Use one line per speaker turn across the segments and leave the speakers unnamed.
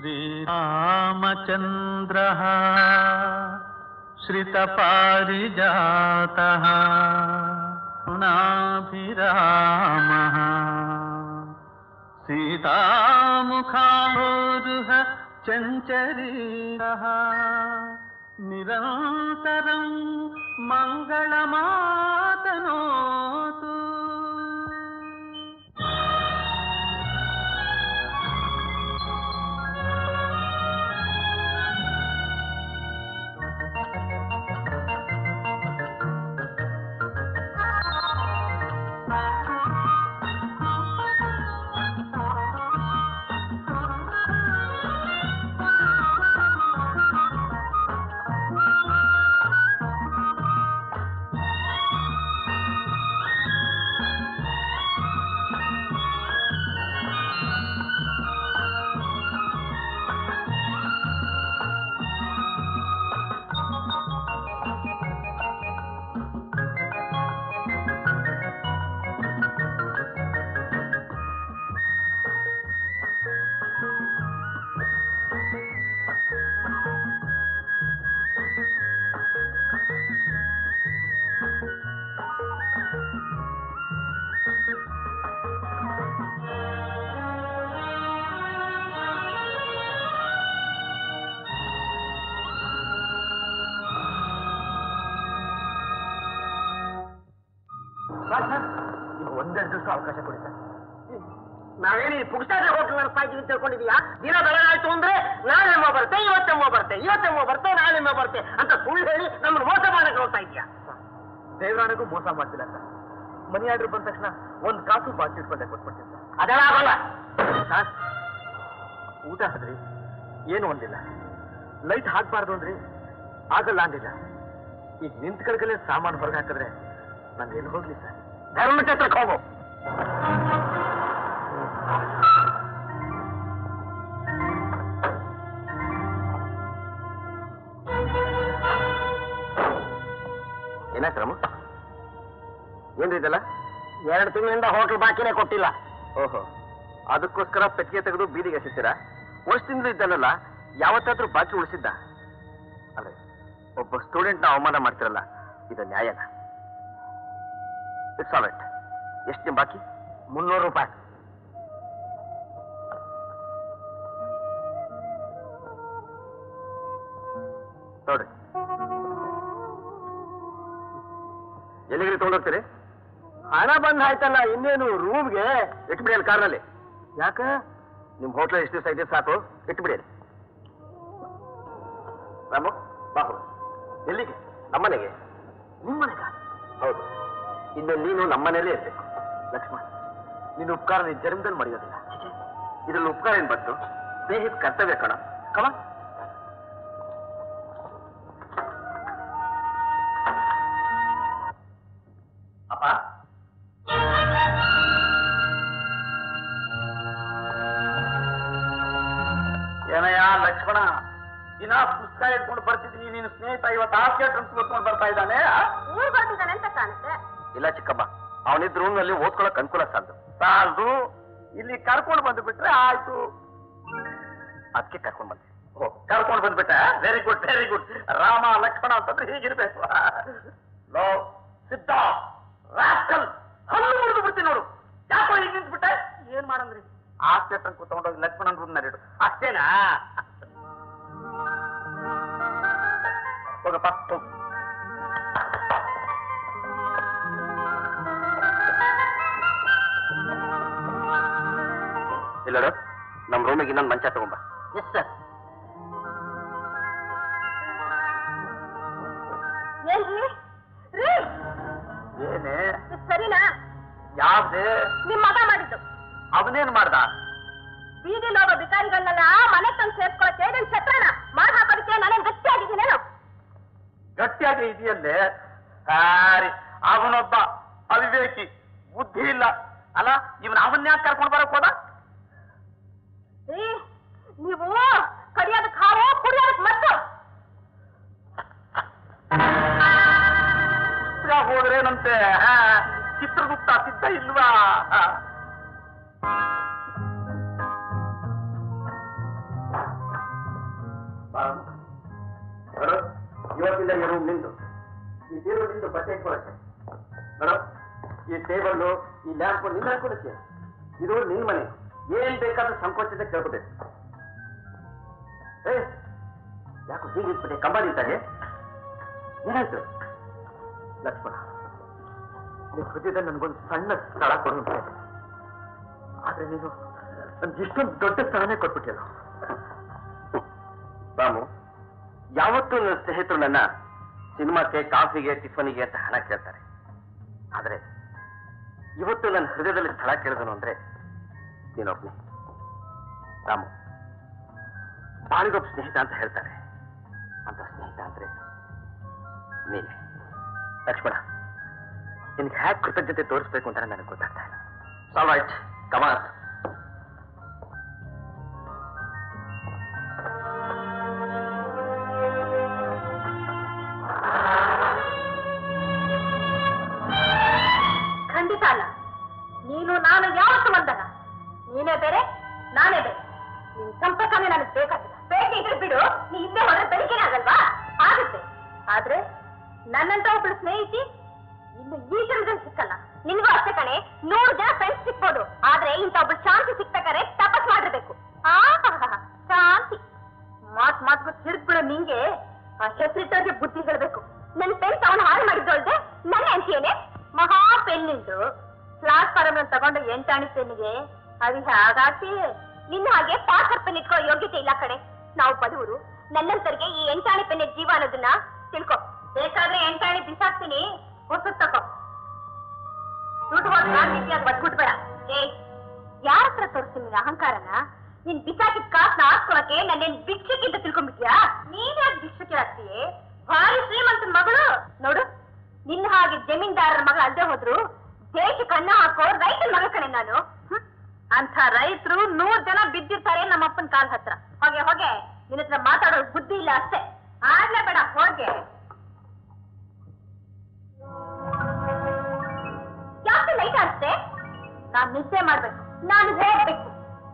श्रीरामचन्द्रः श्रितपारिजातः गुणाभिरामः सीतामुखाम्भोरुह चञ्चरीरः निरन्तरं मङ्गलमातनोतु।
ಅವಕಾಶ ಕೊಡಿ ಸರ್. ನಾವೇನು ಪುಕ್ಸಾದ ಹೋಟೆಲ್ ನಡೆಸ್ತಾ ತಿಳ್ಕೊಂಡಿದೀಯಾ? ದಿನ ಬೆಳಗಾಯ್ತು ಅಂದ್ರೆ ನಾಳೆಮ್ಮ ಬರ್ತೆ, ಇವತ್ತೆಮ್ಮ ಬರ್ತೆ, ಇವತ್ತೆಮ್ಮ ಬರ್ತೆ, ನಾಳೆಮ್ಮ ಬರ್ತೆ ಅಂತ ಸುಳ್ಳು ಹೇಳಿ ನಮ್ಮನ್ನು ಮೋಸ ಮಾಡಕ್ಕೆ ಹೋಗ್ತಾ ಇದೆಯಾ?
ದೇವರಾಣಿಗೂ ಮೋಸ ಮಾಡ್ತಿಲ್ಲ ಸರ್. ಮನಿ ಆರ್ಡರ್ ಬಂದ ತಕ್ಷಣ ಒಂದು ಕಾಸು ಬಾಕಿ ಇಟ್ಕೊಂಡೆ ಕೊಟ್ಬಿಡ್ತೀನಿ ಸರ್.
ಅದೆಲ್ಲ ಆಗಲ್ಲ
ಸರ್. ಊಟ ಆದ್ರಿ ಏನು ಒಂದಿಲ್ಲ, ಲೈಟ್ ಹಾಕ್ಬಾರ್ದು ಅಂದ್ರಿ ಆಗಲ್ಲ ಅಂದಿಲ್ಲ. ಈಗ ನಿಂತ ಕಡೆಗಲ್ಲೇ ಸಾಮಾನು ಹೊರಗೆ ಹಾಕಿದ್ರೆ ನಾನು ಎಲ್ಲಿ ಹೋಗ್ಲಿ ಸರ್?
ಧರ್ಮಛತ್ರಕ್ಕೆ ಹೋಗು.
ಏನಾಯ್ತು ರಾಮು? ಏನ್ರಿ ಇದೆಲ್ಲ?
2 ತಿಂಗಳಿಂದ ಹೋಟೆಲ್ ಬಾಕಿನೇ ಕೊಟ್ಟಿಲ್ಲ.
ಓಹೋ, ಅದಕ್ಕೋಸ್ಕರ ಪೆಟ್ಟಿಗೆ ತೆಗೆದು ಬೀದಿಗೆ ಎಸಿತೀರಾ? ವರ್ಷದಿಂದ ಇದ್ದಾನಲ್ಲ, ಯಾವತ್ತಾದ್ರೂ ಬಾಕಿ ಉಳಿಸಿದ್ದ? ಅಲ್ಲೇ ಒಬ್ಬ ಸ್ಟೂಡೆಂಟ್ನ ಅವಮಾನ ಮಾಡ್ತಿರಲ್ಲ, ಇದು ನ್ಯಾಯನ? It's all right. ಎಷ್ಟು ನಿಮ್ಮ ಬಾಕಿ?
300 ರೂಪಾಯಿ.
ನೋಡ್ರಿ, ಎಲ್ಲಿಗೆ ತಗೊಂಡೋಗ್ತೀರಿ?
ಹಣ ಬಂದಾಯ್ತಲ್ಲ, ಇನ್ನೇನು ರೂಮ್ಗೆ
ಇಟ್ಬಿಡಿ ಅಲ್ಲಿ ಕಾರ್ನಲ್ಲಿ.
ಯಾಕೆ?
ನಿಮ್ಮ ಹೋಟ್ಲ ಎಷ್ಟು ದಿವಸ ಇದೆ ಸಾಕು, ಇಟ್ಬಿಡಿ. ರಾಮು ಬಾಹು. ಎಲ್ಲಿಗೆ? ನಮ್ಮನೆಗೆ.
ನಿಮ್ಮನೆಗ?
ಹೌದು. ಇನ್ನು ನೀನು ನಮ್ಮನೇಲೇ ಇರ್ಬೇಕು. ಲಕ್ಷ್ಮಣ, ನಿನ್ನ ಉಪಕಾರ ನೀನು ಜನ್ಮದಲ್ಲಿ ಮರೆಯೋದಿಲ್ಲ. ಇದ್ರಲ್ಲಿ ಉಪಕಾರ ಏನ್ ಬಂತು? ಸ್ನೇಹಿತ ಕರ್ತವ್ಯ ಕಣ. ಕಮ ಅಪ್ಪ.
ಏನಯ್ಯ ಲಕ್ಷ್ಮಣ, ದಿನ ಪುಸ್ತಕ ಇಟ್ಕೊಂಡು ಬರ್ತಿದ್ದೀನಿ, ನೀನು ಸ್ನೇಹಿತ ಇವತ್ತು ಹಾಸ್ಯ ಟ್ರಂಪ್ ಹೊತ್ಕೊಂಡು ಬರ್ತಾ ಇದ್ದಾನೆ.
ಊರ್ ಬರ್ತಿದ್ದಾನೆ ಅಂತ ಕಾಣುತ್ತೆ.
ಇಲ್ಲ ಚಿಕ್ಕಮ್ಮ, ಅವನಿದ್ರ ರೂಮ್ನಲ್ಲಿ ಓದ್ಕೊಳಕ್ ಅನುಕೂಲ
ಸಾಲದು, ಇಲ್ಲಿ ಕರ್ಕೊಂಡು ಬಂದು ಬಿಟ್ರೆ ಆಯ್ತು.
ಅದಕ್ಕೆ ಕರ್ಕೊಂಡು ಬಂದೆ.
ಓ, ಕರ್ಕೊಂಡು ಬಂದ್ಬಿಟ್ಟೆ. Very good, very good. Rama Lakshmana ಅಂತಂದ್ರೆ ಹೀಗಿರ್ಬೇಕು. ಲೋ ಸಿದ್ಧ ರಾಸ್ಕಲ್, ಹಲ್ಲು ಮುರಿದು ಬಿಡ್ತೀನಿ ನೋಡು. ಯಾಕೋ ಹೀಗೆ ನಿಂತ್ಬಿಟ್ಟೆ? ಏನ್ ಮಾಡಂದ್ರಿ? ಆಸ್ತಿ ತಂದು ತಗೊಂಡೋಗಿ ಲಕ್ಷ್ಮಣನ್ ರೂಮ್ನಲ್ಲಿ ಇಡು. ಅಷ್ಟೇನಾ? ಹೋಗಪ್ಪ ಹೋಗು.
ಇಲ್ಲ ನಮ್ಮ ರೂಮಿಗೆ ಇನ್ನೊಂದು ಮಂಚ ತಗೊಂಬ.
Yes sir. ಏನೇ
ಸರಿನಾ?
ಯಾವ್ದೇ?
ನಿಮ್ ಮಗ ಮಾಡಿದ್ದು.
ಅವನೇನ್ ಮಾಡ್ದ?
ಬೀದಿಲಿ ಹೋಗೋ ಬಿಕಾರಿಗಳನ್ನೆಲ್ಲ ಮನೆ ತಂದು ಸೇರ್ಕೊಳಕ್ಕೆ ನಿನ್ ಛತ್ರನ ಮಾಡಿ ಹಾಕೋದಕ್ಕೆ ನಾನೇನ್ ಗಟ್ಟಿಯಾಗಿದ್ದೀನೇನು?
ಗಟ್ಟಿಯಾಗಿ ಇದೆಯಲ್ಲೇ. ಸಾರಿ, ಅವನೊಬ್ಬ ಅವಿವೇಕಿ, ಬುದ್ಧಿ ಇಲ್ಲ ಅಲ್ಲ. ಇವನ್ ಅವನ್ಯಾಕೆ ಕರ್ಕೊಂಡು ಬರಕ್ ಹೋದ?
ನೀವು ಕಡಿಯೋದಕ್ಕೆ ಹಾವು, ಕುಡಿಯೋದಕ್ಕೆ ಮತ್ತು.
ಹೋದ್ರೇನಂತೆ? ಚಿತ್ರಗುಪ್ತ ಸಿದ್ಧ ಇಲ್ವಾ? ರೂಮಿಂದ ಈ ರೂಮ್ ನಿಂದು, ಈ ಟೇಬಲ್ ನಿಂದು ಬಟ್ಟೆ ಇಟ್ಕೊಳಕ್ಕೆ. ಮೇಡಮ್, ಈ ಟೇಬಲ್ಲು, ಈ ಲ್ಯಾಂಪ್ ನಿಂದ ಹಾಕೊಳಕ್ಕೆ. ಇದು ನಿನ್ ಮನೆ, ಏನ್ ಬೇಕಾದ್ರೂ ಸಂಕೋಚತೆ ಕೇಳ್ಕೋಬೇಕು. ಯಾಕೋ ಹೀಗಿಟ್ಬಿಟ್ಟೆ ಕಂಬ ನಿಂತಾಗೆ? ಏನಾಯ್ತು? ಲಕ್ಷ್ಮಣ, ನೀವು ಹೃದಯದಲ್ಲಿ ನನಗೊಂದು ಸಣ್ಣ ಸ್ಥಳ ಕೊಡುವಂತೆ, ಆದ್ರೆ ನೀನು ನನ್ಗೆ ಇಷ್ಟೊಂದು ದೊಡ್ಡ ಸ್ಥಳನೇ ಕೊಟ್ಬಿಟ್ಟಿಲ್ಲ. ರಾಮು, ಯಾವತ್ತೂ ನನ್ನ ಸ್ನೇಹಿತರು ನನ್ನ ಸಿನಿಮಾಕ್ಕೆ, ಕಾಫಿಗೆ, ಟಿಫನಿಗೆ ಅಂತ ಹಣ ಕೇಳ್ತಾರೆ. ಆದ್ರೆ ಇವತ್ತು ನನ್ನ ಹೃದಯದಲ್ಲಿ ಸ್ಥಳ ಕೇಳಿದನು ಅಂದ್ರೆ ನೀನೊಬ್ನೇ. ರಾಮು, ಬಾಳಿಗೊಬ್ಬ ಸ್ನೇಹಿತ ಅಂತ ಹೇಳ್ತಾರೆ, ಅಂತ ಸ್ನೇಹಿತ ಅಂದ್ರೆ ನೀನೆ. ಲಕ್ಷ್ಮಣ, ನಿನ್ಗೆ ಹ್ಯಾಕ್ ಕೃತಜ್ಞತೆ ತೋರಿಸ್ಬೇಕು ಅಂತ ನನಗೆ ಗೊತ್ತಾಗ್ತಾ ಇಲ್ಲ. All right, come on.
ಖಂಡಿತ ಅಲ್ಲ. ನೀನು ನಾನು ಯಾವತ್ತು ಒಂದಲ್ಲ. ನೀನೇ ಬೇರೆ, ನಾನೇ ಬೇರೆ. ನಿನ್ ಸಂಪರ್ಕನೇ ನನಗೆ ಬೇಕಾಗಿಲ್ಲ. ಬೇಕೆ ಇದ್ರೆ ಬಿಡು, ನೀ ಹಿಂದೆ ಹೋದ್ರೆ ಬೆಳಿಗ್ಗೆ ಆಗಲ್ವಾ? ಆಗುತ್ತೆ. ಆದ್ರೆ ನನ್ನಂತ ಒಬ್ಬಳು ಸ್ನೇಹಿತಿ ಇನ್ನು ಈ ಜನ್ಮದಲ್ಲಿ ಸಿಕ್ಕಲ್ಲ. ನಿನ್ಗೂ ಅಷ್ಟೇ ಕಣೆ, 100 ಜನ ಫ್ರೆಂಡ್ಸ್ ಸಿಕ್ಬೋದು. ಆದ್ರೆ ಇಂಥ ಒಬ್ಬಳು ಶಾಂತಿ ಸಿಕ್ಬೇಕಾದ್ರೆ ತಪಸ್ ಮಾಡಿರ್ಬೇಕು. ಶಾಂತಿ ಮಾತ್ಗೂ ತಿರುಗ್ಬಿಡೋ ನಿಂಗೆ ಆ ಹೆಸರಿಟ್ಟವ್ರಿಗೆ ಬುದ್ಧಿ ಹೇಳ್ಬೇಕು. ನನ್ನ ಪೆನ್ ಅವನು ಹಾಳು ಮಾಡಿದ್ದೊಳ್ದೆ ನನ್ನ ಅಂತೀಯೇನೆ. ಮಹಾ ಪೆನ್ನಿಂದು ಪ್ಲಾಟ್ಫಾರ್ಮ್ ತಗೊಂಡು 8 ಪೆನ್ನಿಗೆ ಅದು ಹಾಗಾತಿ. ಇನ್ನು ಹಾಗೆ ಪಾಕರ್ ಪೆನ್ ಇಟ್ಕೊಳ್ಳೋ ಯೋಗ್ಯತೆ ಇಲ್ಲ ಕಡೆ. ನಾವು ಬಡವರು, ನನ್ನಂತರಿಗೆ ಈ 8 ಪೆನ್ನಿನ ಜೀವ ಅನ್ನೋದನ್ನ ತಿಳ್ಕೊ. ಬೇಕಾದ್ರೆ 8 ಬಿಸಾಕ್ತೀನಿ, ಹೊಸ ತಕೋ. ದುಡ್ಡು ಹೋದ ರೀತಿಯಾಗಿ ಬಟ್ಬಿಟ್ಬೇಡ. ಯಾರ ಹತ್ರ ತೋರಿಸ್ತೀನಿ ನಿನ್ನ ಅಹಂಕಾರನ? ನಿನ್ ಬಿಸಾಕಿದ ಕಾಸನ್ನ ಹಾಸ್ಕೊಳಕ್ಕೆ ನನ್ನೇನ್ ಭಿಕ್ಷಕ್ಕಿಂತ ತಿಳ್ಕೊಂಡ್ಬಿಟ್ಯಾ? ನೀನ್ ಯಾಕೆ ಭಿಕ್ಷಕ್ಕೆ ಆಗ್ತೀಯೇ? ಭಾರಿ ಶ್ರೀಮಂತನ ಮಗಳು ನೋಡು. ನಿನ್ನ ಹಾಗೆ ಜಮೀನ್ದಾರರ ಮಗ ಅಲ್ಲದೆ ಹೋದ್ರು ದೇಶಕ್ಕೆ ಅನ್ನ ಹಾಕೋ ರೈತನ ಮಗ ಕಣೆ ನಾನು. ಅಂತ ರೈತರು 100 ಜನ ಬಿದ್ದಿರ್ತಾರೆ ನಮ್ಮಪ್ಪನ ಕಾಲ್ ಹತ್ರ. ಹೋಗೆ ನಿನ್ನ ಹತ್ರ ಮಾತಾಡೋ ಬುದ್ಧಿ ಇಲ್ಲ ಅಷ್ಟೇ. ಆಗ್ಲೇ ಬೇಡ, ಹೋಗೆ. ಯಾಕೆ ಲೈಟ್ ಅಷ್ಟೇ? ನಾನ್ ನಿದ್ದೆ ಮಾಡ್ಬೇಕು, ನಾನು ಹೋಗ್ಬೇಕು.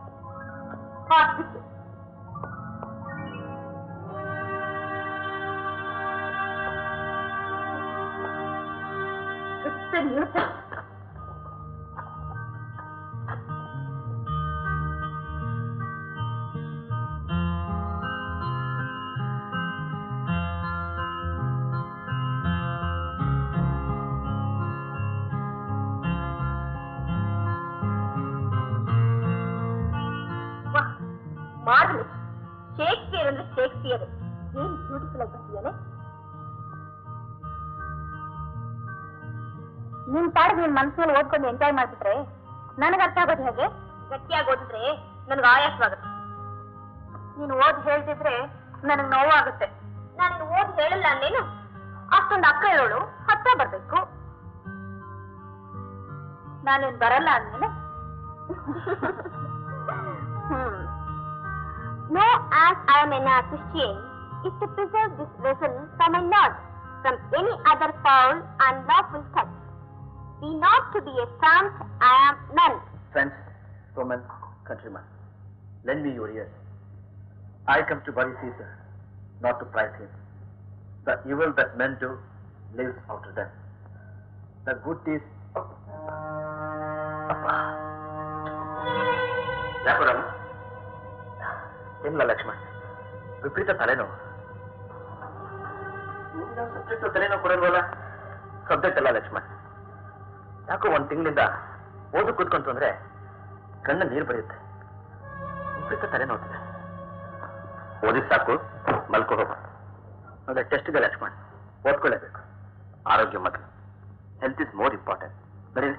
It's a nuisance. Marvellous. Shakespeare ಅಂದ್ರೆ ಶೇಕ್ಸ್ಪಿಯರ್. ಏನ್ ಬ್ಯೂಟಿಫುಲ್ ಆಗಿ ಬಂದಿದ್ದಾನೆ. ನಿನ್ ಪಾಡಿಗೆ ನಿನ್ ಮನಸ್ಸಿನಲ್ಲಿ ಓದ್ಕೊಂಡು ಎಂಜಾಯ್ ಮಾಡ್ಬಿಟ್ರೆ ನನಗೆ ಅರ್ಥ ಆಗೋದು ಹೇಗೆ? ಗಟ್ಟಿಯಾಗಿ ಓದಿದ್ರೆ ನನಗೆ ಆಯಾಸವಾಗುತ್ತೆ. ನೀನು ಓದ್ ಹೇಳ್ತಿದ್ರೆ ನನಗೆ ನೋವಾಗುತ್ತೆ. ನಾನು ಓದ್ ಹೇಳಿಲ್ಲ ಅಂದೇನು? ಅಷ್ಟೊಂದು ಅಕ್ಕ ಹೇಳೋಳು ಹತ್ರ ಬರ್ಬೇಕು. ನಾನೇನ್ ಬರಲ್ಲ ಅಂದ್ಮೇಲೆ No, as I am an Christian, is to preserve this vessel from my Lord, from any other foul and lawful touch. Be not to be a saint, I am none.
Friends, Roman, countrymen, lend me your ears. I come to bury Caesar, not to prize him. The evil that men do lives after them. The good deeds of... ಯಾಕುರಂ? ಇಲ್ಲ ಲಕ್ಷ್ಮಣ್, ವಿಪರೀತ ತಲೆನೋವು. Subject ತಲೆನೋವು ಕೊಡಲ್ವಲ್ಲ? Subject ಅಲ್ಲ ಲಕ್ಷ್ಮಣ್. ಯಾಕೋ 1 ತಿಂಗಳಿಂದ ಓದು ಕೂತ್ಕೊಂತು ಅಂದ್ರೆ ಕಣ್ಣ ನೀರು ಬರೆಯುತ್ತೆ. ವಿಪರೀತ ತಲೆನೋವುತ್ತಿದೆ. ಓದಿ ಸಾಕು, ಮಲ್ಕೋ ಹೋಗ. ಅಂದ್ರೆ ಟೆಸ್ಟ್ ಇದೆ ಲಕ್ಷ್ಮಣ್, ಓದ್ಕೊಳ್ಳೇಬೇಕು. ಆರೋಗ್ಯ ಮೊದಲು. Health is more important. ಬರೀ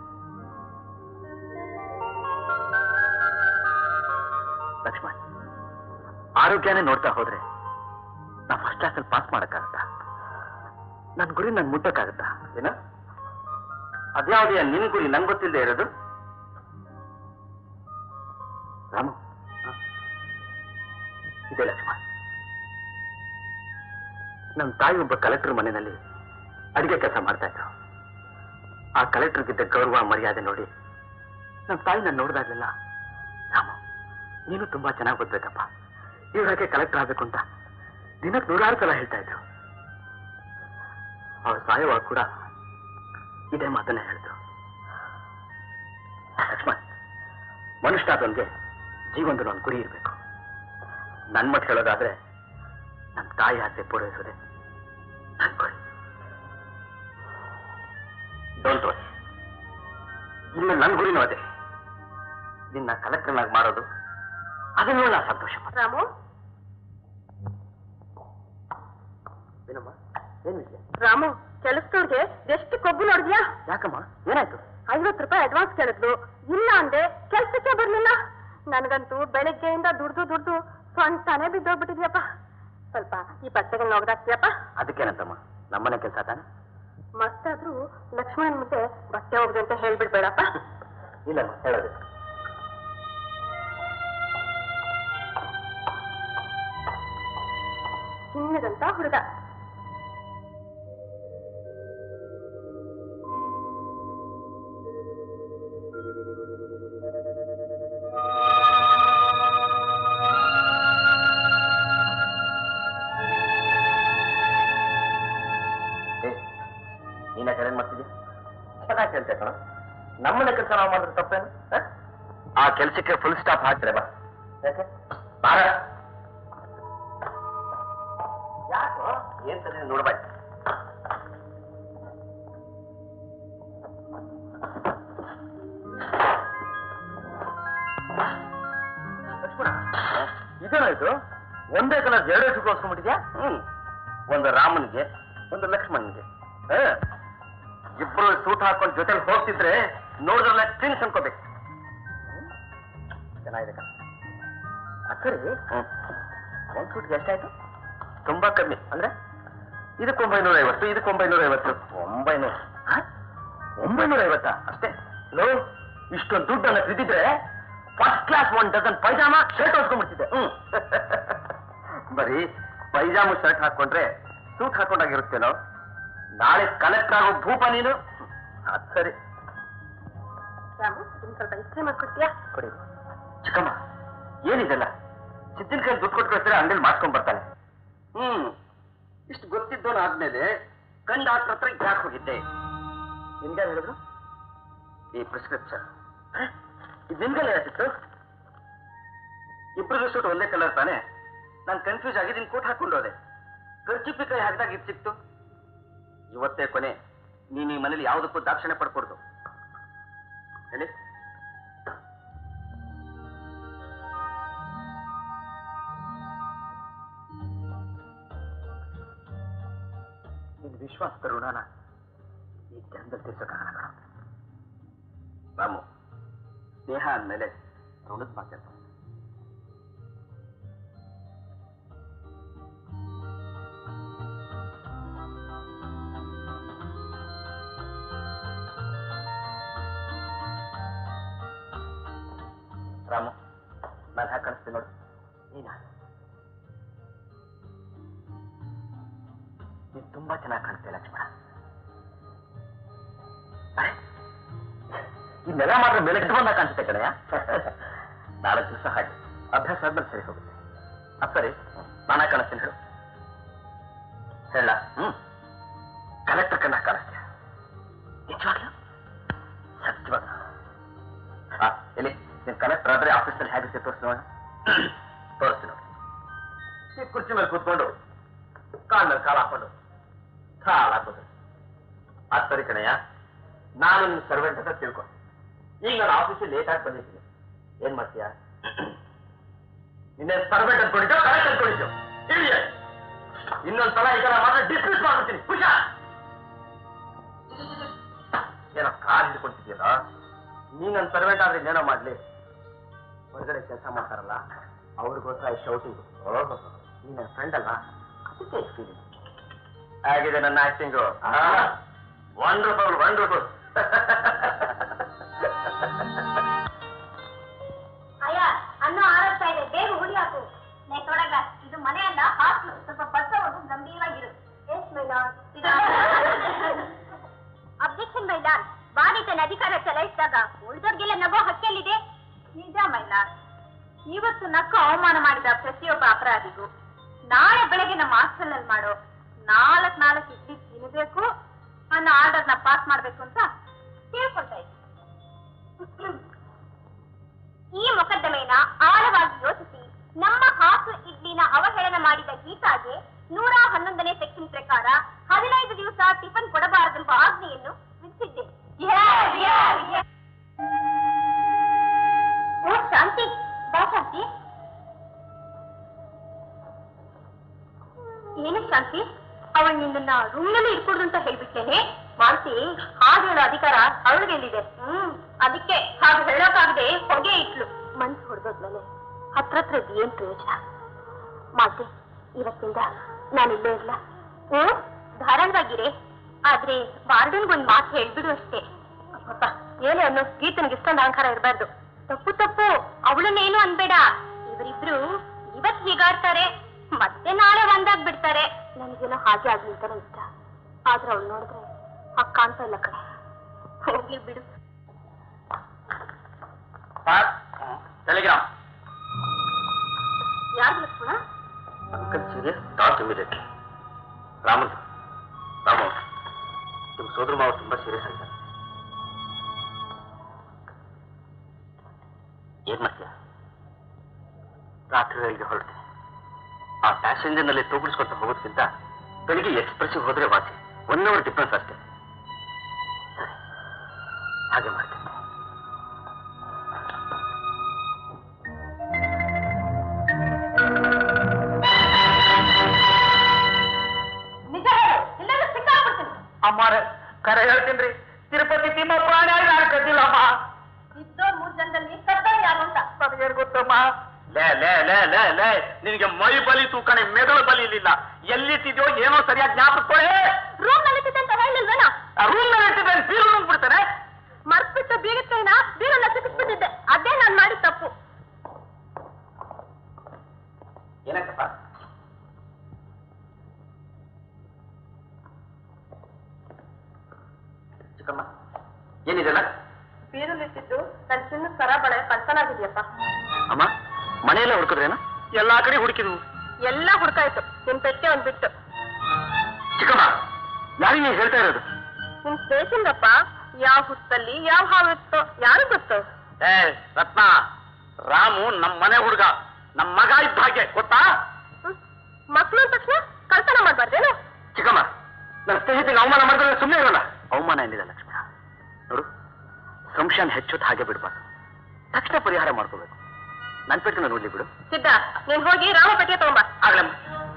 ಲಕ್ಷ್ಮಣ್, ಆರೋಗ್ಯನೇ ನೋಡ್ತಾ ಹೋದ್ರೆ ನಾ ಫಸ್ಟ್ ಕ್ಲಾಸಲ್ಲಿ ಪಾಸ್ ಮಾಡಕ್ಕಾಗತ್ತಾ? ನನ್ನ ಗುರಿ ನನ್ ಮುಟ್ಟಕ್ಕಾಗತ್ತಾ? ಏನ ಅದ್ಯಾವುದೇ ನಿನ್ ಗುರಿ ನಂಗೆ ಗೊತ್ತಿಲ್ಲದೆ ಇರೋದು? ರಾಮು, ಇದೆ ಲಕ್ಷ್ಮಣ್. ನಮ್ಮ ತಾಯಿ ಒಬ್ಬ ಕಲೆಕ್ಟರ್ ಮನೆಯಲ್ಲಿ ಅಡಿಗೆ ಕೆಲಸ ಮಾಡ್ತಾ ಇದ್ರು. ಆ ಕಲೆಕ್ಟರ್ಗಿದ್ದ ಗೌರವ ಮರ್ಯಾದೆ ನೋಡಿ ನಮ್ಮ ತಾಯಿ ನಾನು ನೋಡಿದಾಗಲಿಲ್ಲ, ರಾಮು ನೀನು ತುಂಬಾ ಚೆನ್ನಾಗಿ ಓದ್ಬೇಕಪ್ಪ, ಇವ್ರಿಗೆ ಕಲೆಕ್ಟರ್ ಆಗ್ಬೇಕು ಅಂತ ದಿನಕ್ಕೆ 100 ಸಲ ಹೇಳ್ತಾ ಇದ್ರು.
ಅವ್ರು ಸಾಯುವಾಗ ಕೂಡ ಇದೇ ಮಾತನ್ನ ಹೇಳಿದ್ರು. ಲಕ್ಷ್ಮಣ್, ಮನುಷ್ಯನಾದವನಿಗೆ ಜೀವನದಲ್ಲಿ ಒಂದು ಗುರಿ ಇರಬೇಕು. ನನ್ನ ಮಟ್ಟು ಹೇಳೋದಾದ್ರೆ ನನ್ನ ತಾಯಿ ಆಸೆ ಪೂರೈಸೋದೆ ನನ್ನ ಗುರಿ. ಡೋಂಟ್ ವರಿ, ಇನ್ನು ನನ್ನ ಗುರಿನೂ ಅದೇ. ನಿನ್ನ ಕಲೆಕ್ಟರ್ನಾಗಿ ಮಾಡೋದು, ಅದನ್ನು ನಾ ಸಂತೋಷ.
ರಾಮು,
ಏನಮ್ಮ, ಏನ್ ವಿಷಯ?
ರಾಮು, ಕೆಲಸದವ್ರಿಗೆ ಎಷ್ಟು ಕೊಬ್ಬು ನೋಡಿದ್ಯಾ?
ಯಾಕಮ್ಮ, ಏನಾಯ್ತು?
50 ರೂಪಾಯಿ ಅಡ್ವಾನ್ಸ್ ಕೇಳಿದ್ಲು, ಇಲ್ಲ ಅಂದೆ, ಕೆಲ್ಸಕ್ಕೆ ಬರ್ಲಿಲ್ಲ. ನನಗಂತೂ ಬೆಳಿಗ್ಗೆಯಿಂದ ದುಡ್ದು ಸ್ವಂತಾನೆ ಬಿದ್ದೋಗ್ಬಿಟ್ಟಿದ್ಯಪ್ಪ. ಸ್ವಲ್ಪ ಈ ಬಟ್ಟೆಗಳನ್ನ ಒಗ್ದಾಕ್ತಿಯಪ್ಪ?
ಅದಕ್ಕೇನಂತಮ್ಮ, ನಮ್ಮನೆ ಕೆಲಸ ತಾನೆ.
ಮತ್ತಾದ್ರೂ ಲಕ್ಷ್ಮಣನ್ ಮುಂದೆ ಬಟ್ಟೆ ಹೋಗ್ದು ಅಂತ ಹೇಳ್ಬಿಡ್ಬೇಡಪ್ಪ.
ಇಲ್ಲಮ್ಮ, ಹೇಳೋದು.
ಚಿನ್ನದಂತ ಹುಡುಗ.
ನೀನಾಗ ಏನ್ ಮಾಡ್ತಿದ್ಯಾ? ಚೆನ್ನಾಗಿ ಕೇಳ್ತೆ ಕಣ. ನಮ್ಮನೆ ಕೆಲಸ ನಾವು ಮಾಡಿದ್ರೆ ತಪ್ಪೇನು? ಆ ಕೆಲ್ಸಕ್ಕೆ ಫುಲ್ ಸ್ಟಾಪ್ ಹಾಕ್ತಾರೆ ಬಾ. ಯಾಕೆ ಬಾರ? ಯಾಕೋ ಏನ್ ಸರಿ ನೋಡ್ಬಾಯ್ತು. ಲಕ್ಷ್ಮಣ, ಇದೇನಾಯ್ತು? ಒಂದೇ ಕಲರ್ ಎರಡೇ ಸುಖೋಸ್ಕೊಂಡ್ಬಿಟ್ಟಿದ್ಯಾ? ಒಂದು ರಾಮನಿಗೆ, ಒಂದು ಲಕ್ಷ್ಮಣನಿಗೆ. ಇಬ್ರು ಸೂಟ್ ಹಾಕೊಂಡು ಜೊತೆಲಿ ಹೋಗ್ತಿದ್ರೆ ನೋಡಿದ್ರಲ್ಲ ತಿನ್ಸ್ ಅನ್ಕೋಬೇಕು. ಚೆನ್ನಾಗಿದೆ ಕಣ. ಅಕ್ಕರಿ ಒಂದ್ ಸೂಟ್ಗೆ ಎಷ್ಟಾಯ್ತು? ತುಂಬಾ ಕಮ್ಮಿ. ಅಂದ್ರೆ ಇದಕ್ಕೆ 950, ಇದಕ್ಕೆ 950. 950 ಅಷ್ಟೇ. ಲೋ, ಇಷ್ಟೊಂದು ದುಡ್ಡನ್ನ ತಿದ್ದಿದ್ರೆ ಫಸ್ಟ್ ಕ್ಲಾಸ್ 1 ಡಜನ್ ಪೈಜಾಮ ಶರ್ಟ್ ಹೊಸ್ಕೊಂಡ್ಬಿಡ್ತಿದ್ದೆ. ಬರೀ ಪೈಜಾಮ ಶರ್ಟ್ ಹಾಕೊಂಡ್ರೆ ಸೂಟ್ ಹಾಕೊಂಡಾಗಿರುತ್ತೇನೋ. ನಾಳೆ ಕಲೆಕ್ಟರ್ ಆಗೋ ಭೂಪ ನೀನು. ಅದ್ ಸರಿ.
ರಾಮು, ಸ್ವಲ್ಪ ಇಸ್ತ್ರಿ ಮಾಡ್ಕೊಡ್ತೀಯಾ?
ಕೊಡಿ. ಚಿಕ್ಕಮ್ಮ, ಏನಿದೆಲ್ಲ? ಸಿದ್ದಿನ ಕೈ ದುಡ್ಡು ಕೊಟ್ಟು ಕಳಿಸಿದ್ರೆ ಅಂಗಡಿಲಿ ಮಾಡ್ಕೊಂಡ್ ಬರ್ತಾನೆ. ಇಷ್ಟು ಗೊತ್ತಿದ್ದವನು ಆದ್ಮೇಲೆ ಗಂಡ ಡಾಕ್ಟರ್ ಹತ್ರ ಯಾಕೆ ಹೋಗಿದ್ದೆ? ನಿನ್ಗೆ ಹೇಳಿದ್ರು? ಈ ಪ್ರಿಸ್ಕ್ರಿಪ್ಷನ್ ಇದು ನಿನ್ಗೆಲ್ಲ ಯಾಕಿತ್ತು? ಇಬ್ಬರಿಗೂ ಸೂಟ್ ಒಂದೇ ಕಲರ್ ತಾನೆ. ನಾನು ಕನ್ಫ್ಯೂಸ್ ಆಗಿ ನಿನ್ ಕೋಟ್ ಹಾಕೊಂಡು ಹೋದೆ. ಖರ್ಚಿಪ್ಪಿ ಕೈ ಹಾಕಿದಾಗ ಇದು ಸಿಕ್ತು. ಇವತ್ತೇ ಕೊನೆ. ನೀನು ಈ ಮನೇಲಿ ಯಾವುದಕ್ಕೂ ದಾಕ್ಷಿಣ್ಯ ಪಡ್ಕೊಡ್ದು ಹೇಳಿ. ನಿನ್ ವಿಶ್ವಾಸದ ಋಣನ ಈ ಜನದಲ್ಲಿ ತೀರ್ಸೋಕ್ಕಾಗಲ್ಲ. ರಾಮು, ಸ್ನೇಹ ಅಂದಮೇಲೆ ಋಣದ ಮಾತಾಡ್ತಾನೆ. ರಾಮು, ನಾನು ಹಾಗೆ ಕಾಣಿಸ್ತೀನಿ ನೋಡು. ನೀನು ತುಂಬಾ ಚೆನ್ನಾಗಿ ಕಾಣಿಸ್ತೀಯ ಲಕ್ಷ್ಮಣ. ಇನ್ನೆಲ್ಲ ಮಾತ್ರ ಬೆಳಗ್ಗೆ ಬಂದ ಕಾಣಿಸುತ್ತೆ ಕಡೆಯ. 4 ದಿವಸ ಹಾಗೆ ಅಭ್ಯಾಸ ಆದ್ಮೇಲೆ ಸರಿ ಹೋಗುತ್ತೆ. ಅದ್ ಸರಿ, ನಾನಾ ಕಾಣಿಸ್ತೀನಿ ಹೇಳು. ಹೇಳ. ಕಲೆಕ್ಟರ್ ಕನ್ನ ಕಾಣಿಸ್ತೀಯ? ನಿಜವಾಗ್ಲೂ? ಸತ್ಯವಾಗ? ಎಲ್ಲಿ ನೀನ್ ಕಲೆಕ್ಟರ್ ಆದ್ರೆ ಆಫೀಸಲ್ಲಿ ಹೇಗಿರುತ್ತೆ ತೋರಿಸಿ ನೋಡ. ತೋರಿಸ್ತೀನಿ ನೋಡಿ. ಈ ಕುರ್ಚಿ ಮೇಲೆ ಕೂತ್ಕೊಂಡು ಕಾಲ್ ಮೇಲೆ ಕಾಲು ಹಾಕೊಂಡು ಕಾಲ್ ಹಾಕೋದು. ಅದ್ ಸರಿ ಕಣಯ್ಯ, ನಾನು ನಿನ್ನ ಸರ್ವೆಂಟ್ ಅಂತ ತಿಳ್ಕೊಂಡು ಈಗ ನಾನು ಆಫೀಸಿಗೆ ಲೇಟ್ ಆಗಿ ಬಂದಿದ್ದೀನಿ. ಏನ್ ಮಾಡ್ತೀಯ? ನಿನ್ನೆ ಸರ್ವೆಂಟ್ ಅನ್ಕೊಂಡಿದ್ದೋ ಕರೆಕ್ಟ್ ಅನ್ಕೊಂಡಿದ್ದೋ? ಇನ್ನೊಂದ್ಸಲ ಈ ತರ ಮಾತ್ರ ಡಿಸ್ಮಿಸ್ ಮಾಡ್ಬಿಡ್ತೀನಿ. ಹುಷಾರ್. ಏನೋ ಕಾರ್ ಹಿಡ್ಕೊಳ್ತಿದ್ಯಲ್ಲ, ನೀ ನನ್ನ ಸರ್ವೆಂಟ್ ಆದ್ರೆ ಇನ್ನೇನೋ ಮಾಡ್ಲಿ. ಹೊರಗಡೆ ಕೆಲಸ ಮಾಡ್ತಾರಲ್ಲ ಅವ್ರಿಗೋಸ್ಕರ ಈ ಶೌಟಿಂಗ್. ನೀ ನನ್ನ ಫ್ರೆಂಡ್ ಅಲ್ಲ, ಅದಕ್ಕೆ ಫೀಲಿಂಗ್ ಆಗಿದೆ ನನ್ನ ಆಕ್ಟಿಂಗು. Wonderful wonderful.
ಅಯ್ಯ, ಅನ್ನ ಆರಾಗ್ತಾ ಇದೆ, ಬೇಗ ಹುಡಿ ಹಾಕು. ನೋಡಲ್ಲ, ಇದು ಮನೆ ಅಲ್ಲ, ಹಾಸ್ಲು. ಸ್ವಲ್ಪ ಬಸ್ಸ ಒಂದು ಗಂಭೀರವಾಗಿರು. ಎಸ್ ಮೈಲಾನ್. ಅಬ್ಜೆಕ್ಷನ್ ಮೈಲಾನ್. ಬಾಡಿತನ ಅಧಿಕಾರ ಚಲಾಯಿಸಿದಾಗ ಉಳಿದವ್ರಿಗೆಲ್ಲ ನಗೋ ಹಕ್ಕೆಲ್ಲಿದೆ. ನಿಜ ಮೈಲಾನ್. ಇವತ್ತು ನಕ್ಕು ಅವಮಾನ ಮಾಡಿದ ಪ್ರತಿಯೊಬ್ಬ ಅಪರಾಧಿಗೂ ನಾಳೆ ಬೆಳಗ್ಗೆ ನಮ್ಮ ಹಾಸ್ಟೆಲ್ ನಲ್ಲಿ ಮಾಡೋ 4 ಇಡ್ಲಿ ತಿನ್ನಬೇಕು. ಆರ್ಡರ್ನ ಪಾಸ್ ಮಾಡ್ಬೇಕು ಅಂತ ಕೇಳ್ಕೊಳ್ತಾ ಇದ್ದೀನಿ. ಈ ಮೊಕದ್ದಮೆಯನ್ನ ಆಳವಾಗಿ ಯೋಚಿಸಿ ನಮ್ಮ ಹಾಸು ಇಡ್ಲಿನ ಅವಹೇಳನ ಮಾಡಿದ ಗೀತಾಗೆ 111ನೇ ಸೆಕ್ಷನ್ ಪ್ರಕಾರ 15 ದಿವಸ ಟಿಫನ್ ಕೊಡಬಾರದೆಂಬ ಆಜ್ಞೆಯನ್ನು ವಿಧಿಸಿದ್ದೇನೆ. ಓ ಶಾಂತಿ, ಬಾ ಶಾಂತಿ. ಏನು ಶಾಂತಿ, ಅವಳು ನಿನ್ನ ರೂಮ್ನಲ್ಲಿ ಇಟ್ಕೊಡ್ದು ಅಂತ ಹೇಳ್ಬಿಟ್ಟೇನೆ. ಮಾಂತಿ, ಹಾಗೆ ಹೇಳೋ ಅಧಿಕಾರ ಅವಳಿಗೆ ಎಲ್ಲಿದೆ? ಅದಕ್ಕೆ ಹಾಗೆ ಹೇಳೋಕಾಗದೆ ಹೊಗೆ ಇಟ್ಲು. ಮನ್ಸು ಹೊಡೆದೋದ್ಮೇಲೆ ಹತ್ರ ಏನ್ ಪ್ರಯೋಜನ? ಮಾತೆ, ಇವತ್ತಿಂದ ನಾನಿಲ್ಲೇ ಇಲ್ಲ. ಧಾರಾಳವಾಗಿರೇ, ಆದ್ರೆ ವಾರ್ಡನ್ಗೊಂದು ಮಾತು ಹೇಳ್ಬಿಡು ಅಷ್ಟೇ. ಏನೇ ಅನ್ನೋ, ಗೀತನಿಗೆ ಇಷ್ಟೊಂದು ಅಹಂಕಾರ ಇರಬಾರ್ದು. ತಪ್ಪು, ಅವಳನ್ನೇನು ಅನ್ಬೇಡ. ಇವರಿಬ್ರು ಇವತ್ ಹೀಗಾಡ್ತಾರೆ, ಮತ್ತೆ ನಾಳೆ ಒಂದಾಗ್ಬಿಡ್ತಾರೆ. ನನಗೇನೋ ಹಾಗೆ ಆಗ್ಲಿ ಅಂತಾನೆ ಇಷ್ಟ. ಆದ್ರೆ ಅವಳು ನೋಡಿದ್ರೆ ಹಾಗೆ ಕಾಣ್ತಾ ಇಲ್ಲ ಕಡೆ. ಹೋಗ್ಲಿ ಬಿಡು.
ಟೆಲಿಗ್ರಾಮ್.
ಯಾರು Lakshmana?
Uncle serious, not immediately. Ramu, ನಿಮ್ಮ ಸೋದರ ಮಾವ ತುಂಬಾ ಸೀರಿಯಸ್ ಆಗಿದ್ದಾರೆ. ಏನ್ ಮಾಡ್ತೀಯ? ರಾತ್ರಿ ರೈಲ್ಗೆ ಹೊರಡ್ತೀನಿ. ಆ ಪ್ಯಾಸೆಂಜರ್ ನಲ್ಲಿ ತೂಗಿಸ್ಕೊತ ಹೋಗೋದಕ್ಕಿಂತ ಬೆಳಿಗ್ಗೆ ಎಕ್ಸ್ಪ್ರೆಸ್ಸಿಗೆ ಹೋದ್ರೆ ವಾಸಿ. 1 ಅವರ್ ಡಿಫ್ರೆನ್ಸ್ ಅಷ್ಟೇ. ಸರಿ, ಹಾಗೆ ಮಾಡ್ತೀನಿ.
ನಿಜ ಹೇಳು, ಇಲ್ಲಾಂದ್ರೆ ಸಿಕ್ಕಾಗ್ಬಿಡ್ತೀನಿ.
ಅಮ್ಮಾರ ಕರೆ ಹೇಳ್ತೀನಿ. ತಿರುಪತಿ ತಿಮ್ಮ ಪ್ರಾಣಿ ಆಗಿ ನಾನು ಕದ್ದಿಲ್ಲಮ್ಮ.
ಇದ್ದೋ 3 ಜನದಲ್ಲಿ ಕದ್ದವ್ರು ಯಾರು ಅಂತ
ನನಗೇನು ಗೊತ್ತಮ್ಮ? ಲೇ ಲೇ ಲೇ ಲೇ ಲೇ ನಿನಗೆ ಮೈ ಬಲಿ ತೂಕಣೆ, ಮೆದುಳು ಬಲಿ ಇಲ್ಲಿಲ್ಲ. ಎಲ್ಲಿಟ್ಟಿದ್ಯೋ ಏನೋ ಸರಿಯಾಗಿ ಜ್ಞಾಪಿಸ್ಕೊಳ್ಳಿ.
ರೂಮ್ ನಲ್ಲಿಟ್ಟಿದ್ದೆ ಅಂತ ಹೇಳಿಲ್ವೇನ?
ರೂಮ್ ನಲ್ಲಿ ಇಟ್ಟಿದ್ದೆ, ಬೀರು ನುಗ್ಬಿಡ್ತಾನೆ.
ಮರ್ಸ್ಬಿಟ್ಟು ಬೀಗತ್ತೇನ ಬೀರನ್ನ ಸಿಕ್ಕಿಸ್ಬಿಟ್ಟಿದ್ದೆ. ಅದೇ ನಾನು ಮಾಡಿದ ತಪ್ಪು.
ಏನಕ್ಕಪ್ಪ? ಚಿಕ್ಕಮ್ಮ, ಏನಿದೆಲ್ಲ?
ಬೀರಲ್ಲಿಟ್ಟಿದ್ದು ನನ್ನ ಚಿನ್ನ ಸರ ಬಳೆ ಕಳ್ತನಾಗಿದೆಯಪ್ಪ.
ಅಮ್ಮ, ಮನೆಯೆಲ್ಲ ಹುಡುಕಿದ್ರೇನ? ಎಲ್ಲಾ ಕಡೆ ಹುಡುಕಿದ್ವು.
ಎಲ್ಲ ಹುಡುಕಾಯ್ತು, ನಿನ್ ಪೆಟ್ಟೆ ಒಂದ್ ಬಿಟ್ಟು.
ಚಿಕ್ಕಮ್ಮ, ಯಾರಿಗೆ ನೀವು ಹೇಳ್ತಾ ಇರೋದು?
ನಿನ್ ಸ್ಟೇಷನ್ದಪ್ಪ. ಯಾವ ಹುತ್ತಲ್ಲಿ ಯಾವ ಹಾವಿತ್ತೋ ಯಾರು ಗೊತ್ತು?
ರತ್ನ, ರಾಮು ನಮ್ಮ ಮನೆ ಹುಡುಗ, ನಮ್ಮ ಮಗ ಇದ್ದ ಹಾಗೆ, ಗೊತ್ತಾ?
ಮಕ್ಳು ಅಂದ ತಕ್ಷಣ ಕಳ್ತನ ಮಾಡ್ಬಾರ್ದೇನು?
ಚಿಕ್ಕಮ್ಮ, ನನ್ನ ಸ್ನೇಹಿತಿಗೆ ಅವಮಾನ ಮಾಡಿದ್ರೆ ಸುಮ್ಮನೆ ಇರೋಲ್ಲ. ಅವಮಾನ ಏನಿದೆ ಲಕ್ಷ್ಮಣ, ನೋಡು, ಸಂಶಯನ ಹೆಚ್ಚೊತ್ತು ಹಾಗೆ ಬಿಡ್ಬಾರ್ದು. ತಕ್ಷಣ ಪರಿಹಾರ ಮಾಡ್ಕೋಬೇಕು. ನನ್ನ ಪೆಟ್ಟಿಗೆ ನೋಡ್ಲಿ ಬಿಡು.
ಸಿದ್ಧ, ನೀನ್ ಹೋಗಿ ರಾಮ ಪೆಟ್ಟಿಗೆ ತಗೊಂಬ.
ಆಗ್ಲಮ್ಮ.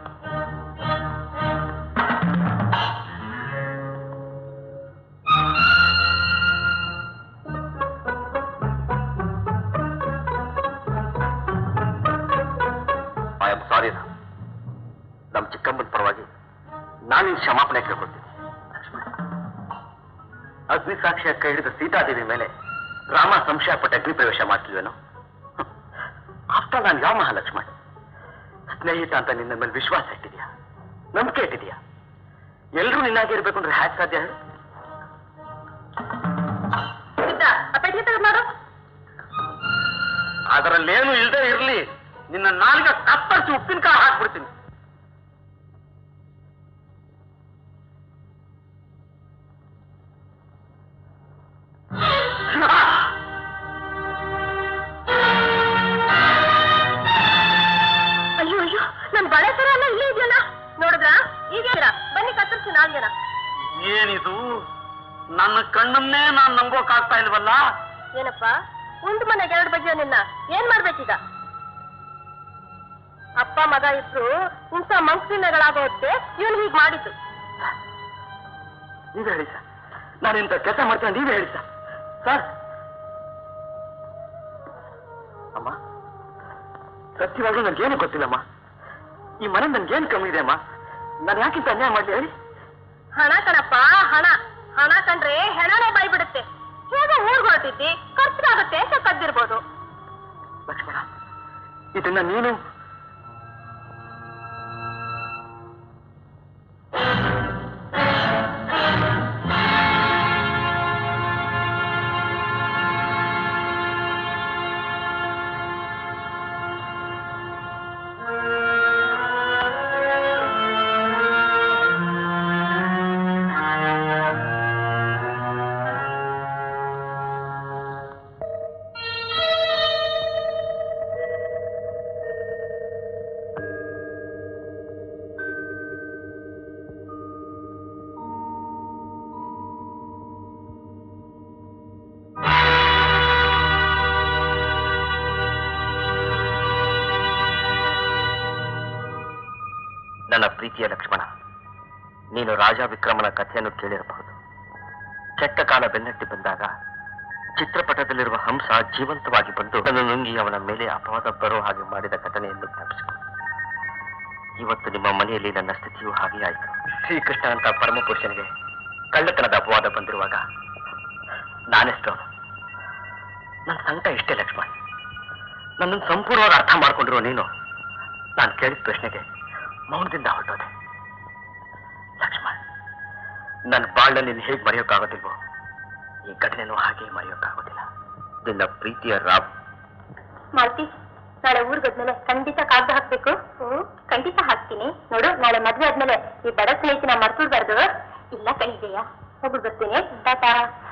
I am sorry. ನಮ್ಮ ಚಿಕ್ಕಮ್ಮನ ಪರವಾಗಿ ನಾನು ಕ್ಷಮಾಪಣೆ ಕೇಳ್ಕೊಳ್ತೀನಿ. ಅಗ್ನಿ ಸಾಕ್ಷಿಯಾಗಿ ಕೈ ಹಿಡಿದ ಸೀತಾದೇವಿ ಮೇಲೆ ರಾಮ ಸಂಶಯ ಪಟ್ಟ ಅಗ್ನಿ ಪ್ರವೇಶ ಮಾಡ್ತಿಲ್ವೇನೋ? ಆಫ್ಟರ್ ನಾನು ಯಾವ ಮಹಾಲಕ್ಷ್ಮಣ? ಸ್ನೇಹಿತ ಅಂತ ನಿನ್ನ ಮೇಲೆ ವಿಶ್ವಾಸ ಇಟ್ಟಿದ್ಯಾ, ನಂಬಿಕೆ ಇಟ್ಟಿದ್ಯಾ? ಎಲ್ರೂ ನಿನ್ನಾಗೆ ಇರ್ಬೇಕು ಅಂದ್ರೆ ಹ್ಯಾಕ್ ಸಾಧ್ಯ ಹೇಳು?
ಸಿದ್ಧ, ಆ ಪೆಟ್ಟಿಗೆ ತೆಗೆದು ಮಾಡು.
ಅದರಲ್ಲೇನು ಇಲ್ಲದೆ ಇರ್ಲಿ, ನಿನ್ನ ನಾಲಿಗೆ ಕತ್ತರಿಸಿ ಉಪ್ಪಿನಕಾಯಿ ಹಾಕ್ಬಿಡ್ತೀನಿ.
ಅಯ್ಯೋ ಅಯ್ಯೋ, ನನ್ ಬಳೆ ಸರ ಎಲ್ಲ ಇಲ್ಲೇ ಇದೆಯಲ್ಲ, ನೋಡಿದ್ರಾ? ಈಗ ಬನ್ನಿ ಕತ್ತರಿಸಿ ನಾಲ್ಗೆನ.
ಏನಿದು? ನನ್ನ ಕಣ್ಣನ್ನೇ ನಾನು ನಂಬೋಕಾಗ್ತಾ ಇಲ್ವಲ್ಲ.
ಏನಪ್ಪ, ಉಂಟು ಮನೆಗೆ 2 ಬಗೆಯ ನಿನ್ನ ಏನ್ ಮಾಡ್ಬೇಕೀಗ? ಅಪ್ಪ ಮಗ ಇಬ್ರು ಇಂಥ ಮಂಕ್ರಿನಗಳಾಗೋದಕ್ಕೆ ಇವನು ಹೀಗ್ ಮಾಡಿದ್ದು.
ನೀವೇ ಹೇಳಿ ಸರ್, ನಾನು ಇಂಥ ಕೆಲಸ ಮಾಡ್ತೇನೆ, ನೀವೇ ಹೇಳಿ ಸರ್. ಸರ್, ಅಮ್ಮ, ಸತ್ಯವಾಗ್ಲೂ ನನ್ಗೇನು ಗೊತ್ತಿಲ್ಲಮ್ಮ. ಈ ಮನೆ ನನ್ಗೇನು ಕಮ್ಮಿ ಇದೆ ಅಮ್ಮ. ನಾನು ಯಾಕಿಂತ ಅನ್ಯಾಯ ಮಾಡ್ಲಿ ಹೇಳಿ?
ಹಣ ಕಣಪ್ಪ, ಹಣ. ಹಣ ಕಂಡ್ರೆ ಹೆಣನೇ ಬಾಯ್ಬಿಡುತ್ತೆ. ಹೇಗೋ ಊರ್ಗ್ ಹೊರಟಿದ್ದಿ, ಖರ್ಚಾಗುತ್ತೆ ಅಂತ ಕದ್ದಿರ್ಬೋದು.
ಲಕ್ಷ್ಮಣ, ಇದನ್ನ ನೀನು ನನ್ನ ಪ್ರೀತಿಯ ಲಕ್ಷ್ಮಣ, ನೀನು ರಾಜ ವಿಕ್ರಮನ ಕಥೆಯನ್ನು ಕೇಳಿರಬಹುದು. ಕೆಟ್ಟ ಕಾಲ ಬೆನ್ನಟ್ಟಿ ಬಂದಾಗ ಚಿತ್ರಪಟದಲ್ಲಿರುವ ಹಂಸ ಜೀವಂತವಾಗಿ ಬಂದು ನನ್ನ ನುಂಗಿ ಅವನ ಮೇಲೆ ಅಪವಾದ ಬರೋ ಹಾಗೆ ಮಾಡಿದ ಘಟನೆಯನ್ನು ಜ್ಞಾಪಿಸಿಕೊ. ಇವತ್ತು ನಿಮ್ಮ ಮನೆಯಲ್ಲಿ ನನ್ನ ಸ್ಥಿತಿಯೂ ಹಾಗೆ ಆಯಿತು. ಶ್ರೀಕೃಷ್ಣ ಅಂತ ಪರಮಪುರುಷನಿಗೆ ಕಳ್ಳತನದ ಅಪವಾದ ಬಂದಿರುವಾಗ ನಾನೆಷ್ಟು ನನ್ನ ಸಂಕಟ ಇಷ್ಟೇ ಲಕ್ಷ್ಮಣ್. ನನ್ನನ್ನು ಸಂಪೂರ್ಣವಾಗಿ ಅರ್ಥ ಮಾಡ್ಕೊಂಡಿರೋ ನೀನು ನಾನು ಕೇಳಿದ ಪ್ರಶ್ನೆಗೆ ಮೌನದಿಂದ ಹೊರಟೋದೆ. ಲಕ್ಷ್ಮಣ್, ನನ್ನ ಬಾಳಲ್ಲಿ ನೀನು ಹೇಗೆ ಮರೆಯೋಕ್ಕಾಗೋದಿಲ್ವೋ ಈ ಘಟನೆನೂ ಹಾಗೆ ಮರೆಯೋಕ್ಕಾಗೋದಿಲ್ಲ. ನಿನ್ನ ಪ್ರೀತಿಯ ರಾಮ್.
ಮಾಲ್ತಿ, ನಾಳೆ ಊರ್ಗೋದ್ಮೇಲೆ ಖಂಡಿತ ಕಾಗ್ದ ಹಾಕ್ಬೇಕು. ಖಂಡಿತ ಹಾಕ್ತೀನಿ. ನೋಡು, ನಾಳೆ ಮದ್ವೆ ಆದ್ಮೇಲೆ ಈ ಬಡ ಸ್ನೇಹಿತನ ಮರ್ತಿಡ್ಬಾರ್ದು. ಇಲ್ಲ ಕಣಿದೆಯಾ, ಹೋಗಿ ಬರ್ತೀನಿ. ಟಾಟಾ.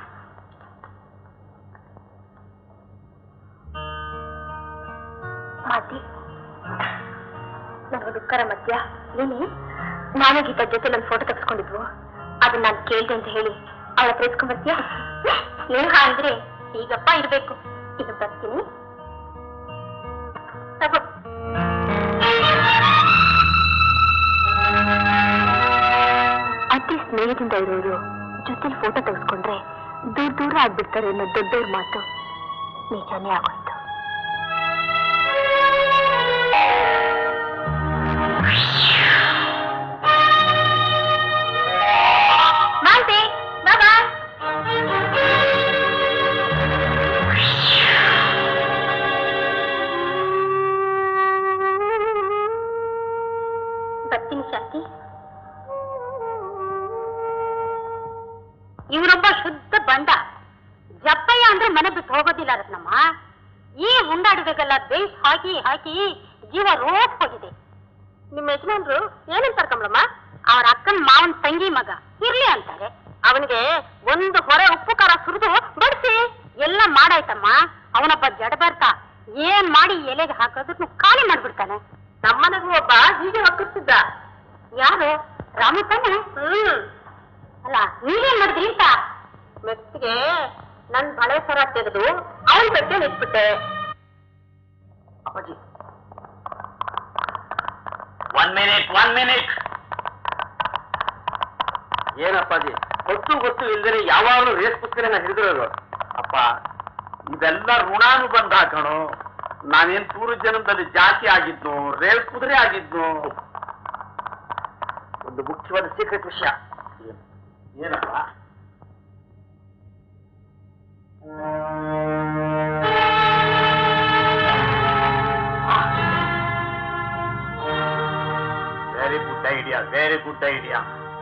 ಮಾಲ್ತಿ, ನನಗೆ ದುಃಖರ ಮಧ್ಯ ನೀನೆ ನಾನು ಗೀತ ಜೊತೆ ಒಂದು ಫೋಟೋ ತೆಗೆಸ್ಕೊಂಡಿದ್ವು. ಅದನ್ನ ನಾನು ಕೇಳಿದೆ ಅಂತ ಹೇಳಿ ಅವಳ ಹತ್ರ ಇಸ್ಕೊಂಡ್ಬರ್ತೀಯ? ಏನು ಅಂದ್ರೆ ಈಗಪ್ಪ ಇರ್ಬೇಕು. ಈಗ ಬರ್ತೀನಿ. ತಗೋ. ಅತಿ ಸ್ನೇಹದಿಂದ ಇರೋರು ಜೊತೆಲಿ ಫೋಟೋ ತೆಗೆಸ್ಕೊಂಡ್ರೆ ದೂರ ದೂರ ಆಗ್ಬಿಡ್ತಾರೆ ಅನ್ನೋ ದೊಡ್ಡವ್ರ ಮಾತು ನಿಜಾನೇ ಆಗೋಯ್ತು. ಮಾಲ್ತಿ, ಬಾಬಾ. ಬರ್ತೀನಿ ಶಾಂತಿ. ಇವರೊಬ್ಬ ಶುದ್ಧ ಬಂಡ. ಜಪ್ಪಯ್ಯ ಅಂದ್ರೆ ಮನೆ ಬಿಟ್ಟು ಹೋಗೋದಿಲ್ಲ ರತ್ನಮ್ಮ. ಈ ಉಂಡಾಡುವೆಗೆಲ್ಲ ಬೇಸ್ ಹಾಕಿ ಹಾಕಿ ಜೀವ ರೋಸ್ ಹೋಗಿದೆ. ನಿಮ್ಮ ಯಜಮಾನ್ರು ಏನಂತಾರೆ ಕಮಲಮ್ಮ? ಅವರ ಅಕ್ಕನ ಮಾವನ್ ತಂಗಿ ಮಗ ಇರ್ಲಿ ಅಂತಾರೆ. ಅವನಿಗೆ ಒಂದು ಹೊರೆ ಉಪ್ಪು ಖಾರ ಸುರಿದು ಬಡಿಸಿ ಎಲ್ಲ ಮಾಡಾಯ್ತಮ್ಮ. ಅವನೊಬ್ಬ ಜಡಬರ್ತ. ಏನ್ ಮಾಡಿ ಎಲೆಗೆ ಹಾಕೋದನ್ನು ಖಾಲಿ ಮಾಡ್ಬಿಡ್ತಾನೆ. ನಮ್ಮನೆಗೂ ಒಬ್ಬ ಹೀಗೆ ಹಾಕಿಸ್ತಿದ್ದ. ಯಾರು? ರಾಮು ತಾನೆ? ಅಲ್ಲ, ನೀವೇನ್ ಮಾಡಿದ್ರಿ ಅಂತ ಮೆತ್ತಿಗೆ ನನ್ ಬಳೆ ಸರ ತೆಗೆದು ಅವನ್ ಬೆಟ್ಟೆ ಇಟ್ಬಿಟ್ಟೆ.
ಅಪ್ಪಾಜಿ, 1 minute. ಏನಪ್ಪಾಜಿ, ಗೊತ್ತು ಇಲ್ದರೆ ಯಾವಾಗಲೂ ರೇಸ್ ಪುಸ್ತಕನ ಹಿಡಿದಿರೋದು. ಅಪ್ಪ, ಇದೆಲ್ಲ ಋಣಾನುಬಂಧ ಕಣೋ. ನಾನೇನ್ ಪೂರ್ವ ಜನ್ಮದಲ್ಲಿ ಜಾತಿ ಆಗಿದ್ನು, ರೇಸ್ ಕುದುರೆ ಆಗಿದ್ನು. ಒಂದು ಮುಖ್ಯವಾದ ಸೀಕ್ರೆಟ್ ವಿಷಯ. ಏನಪ್ಪ? Very good idea.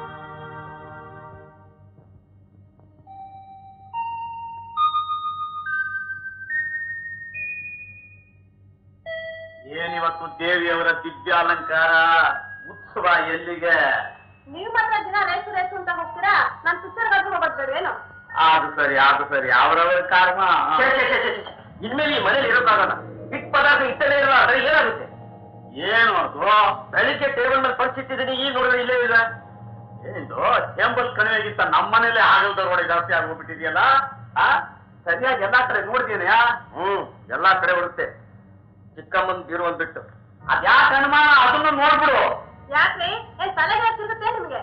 ಏನಿವತ್ತು ದೇವಿಯವರ ದಿವ್ಯಾಲಂಕಾರ ಉತ್ಸವ ಎಲ್ಲಿಗೆ?
ನೀವು ಮಾತ್ರ ದಿನ ರೇಸು ಅಂತ ಹೋಗ್ತೀರಾ? ನಾನು ಪಿಕ್ಚರ್ಗಾದ್ರೂ ಹೋಗೋದ್ಬೇಡವೇನು?
ಅದು ಸರಿ, ಅವರವರ ಕರ್ಮ. ಇನ್ಮೇಲೆ ಈ ಮನೇಲಿ ಇರೋಕ್ಕಾಗಲ್ಲ. ಹಿಟ್ ಪದಾರ್ಥ ಇಟ್ಟಲೇ ಇರಲ್ಲ, ಅದ್ರ ಏನಾಗುತ್ತೆ? ಏನು ಅದು? ಬೆಳಿಗ್ಗೆ ಟೇಬಲ್ ಮೇಲೆ ಪರಿಸ್ಥಿತಿದ್ದೀನಿ, ಈಗ ನೋಡಿದ್ರೆ ಇಲ್ಲೇ ಇಲ್ಲ. ಏನಿದು ಚೇಂಬಲ್ ಕಣಿವೆಗಿಂತ ನಮ್ಮನೇಲೆ ಆಗಲ್ದ ರೋಡೆ ಜಾಸ್ತಿ ಆಗೋಗ್ಬಿಟ್ಟಿದೆಯಲ್ಲ. ಸರಿಯಾಗಿ ಎಲ್ಲಾ ಕಡೆ ನೋಡಿದೀನಿಯಾ? ಎಲ್ಲಾ ಕಡೆ ಬರುತ್ತೆ. ಚಿಕ್ಕಮ್ಮನ್ ಇರುವಂದ್ ಬಿಟ್ಟು ಅದ್ಯಾಕೆ ಅನುಮಾನ? ಅದನ್ನು ನೋಡ್ಬಿಡು.
ಯಾಕ್ರಿ? ತಲೆಗೆ ಸಿಗುತ್ತೆ ನಿಮ್ಗೆ?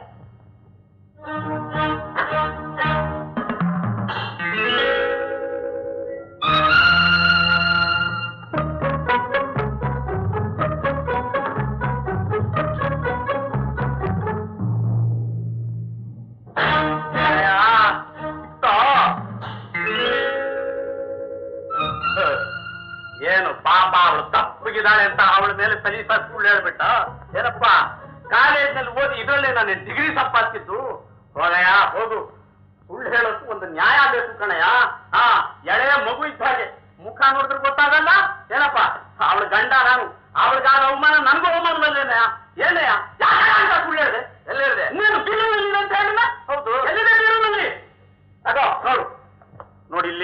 ಏನು ಪಾಪ, ಅವಳು ತಪ್ಪಿಗಿದ್ದಾಳೆ ಅಂತ ಅವಳ ಮೇಲೆ ಸಲೀಸ ಸುಳ್ಳು ಹೇಳ್ಬಿಟ್ಟ? ಏನಪ್ಪ, ಕಾಲೇಜ್ನಲ್ಲಿ ಓದಿ ಇದರಲ್ಲೇ ನಾನು ಡಿಗ್ರಿ ಸಂಪಾದಿಸಿದ್ದು. ಹೋಗಯ್ಯ ಹೋಗು. ಸುಳ್ಳು ಹೇಳೋಕು ಒಂದು ನ್ಯಾಯ ಬೇಕು ಕಣಯ್ಯ. ಎಳೆಯ ಮಗು ಇದ್ದ ಹಾಗೆ ಮುಖ ನೋಡಿದ್ರೆ ಗೊತ್ತಾಗಲ್ಲ. ಏನಪ್ಪ, ಅವಳ ಗಂಡ ನಾನು, ಅವಳಿಗಾದ ಅವಮಾನ ನನಗೂ ಅವಮಾನ ಬಂದೇನಯ್ಯ. ಏನಯ್ಯ, ಯಾಕೆ ಸುಳ್ಳು ಹೇಳಿದೆ? ಎಲ್ಲಿ ಹೇಳಿದೆ? ನೀನು ಬೀರುವಿನಲ್ಲಿ ಅಂತ ಹೇಳಿಲ್ಲ? ಹೌದು, ಎಲ್ಲಿದೆ ಬೀರುವಿನಲ್ಲಿ? ಅದೋ ನೋಡು, ನೋಡಿ ಇಲ್ಲಿ.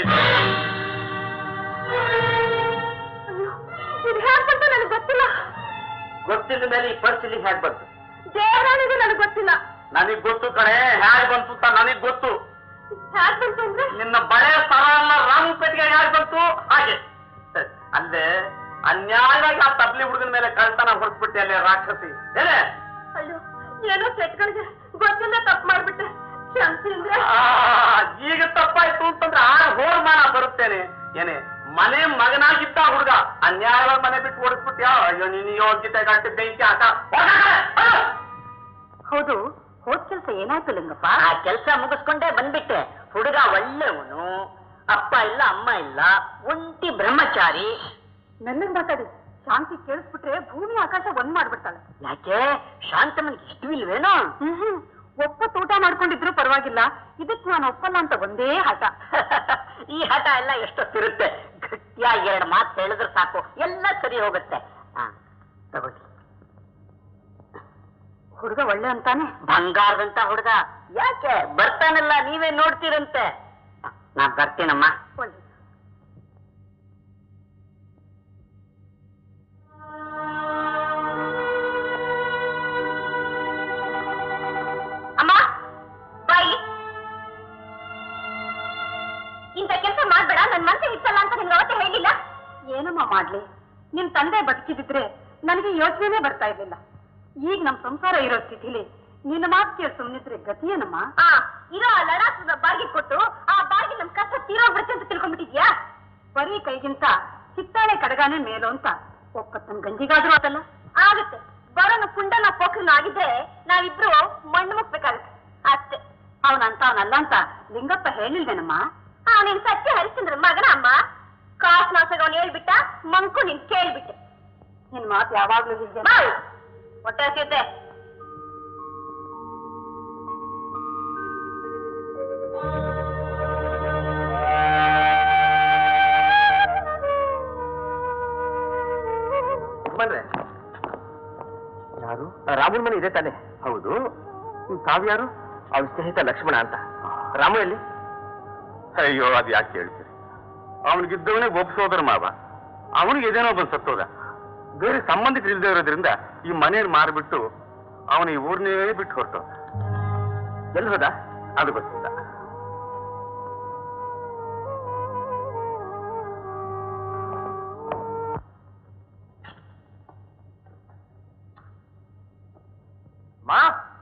ಇದು ಹೇಗೆ ಬಂತು ನನಗೆ ಗೊತ್ತಿಲ್ಲ.
ಗೊತ್ತಿದ್ದ ಮೇಲೆ ಈ ಪರಿಸ್ಥಿತಿ ಹೇಗೆ ಬಂತು?
ದೇವರಾಣಿಗೂ ನನಗೆ ಗೊತ್ತಿಲ್ಲ.
ನನಗ್ ಗೊತ್ತು ಕಣೆ, ಹೇಗೆ ಬಂತು ಅಂತ ನನಗ್ ಗೊತ್ತು.
ಹೇಗೆ ಬಂತು ಅಂದ್ರೆ?
ನಿನ್ನ ಬಳೆ ಸರ ಎಲ್ಲ ರಾಮಪೇಟೆಗೆ ಹೇಗೆ ಬಂತು ಹಾಗೆ. ಅಲ್ಲೇ ಅನ್ಯಾಯವಾಗಿ ಆ ತಬ್ಲಿ ಹುಡುಗನ ಮೇಲೆ ಕಳ್ತನ ಹೊರಟ್ಬಿಟ್ಟೆ ಅಲ್ಲೇ ರಾಕ್ಷಸಿ. ಏನೇ
ಅಯ್ಯೋ ಏನೋ ಕೆಟ್ಟಗಳಿಗೆ ಗೊತ್ತಿಲ್ಲ ತಪ್ಪು ಮಾಡ್ಬಿಟ್ಟೆ ಕ್ಷಮಿಸಿದ್ರೆ.
ಈಗ ತಪ್ಪಾಯ್ತು ಅಂತಂದ್ರೆ ಆ ಹೋರ್ಮಾನ ಬರುತ್ತೇನೆ. ಏನೇ ಮನೆ ಮಗನಾಗಿದ್ದ ಹುಡುಗ ಅನ್ಯಾಯ ಮನೆ ಬಿಟ್ಟು ಓಡಿಸ್ಬಿಟ್ಯಾ? ಅಯ್ಯೋ ನೀನು ಯೋಗ್ಯತೆ ಗಟ್ಟಿ ಬೆಂಕಿ ಹಾಕ.
ಹೌದು, ಹೋದ್ ಕೆಲ್ಸ ಏನಾಯ್ತು ಲಿಂಗಪ್ಪ?
ಆ ಕೆಲಸ ಮುಗಿಸ್ಕೊಂಡೇ ಬಂದ್ಬಿಟ್ಟೆ. ಹುಡುಗ ಒಳ್ಳೆಯವನು, ಅಪ್ಪ ಇಲ್ಲ ಅಮ್ಮ ಇಲ್ಲ, ಒಂಟಿ ಬ್ರಹ್ಮಚಾರಿ.
ಮೆಲ್ಲಗ್ ಮಾತಾಡಿ, ಶಾಂತಿ ಕೇಳಿಸ್ಬಿಟ್ರೆ ಭೂಮಿ ಆಕಾಶ ಒಂದ್ ಮಾಡ್ಬಿಡ್ತಾಳೆ.
ಯಾಕೆ ಶಾಂತಮ್ಮನಿಗೆ ಇಷ್ಟವಿಲ್ವೇನೋ?
ಒಪ್ಪತ್ತು ಊಟ ಮಾಡ್ಕೊಂಡಿದ್ರು ಪರವಾಗಿಲ್ಲ, ಇದಕ್ಕೆ ನಾನು ಒಪ್ಪಲ್ಲ ಅಂತ ಒಂದೇ ಹಠ.
ಈ ಹಠ ಎಲ್ಲ ಎಷ್ಟೊತ್ತಿರುತ್ತೆ, ಗಟ್ಟಿಯಾಗಿ 2 ಮಾತು ಹೇಳಿದ್ರೆ ಸಾಕು, ಎಲ್ಲ ಸರಿ ಹೋಗುತ್ತೆ. ತಗೊಳ್ಳಿ.
ಹುಡುಗ ಒಳ್ಳೆ ಅಂತಾನೆ?
ಬಂಗಾರದಂತ ಹುಡುಗ. ಯಾಕೆ ಬರ್ತಾನಲ್ಲ, ನೀವೇ ನೋಡ್ತೀರಂತೆ. ನಾನ್ ಬರ್ತೀನಮ್ಮ.
ಒಳ್ಳೆ. ಅಮ್ಮ ಬಾಯಿ, ಇಂಥ ಕೆಲಸ ಮಾಡ್ಬೇಡ, ನನ್ ಮನಸ್ಸಿಗೆ ಇತ್ತಲ್ಲ ಅಂತ ನಿಮ್ಗೆ ಅವತ್ತೇ ಹೇಳಿಲ್ಲ. ಏನಮ್ಮ ಮಾಡ್ಲಿ, ನಿಮ್ ತಂದೆ ಬದುಕಿದಿದ್ರೆ ನನಗೆ ಯೋಚನೆ ಬರ್ತಾ ಇರ್ಲಿಲ್ಲ. ಈಗ ನಮ್ ಸಂಸಾರ ಇರೋ ಸ್ಥಿತಿಲಿ ನಿನ್ನ ಮಾತು ಕೇಳಿ ಸುಮ್ಮನಿದ್ರೆ ಗತಿಯೇನಮ್ಮ? ಇರೋ ಆ ಲಡಾಖದ ಬಾಡಿಗೆ ಕೊಟ್ಟು ಆ ಬಾಡಿಗೆ ನಮ್ ಕಷ್ಟ ತೀರೋಗ್ಬಿಡುತ್ತೆ ಅಂತ ತಿಳ್ಕೊಂಡ್ಬಿಟ್ಟಿದ್ಯಾ? ಬರೀ ಕೈಗಿಂತ ಹಿತ್ತಾಳೆ ಕಡಗಾನೆ ಮೇಲು ಅಂತ ಒಪ್ಪತ್ತನ್ ಗಂಜಿಗಾದ್ರೂ ಅದಲ್ಲ ಆಗುತ್ತೆ. ಬರೋನ ಪುಂಡನ ಪೋಖ್ರನ ಆಗಿದ್ರೆ ನಾವಿಬ್ರು ಮಣ್ಣು ಮುಗ್ಬೇಕಾಗುತ್ತೆ ಅಷ್ಟೇ. ಅವನಂತವನಲ್ಲ ಅಂತ ಲಿಂಗಪ್ಪ ಹೇಳಿಲ್ವೇನಮ್ಮ? ನೀನ್ ಸತ್ಯ ಹರಿಶ್ಚಂದ್ರ ಮಗನ ಅಮ್ಮ. ಕಾಸ್ ನಾಸಗ ಅವನು ಹೇಳ್ಬಿಟ್ಟ, ಮಂಕು ನೀನ್ ಕೇಳ್ಬಿಟ್ಟೆ. ನಿನ್ ಮಾತು ಯಾವಾಗ್ಲೂ ಹೊಟ್ಟೆ ಹಸಿಯುತ್ತೆ.
ಬಂದ್ರೆ ಯಾರು? ರಾಮನ ಮನೆ ಇದೆ ತಾನೆ? ಹೌದು. ತಾವ್ಯಾರು? ಅವನ ಸ್ನೇಹಿತ ಲಕ್ಷ್ಮಣ ಅಂತ. ರಾಮು ಎಲ್ಲಿ?
ಅಯ್ಯೋ ಅದು ಯಾಕೆ ಹೇಳ್ತೀರಿ? ಅವನಿಗಿದ್ದವನೇ ಒಬ್ಬ ಸೋದರ ಮಾವ, ಅವನಿಗೆ ಇದೇನೋ ಬಂದು ಸತ್ತೋದ. ಬೇರೆ ಸಂಬಂಧಿಕರು ಇಲ್ಲದೆ ಇರೋದ್ರಿಂದ ಈ ಮನೆಯನ್ನು ಮಾರಿಬಿಟ್ಟು ಅವನು ಈ ಊರ್ನೇ ಬಿಟ್ಟು ಹೊರಟು.
ಎಲ್ಲಿ ಹೋದ?
ಅದು ಗೊತ್ತಿಲ್ಲ.
ಮಾ,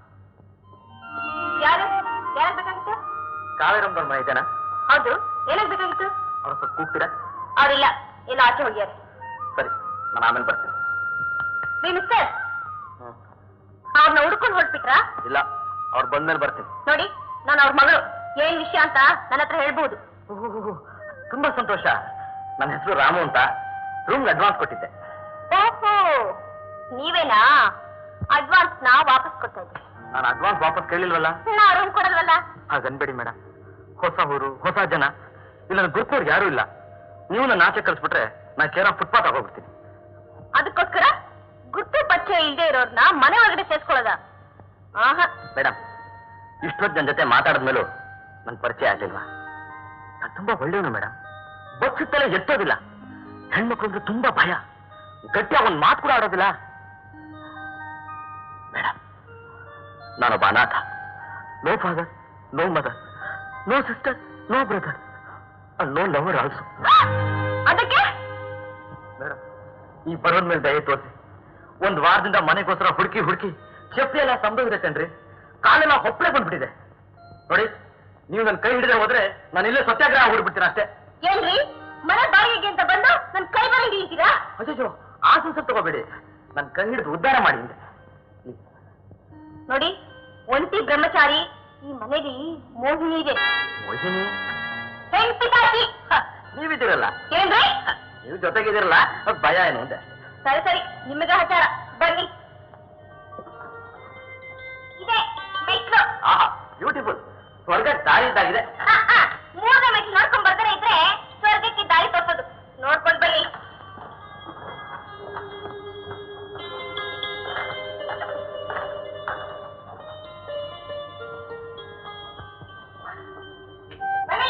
ಯಾರು ಯಾರು ಬೇಕಾಗಿತ್ತು?
ಕಾವೇರಮ್ಮನ ಮನೆ ಇದೆನಾ?
ಹೌದು, ಏನಕ್ಕೆ ಬೇಕಾಗಿತ್ತು?
ಅವ್ರು ಸ್ವಲ್ಪ ಕೂಗ್ತೀರಾ?
ಅವ್ರಿಲ್ಲ, ಎಲ್ಲ ಆಚೆ ಹೋಗ್ಯಾರ.
ಸರಿ, ನಾನು ಆಮೇಲೆ ಬರ್ತೀನಿ.
ಮಿಸ್ಟರ್, ಅವ್ರನ್ನ ಹುಡ್ಕೊಂಡು ಹೊರಟ್ಬಿಟ್ರಾ?
ಇಲ್ಲ, ಅವ್ರು ಬಂದ್ಮೇಲೆ ಬರ್ತೀನಿ.
ನೋಡಿ, ನಾನು ಅವ್ರ ಮಗಳು, ಏನ್ ವಿಷಯ ಅಂತ ನನ್ನ ಹತ್ರ ಹೇಳ್ಬೋದು.
ತುಂಬಾ ಸಂತೋಷ. ನನ್ನ ಹೆಸರು ರಾಮು ಅಂತ. ರೂಮ್ಗೆ ಅಡ್ವಾನ್ಸ್ ಕೊಟ್ಟಿದ್ದೆ.
ಓಹೋ, ನೀವೇನಾ? ಅಡ್ವಾನ್ಸ್ ನಾ ವಾಪಸ್ ಕೊಡ್ತಾ ಇದ್ದೆ.
ನಾನು ಅಡ್ವಾನ್ಸ್ ವಾಪಸ್ ಕೇಳಿಲ್ವಲ್ಲ?
ನಾ ರೂಮ್ ಕೊಡಲ್ವಲ್ಲ?
ಹಾಗನ್ಬೇಡಿ ಮೇಡಮ್. ಹೊಸ ಊರು, ಹೊಸ ಜನ, ಇಲ್ಲ ಗುರುತವ್ರು ಯಾರು ಇಲ್ಲ. ನೀವು ನನ್ನ ಆಚೆ ಕಳಿಸ್ಬಿಟ್ರೆ ನಾನು ಕೇರ ಫುಟ್ಪಾತ್ ಆಗೋಗ್ಬಿಡ್ತೀನಿ.
ಅದಕ್ಕೋಸ್ಕರ ಗುರ್ತು ಪರಿಚಯ ಇಲ್ಲದೆ ಇರೋರ್ನ ಮನೆ ಒಳಗಡೆ ಸೇರ್ಸ್ಕೊಳ್ಳೋದ?
ಮೇಡಮ್, ಇಷ್ಟೊತ್ತು ಜನ ಜೊತೆ ಮಾತಾಡಿದ್ಮೇಲೂ ನನ್ ಪರಿಚಯ ಆಗ್ಲಿಲ್ವಾ? ನಾನು ತುಂಬಾ ಒಳ್ಳೆಯವನು ಮೇಡಮ್. ಬಸ್ಸುತ್ತಲೇ ಎತ್ತೋದಿಲ್ಲ. ಹೆಣ್ಮಕ್ಳು ತುಂಬಾ ಭಯ. ಗಟ್ಟಿಯಾಗ ಒಂದು ಮಾತು ಕೂಡ ಆಡೋದಿಲ್ಲ ಮೇಡಮ್. ನಾನೊಬ್ಬ ಅನಾಥ. No father, no mother, no sister, no brother, no lover also.
ಅದಕ್ಕೆ
ಮೇಡಮ್, ಈ ಬರೋದ್ ಮೇಲೆ ದಯ ತೋರಿಸಿ. 1 ವಾರದಿಂದ ಮನೆಗೋಸ್ಕರ ಹುಡುಕಿ ಹುಡುಕಿ ಚಪ್ಪಲಿ ಎಲ್ಲ ಸಂಭವಿದೆ ಕಣ್ರಿ. ಕಾಲೆಲ್ಲ ಹೊಪ್ಪಳೆ ಬಂದ್ಬಿಟ್ಟಿದೆ ನೋಡಿ. ನೀವು ನನ್ನ ಕೈ ಹಿಡಿದ್ರೆ ಹೋದ್ರೆ ನಾನು ಇಲ್ಲೇ ಸತ್ಯಾಗ್ರಹ ಹೊಡ್ಬಿಡ್ತೀನಿ ಅಷ್ಟೇ.
ಏನ್ರಿ, ಮನೆ ಬಾಡಿಗೆ ಅಂತ ಬಂದು ನನ್ ಕೈ ಬರ ಹಿಡಿತೀರಾ?
ಅಯ್ಯೋ, ಆ ಸಂಸರ್ ತಗೋಬೇಡಿ. ನನ್ನ ಕೈ ಹಿಡಿದು ಉದ್ಧಾರ ಮಾಡಿ.
ನೋಡಿ, ಒಂಟಿ ಬ್ರಹ್ಮಚಾರಿ ಈ ಮನೆಗೆ ಮೋಹಿನಿ ಇದೆ.
ಮೋಹಿನಿ?
ಹೆಂಡತಿ.
ನೀವಿದ್ದೀರಲ್ಲ,
ಏನ್ರಿ?
ನೀವು ಜೊತೆಗಿದ್ದೀರಲ್ಲ, ಅದು ಭಯ ಏನು ಅಂತ.
ಸರಿ ಸರಿ, ನಿಮಗೆ ಹಚಾರ. ಬನ್ನಿ, ಇದೆ ಮೆಟ್ಲು.
ಆಹಾ, ಬ್ಯೂಟಿಫುಲ್. ಸ್ವರ್ಗ ದಾರಿ ಇದ್ದಾಗಿದೆ.
3ನೇ ಮೆಟ್ಲು ನೋಡ್ಕೊಂಡ್ ಬರ್ತಾರೆ ಇದ್ರೆ ಸ್ವರ್ಗಕ್ಕೆ ದಾರಿ ತೋರ್ಸೋದು. ನೋಡ್ಕೊಂಡ್ ಬನ್ನಿ. ಬನ್ನಿ.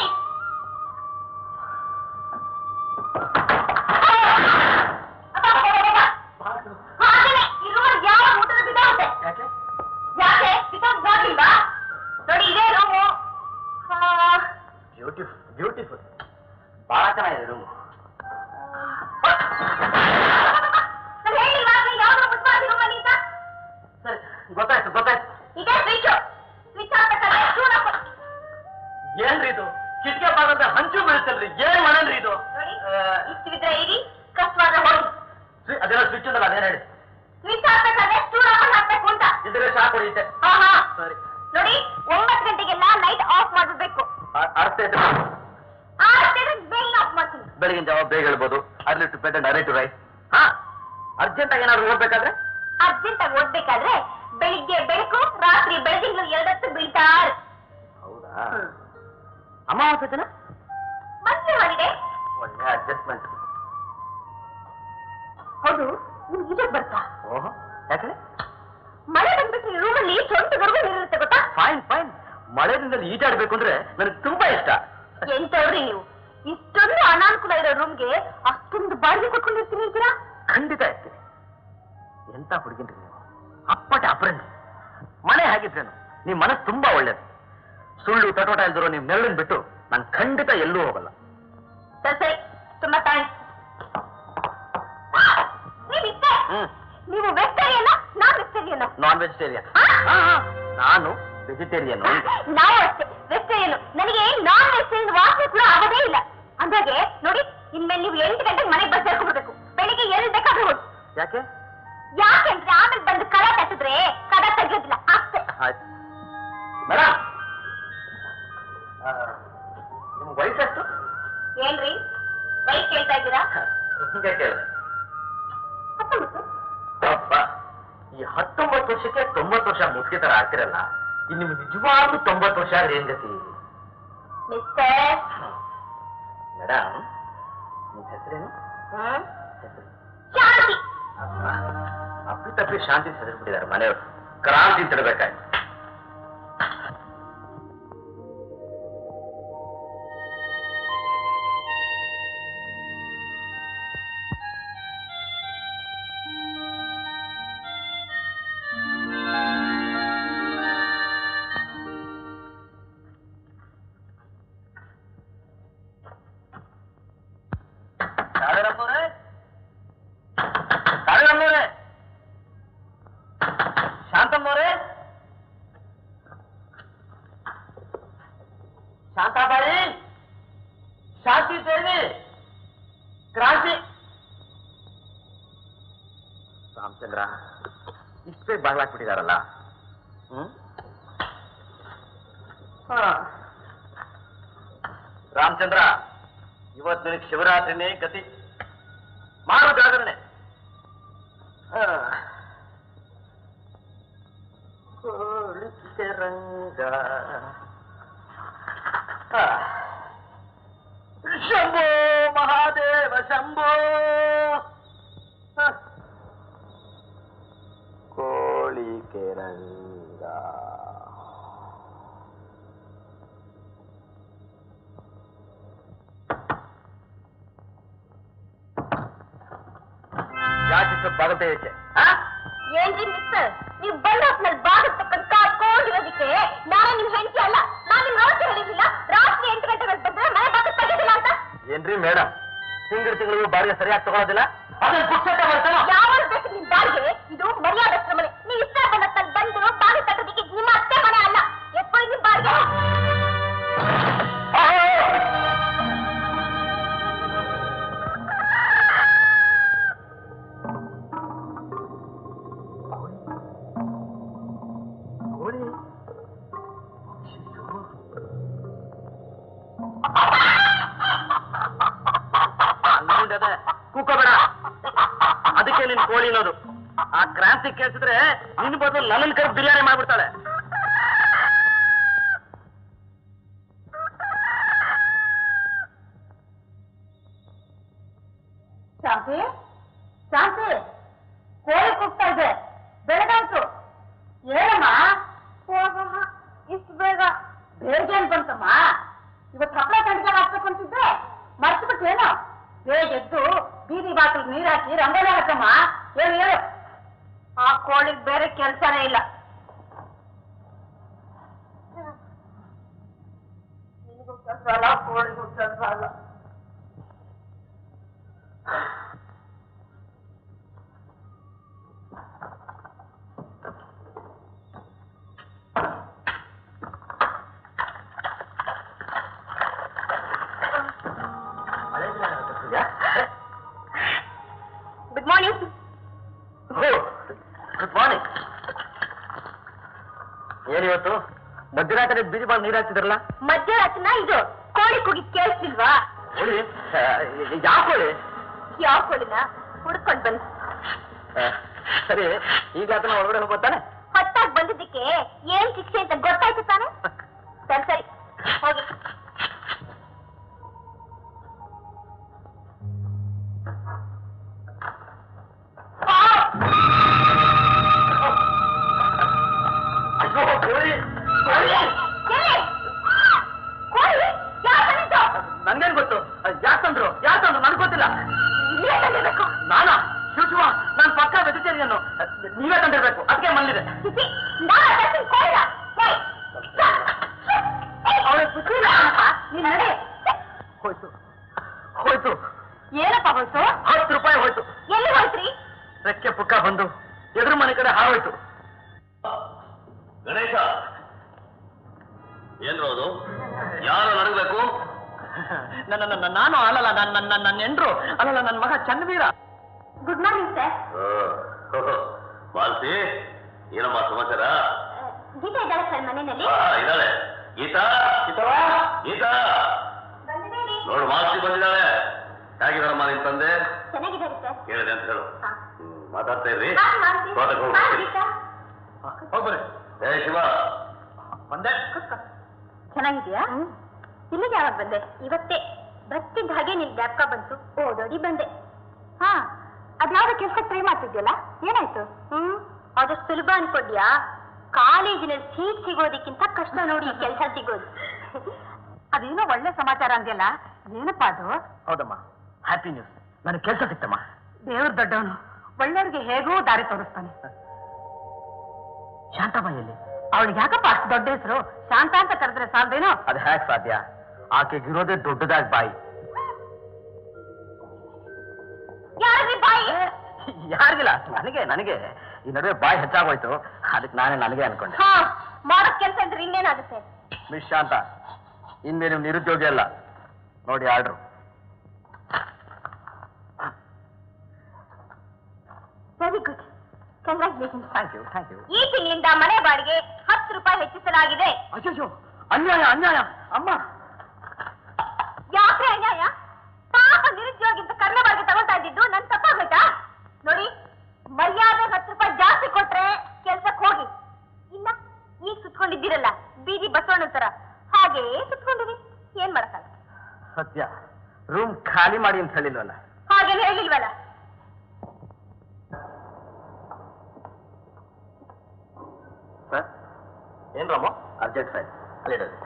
ಹಾಗೇನೆ ಈ ರೂಮಲ್ಲಿ ಯಾವ ಊಟದ ಬಿದ್ದಾಗುತ್ತೆ? ಯಾಕೆ ಬಿದ್ದೋಗ್ ನೋಡ್ಲಿಲ್ವಾ? ನೋಡಿ, ಇದೇ ರೂಮು.
Beautiful, beautiful. ಬಹಳ ಚೆನ್ನಾಗಿದೆ ರೂಮು.
ನಾನು ಹೇಳಿಲ್ವಾ ಯಾವ್ದು ಮುಟ್ಬಾರ್ದು ರೂಮಲ್ಲಿ ಅಂತ?
ಸರಿ, ಏನ್ರಿ ಇದು ಕಿಟಕಿ ಬಾಗದ ಹಂಚು ಬೀಳುತ್ತಲ್ರಿ ಏನ್ ಮಾಡಲ್ರಿ ಇದು
ಇಷ್ಟಿದ್ರೆ ಇರಿ ಕಷ್ಟವಾದ ಹೋಗಿ
ಅದೆಲ್ಲ ಸ್ವಿಚ್ ಉಂಟಲ್ಲ ಅದೇನ್ ಹೇಳಿ
ಸ್ವಿಚ್ ಹಾಕ್ಬೇಕಾದ್ರೆ ಚೂರು ಹಾಕ್ಬೇಕು ಅಂತ
ಇದ್ರೆ ಶಾಕ್ ಹೊಡೆಯುತ್ತೆ ಸರಿ
ನೋಡಿ 9 ಗಂಟೆಗೆಲ್ಲ ಲೈಟ್ ಆಫ್ ಮಾಡಬೇಕು
ಅರ್ಥ ಆಯ್ತು
ಬೇಗ ಆಫ್ ಮಾಡ್ತೀನಿ
ಬೆಳಗಿನ ಜಾವ ಬೇಗ ಹೇಳ್ಬೋದು early to bed and early to write ಹಾ ಅರ್ಜೆಂಟ್ ಆಗಿ ಏನಾದ್ರು ಓದ್ಬೇಕಾದ್ರೆ
ಅರ್ಜೆಂಟ್ ಆಗಿ ಓದ್ಬೇಕಾದ್ರೆ ಬೆಳಿಗ್ಗೆ ಬೆಳಕು ರಾತ್ರಿ ಬೆಳಗಿನ 2 ಬೀಳ್ತಾ
ಹೌದಾ ಅಮಾವಾಸ್ಯೆ ದಿನ
ಮತ್ತೆ ಮಾಡಿದೆ
ಒಳ್ಳೆ ಅಡ್ಜಸ್ಟ್ಮೆಂಟ್
ಹೌದು ನಿಮ್ಗೆ ಈಜಕ್ ಬರ್ತಾ
ಓಹೋ ಯಾಕೆ
ಮಳೆ ಬಂದ್ಬಿಟ್ರೆ ರೂಮಲ್ಲಿ ಸೊಂಟವರೆಗೂ ನೀರಿರುತ್ತೆ ಗೊತ್ತಾ
ಫೈನ್ ಫೈನ್ ಮಳೆ ದಿನದಲ್ಲಿ ಈಜಾಡ್ಬೇಕು ಅಂದ್ರೆ ನನಗೆ ತುಂಬಾ ಇಷ್ಟ
ಎಂತವ್ರಿ ನೀವು ಇಷ್ಟೊಂದು ಅನಾನುಕೂಲ ಇರೋ ರೂಮ್ಗೆ ಅಷ್ಟೊಂದು ಬಾಡಿಗೆ ಕೊಟ್ಕೊಂಡಿರ್ತೀನಿ ಅಂತೀರಾ
ಖಂಡಿತ ಇರ್ತೀನಿ ಎಂತ ಹುಡುಗಿನ್ರಿ ನೀವು ಅಪ್ಪಟೆ ಅಪ್ರಂಜಿ ಮನೆ ಹಾಗಿದ್ರೇನು ನಿಮ್ ಮನಸ್ಸು ತುಂಬಾ ಒಳ್ಳೇದು ಸುಳ್ಳು ತಟೋಟ ಇಲ್ದಿರೋ ನೀವು ನೆರಳನ್ ಬಿಟ್ಟು ನಾನು ಖಂಡಿತ ಎಲ್ಲೂ ಹೋಗಲ್ಲ
ಸರಿ ಸರಿ ತುಂಬಾ ಥ್ಯಾಂಕ್ಸ್ ನೀವಿಷ್ಟೇ ನೀವು vegetarian non vegetarian
non vegetarian ನಾನು ವೆಜಿಟೇರಿಯನ್
ನಾವು ಅಷ್ಟೇ ವೆಜಿಟೇರಿಯನ್ ನನಗೆ ನಾನ್ ವೆಜಿಟೇರಿಯನ್ ವಾಸನೆ ಕೂಡ ಆಗೋದೇ ಇಲ್ಲ ಅಂದಾಗೆ ನೋಡಿ ಇನ್ಮೇಲೆ ನೀವು 8 ಗಂಟೆಗೆ ಮನೆಗೆ ಬಂದು ಸೇರ್ಕೊಬಿಡ್ಬೇಕು ಬೆಳಿಗ್ಗೆ 7 ಬೇಕಾದ್ರೂ ಹೋಗಿ
ಯಾಕೆ
ಯಾಕೆಂದ್ರೆ ಆಮೇಲೆ ಬಂದು ಕಡ ತಟ್ಟಿದ್ರೆ ಕಡ ತೆಗಿಯೋದಿಲ್ಲ ಅಷ್ಟೇ
ಆಯ್ತು ಮೇಡಮ್ ನಿಮ್ ವಯಸ್ಸೆಷ್ಟು
ಏನ್ರಿ ವಯಸ್ಸು ಕೇಳ್ತಾ ಇದ್ದೀರಾ
ಹಿಂಗೆ ಕೇಳಿದೆ
19
ಅಪ್ಪ ಈ 19 ವರ್ಷಕ್ಕೆ 90 ವರ್ಷ ಮುಖ್ಯ ತರ ಆಗ್ತಿರಲ್ಲ ಇನ್ನು ನಿಮ್ಗೆ ನಿಜವಾಗ್ಲೂ 90 ವರ್ಷ ಆದ್ರೆ ಏನ್ ಗತಿ
ಮಿಸ್ಟರ್
ಮೇಡಮ್ ನಿಮ್ ಹೆಸರೇನು
ಶಾಂತಿ
ಅಪ್ಪಿ ತಪ್ಪಿ ಶಾಂತಿ ಸರಿಸ್ಬಿಟ್ಟಿದ್ದಾರೆ ಮನೆಯವರು ಕ್ರಾಂತಿ ತಿಳ್ಬೇಕಾಯ್ತು ಶಾಂತಮ್ಮವ್ರೆ ಶಾಂತಾಬಾಯಿ ಶಾಂತಿ ದೇವಿ ಕ್ರಾಂತಿ ರಾಮಚಂದ್ರ ಇಷ್ಟೇ ಬಾಗ್ಲಾಕ್ಬಿಟ್ಟಿದಾರಲ್ಲ ರಾಮಚಂದ್ರ ಇವತ್ತು ನಿನಗೆ ಶಿವರಾತ್ರಿನೇ ಗತಿ ಮಾಡು ಜಾಗರಣೆ ರಂಗ ಶಂಭೋ ಮಹಾದೇವ ಶಂಭೋ ಕೋಳಿಕೆ ರಂಗ ಯಾಕೆ ಬಾಗತೆ ಏಕೆ
ಏನ್ರಿ ಮಿಸ್ಟರ್ ನೀವು ಬಂದ ಹೊತ್ನಲ್ಲಿ ಬಾಗಿಸ್ತಕ್ಕಂತ ಕಾದ್ಕೊಂಡಿರೋದಕ್ಕೆ ನಾನೇ ನಿಮ್ ಹೆಂಡತಿ ಅಲ್ಲ ನಾನು ನಿಮ್ ಅವಶ್ಯ ಹೇಳಿದಿಲ್ಲ ರಾತ್ರಿ 8 ಗಂಟೆಗೆ ಬಂದ್ರೆ ಮನೆ ಬಾಗಿಲು ತೆಗೆದಿಲ್ಲ ಅಂತ
ಏನ್ರಿ ಮೇಡಮ್ ತಿಂಗಳು ಬಾಡಿಗೆ ಸರಿಯಾಗಿ ತಗೊಳ್ಳೋದಿಲ್ಲ ಅದನ್ನ ಪುಸ್ತಕ ಬರ್ತಾನ
ಯಾವಾಗ ಬೇಕು ನಿಮ್ ಬಾಡಿಗೆ ಇದು ಮರ್ಯಾದಸ್ತ್ರ ಮನೆ ನೀವು ಇಷ್ಟ ಬಂದ ಬಂದು ಬಾಗಿಲು ತೆಗೆದಕ್ಕೆ ನಿಮ್ಮ ಅತ್ತೆ ಮನೆ ಅಲ್ಲ ಎಪ್ಪಡಿ ನಿಮ್ ಬಾಡಿಗೆ
ಕೂಕೋಬೇಡ ಅದಕ್ಕೆ ನಿನ್ ಕೋಳಿ ಅನ್ನೋದು ಆ ಕ್ರಾಂತಿ ಕೇಳಿಸಿದ್ರೆ ನಿನ್ ಬದಲು ನನ್ನ ಕೈ ಬಿರಿಯಾನಿ ಮಾಡ್ಬಿಡ್ತಾಳೆ
ಶಾಂತಿ ಶಾಂತಿ ಕೋಳಿ ಕೂಗ್ತಾ ಇದೆ ಬೆಳಗಾಯ್ತು ಏನಮ್ಮ ಹೋಗಮ್ಮ ಇಷ್ಟು ಬೇಗ ಬೇಗ ಏನ್ ಬಂತಮ್ಮ ಇವತ್ತು ಹಪ್ಪಳ ಸಂಡಿಗೆ ಹಾಕ್ಬೇಕು ಅಂತಿದ್ದೆ ಮರ್ತು ಬಿಟ್ಟೇನು ಬೇಗ ಎದ್ದು ಬೀದಿ ಬಾಕಲ್ ನೀರ್ ಹಾಕಿ ರಂಗೋಲಿ ಹಾಕಮ್ಮ ಹೇಳು ಹೇಳು ಆ ಕೋಳಿಗೆ ಬೇರೆ ಕೆಲಸನೇ ಇಲ್ಲ ನಿನಗೂ ಕೆಲಸ ಅಲ್ಲ ಕೋಳಿಗೂ ಕೆಲಸ ಅಲ್ಲ
ಮಧ್ಯರಾತ್ರಿ ಬೀದಿ ಬಾಳ್ ನೀರ್ ಹಾಕ್ತಿದ್ರಲ್ಲ?
ಮಧ್ಯರಾತ್ರಿನ ಇದು ಕೋಳಿ ಕೂಗಿ ಕೇಳಿಸ್ಲಿಲ್ವಾ?
ಕೋಳಿ? ಯಾವ ಕೋಳಿ?
ಯಾವ ಕೋಳಿನ ಹುಡ್ಕೊಂಡ್ ಬನ್ನಿ.
ಸರಿ, ಈಗ ಅದನ್ನ ಒಳಗಡೆ ಹೋಗ್ತಾನೆ.
ಹೊತ್ತಾಗಿ ಬಂದಿದ್ದಕ್ಕೆ ಏನ್ ಶಿಕ್ಷೆ ಅಂತ ಗೊತ್ತಾಯ್ತು ತಾನೆ? ಸರಿ ಸರಿ ಹೋಗಿ.
ನನ್ಗೇನ್ ಗೊತ್ತು? ಯಾಕಂದ್ರು ನನ್ಗೆ ಗೊತ್ತಿಲ್ಲ. ನಾನಾ? ಶಿವ, ನಾನ್ ಪಕ್ಕ ವೆಜಿಟೇರಿಯನ್. ನೀವೇ ತಂದಿರ್ಬೇಕು, ಅದಕ್ಕೆ ಬಂದಿದೆ. ಹೋಯ್ತು ಹೋಯ್ತು.
ಏನಪ್ಪ ಹೋಯ್ತು?
10 ರೂಪಾಯಿ ಹೋಯ್ತು.
ಎಲ್ಲಿ ಹೋಯ್ತ್ರಿ?
ರೆಕ್ಕೆ ಪುಕ್ಕ ಬಂದು ಎದುರು ಮನೆ ಕಡೆ ಹಾರೋಯ್ತು.
ಗಣೇಶ, ಏನ್ರು ಅದು? ಯಾರು ನಡಗಬೇಕು?
ನಾನು ಅಲ್ಲಲ್ಲ, ನನ್ನ ಹೆಂಡ್ರು ಅಲ್ಲಲ್ಲ, ನನ್ನ ಮಗ Channaveera.
Good morning sir.
Malti, ಏನಮ್ಮ ಸಮಾಚಾರ?
ಗೀತಾ ಇದ್ದಾಳೆ ಸರ್ ಮನೆಯಲ್ಲಿ?
ಇದ್ದಾಳೆ. ಗೀತಾ, ಗೀತಾ ನೋಡು, ಮಾಲ್ತಿ ಬಂದಿದ್ದಾಳೆ. ಹೇಗಿದ್ದಾರಮ್ಮ ನಿನ್ ತಂದೆ?
ಚೆನ್ನಾಗಿದ್ದಾರೆ ಸರ್.
ಕೇಳಿದೆ ಅಂತ ಹೇಳು. ಮಾತಾಡ್ತಾ ಇರ್ರಿ.
ಹೋಗ್ಬರ್ರಿ.
ಏ ಶಿವ,
ಬಂದೆ.
ಚೆನ್ನಾಗಿದ್ಯಾ? ಇಲ್ಲಿಗೆ ಯಾವಾಗ ಬಂದೆ? ಇವತ್ತೇ ಬರ್ತಿದ್ದ ಹಾಗೆ ನಿನ್ ಜ್ಞಾಪಕ ಬಂತು, ಓಡೋಡಿ ಬಂದೆ. ಹಾ, ಅದ್ಯಾವ್ದು ಕೆಲಸ ಟ್ರೈ ಮಾಡ್ತಿದ್ಯಲ್ಲ, ಏನಾಯ್ತು? ಅದು ಸುಲಭ ಅನ್ಕೊಂಡ್ಯಾ? ಕಾಲೇಜಿನಲ್ಲಿ ಸೀಟ್ ಸಿಗೋದಕ್ಕಿಂತ ಕಷ್ಟ ನೋಡಿ ಕೆಲಸ ಸಿಗೋದು. ಅದೇನೋ ಒಳ್ಳೆ ಸಮಾಚಾರ ಅಂದ್ಯಲ್ಲ, ಏನಪ್ಪ ಅದು?
ಹೌದಮ್ಮ, ಹ್ಯಾಪಿ ನ್ಯೂಸ್. ನನಗೆ ಕೆಲಸ ಸಿಕ್ತಮ್ಮ.
ದೇವ್ರ ದೊಡ್ಡವನು, ಒಳ್ಳೆಯವ್ರಿಗೆ ಹೇಗೋ ದಾರಿ ತೋರಿಸ್ತಾನೆ.
ಶಾಂತಮ್ಮಲ್ಲಿ
ಅವಳಿಗೆ ಯಾಕಪ್ಪ ಅಷ್ಟು ದೊಡ್ಡ ಹೆಸರು? ಶಾಂತ ಅಂತ ಕರೆದ್ರೆ ಸಾಲದೇನೋ?
ಅದು ಹೇಗೆ ಸಾಧ್ಯ? ಆಕೆಗಿರೋದೇ ದೊಡ್ಡದಾಗಿ ಬಾಯಿ.
ಯಾರಿಗೆ ಬಾಯಿ?
ಯಾರಿಗಿಲ್ಲ, ನನಗೆ ಈ ನಡುವೆ ಬಾಯಿ ಹೆಚ್ಚಾಗೋಯ್ತು. ಅದಕ್ಕೆ ನನಗೆ ಅನ್ಕೊಂಡೆ.
ಹಾ, ಮಾಡೋಕ್ ಕೆಲಸ ಅಂದ್ರೆ ಇನ್ನೇನಾಗುತ್ತೆ?
ಮಿಸ್ ಶಾಂತ, ಇನ್ಮೇಲೆ ನೀವು ನಿರುದ್ಯೋಗಿ ಅಲ್ಲ. ನೋಡಿ order.
Very good, congratulation.
Thank you.
ಈ ತಿಂಗಳಿಂದ ಮನೆ ಬಾಡಿಗೆ 10 ರೂಪಾಯಿ ಹೆಚ್ಚಿಸಲಾಗಿದೆ.
ಅಯ್ಯೋ, ಅನ್ಯಾಯ ಅಮ್ಮ.
ಯಾಕೆ ಅನ್ಯಾಯ? ಪಾಪ ನಿರುದ್ಯೋಗಿ ಅಂತ ಕಡಿಮೆ ಬಾಡಿಗೆ ತಗೊಳ್ತಾ ಇದ್ದಿದ್ದು ನನ್ ತಪ್ಪಾಗೋಯ್ತಾ? ನೋಡಿ, ಮರ್ಯಾದೆ 10 ರೂಪಾಯಿ ಜಾಸ್ತಿ ಕೊಟ್ರೆ ಕೆಲ್ಸಕ್ಕೆ ಹೋಗಿ. ಇಲ್ಲ, ಈಗ ಸುತ್ಕೊಂಡಿದ್ದೀರಲ್ಲ ಬೀದಿ ಬಸವಣ್ಣ ತರ, ಹಾಗೇ ಸುತ್ಕೊಂಡಿರಿ. ಏನ್ ಮಾಡಕ್ಕಾಗ?
ಸತ್ಯ, ರೂಮ್ ಖಾಲಿ ಮಾಡಿ ಅಂತ ಹೇಳಿಲ್ವಲ್ಲ?
ಹಾಗೇನು ಹೇಳಿಲ್ವಲ್ಲ?
ಸರ್, ಏನ್ ರಾಮ? ಅರ್ಜೆಂಟ್ ಫೈಲ್ ಅಲ್ಲಿಡೋದು.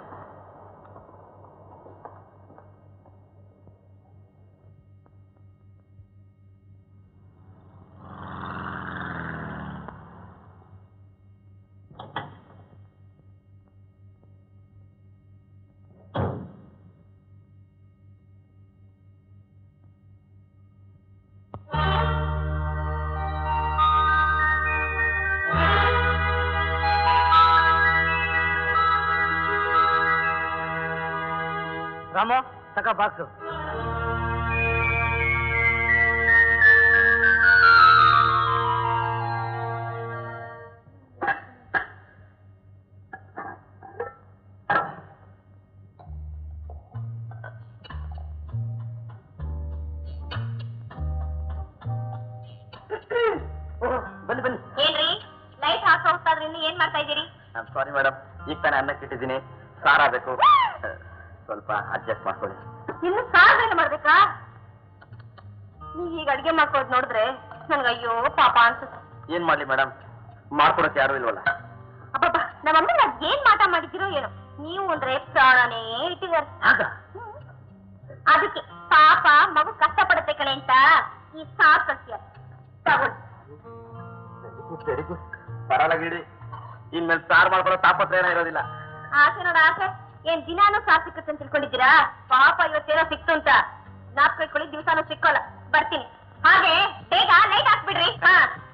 ರಾಮ, ತಕ ಬಾಕ್ಸು. ಬನ್ನಿ.
ಏನ್ರಿ ಲೈಟ್ ಹಾಕಿ ಹೋಗ್ತಾದ್ರೆ ಇನ್ನು ಏನ್ ಮಾಡ್ತಾ ಇದ್ದೀರಿ?
ಸಾರಿ ಮೇಡಮ್, ಈಗ ತಾನೇ ಅನ್ನಕ್ಕೆ ಇಟ್ಟಿದ್ದೀನಿ. ಸಾರ ಬೇಕು, ಸ್ವಲ್ಪ ಅಡ್ಜಸ್ಟ್ ಮಾಡ್ಕೊಳ್ಳಿ.
ಇನ್ನು ಸಾರ್ವೇನು ಮಾಡ್ಬೇಕಾ? ನೀವ್ ಈಗ ಅಡ್ಗೆ ಮಾಡ್ಕೊಳ್ಳೋದು ನೋಡಿದ್ರೆ ನನ್ಗೆ ಅಯ್ಯೋ ಪಾಪ ಅನ್ಸುತ್ತೆ.
ಏನ್ ಮಾಡ್ಲಿ ಮೇಡಮ್, ಮಾಡ್ಕೊಡಕ್ಕೆ ಯಾರು ಇಲ್ವಲ್ಲ.
ಅಬ್ಬಬ್ಬ, ನಮ್ಮಮ್ಮ ಏನ್ ಮಾಟ ಮಾಡಿದಿರೋ ಏನೋ, ನೀವು ಅಂದ್ರೆ ಪ್ರಾಣನೇ ಇಟ್ಟಿದ್ದಾರೆ. ಅದಕ್ಕೆ ಪಾಪ ಮಗು ಕಷ್ಟ ಪಡುತ್ತೆ ಕಣೆ ಅಂತ ಈ ಸಾರ್ ಸಸ್ಯ ತಗೊಳ್ಳಿ.
ವೆರಿ ಗುಡ್, ಪರವಾಗಿಡಿ. ಇನ್ಮೇಲೆ ಸಾರು ಮಾಡ್ಕೊಳ್ಳೋ ತಾಪತ್ರ ಏನೋ ಇರೋದಿಲ್ಲ.
ಆಸೆ ನೋಡ ಆಸೆ, ಏನ್ ದಿನಾನು ಸಾರ್ ಸಿಕ್ಕುತ್ತೆ ಅಂತ ತಿಳ್ಕೊಂಡಿದ್ದೀರಾ? ಪಾಪ ಇವತ್ತೇನೋ ಸಿಕ್ತು ಅಂತ ನಾಲ್ಕು ಇಟ್ಕೊಳ್ಳಿ, ದಿವಸಾನು ಸಿಕ್ಕೋಲ್ಲ. ಬರ್ತೀನಿ. ಹಾಗೆ ಬೇಗ ಲೈಟ್ ಹಾಕ್ಬಿಡ್ರಿ. ಹಾ,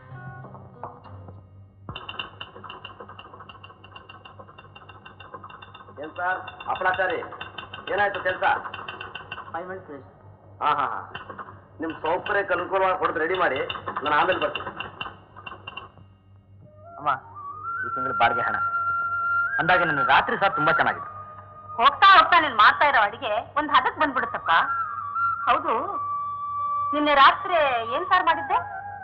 ಏನ್ ಸರ್ ಅಪರಾಚಾರಿ, ಏನಾಯ್ತು ಕೆಲಸ? 5 minutes please. ಹಾ, ನಿಮ್ ಸೌಕರ್ಯಕ್ಕೆ ಅನುಕೂಲವಾಗಿ ಕೊಡೋದು ರೆಡಿ ಮಾಡಿ, ನಾನು ಆಮೇಲೆ ಬರ್ತೀನಿ. ಅಮ್ಮ, ಈ ತಿಂಗಳು ಬಾಡಿಗೆ ಹಣ ಅಂದಾಗ ನನ್ನ ರಾತ್ರಿ ಸಾರು ತುಂಬಾ ಚೆನ್ನಾಗಿತ್ತು.
ಹೋಗ್ತಾ ಹೋಗ್ತಾ ನೀನ್ ಮಾಡ್ತಾ ಇರೋ ಅಡಿಗೆ ಒಂದ್ ಹದಕ್ ಬಂದ್ಬಿಡುತ್ತಪ್ಪ. ಹೌದು, ನಿನ್ನೆ ರಾತ್ರಿ ಏನ್ ಸಾರು ಮಾಡಿದ್ದೆ?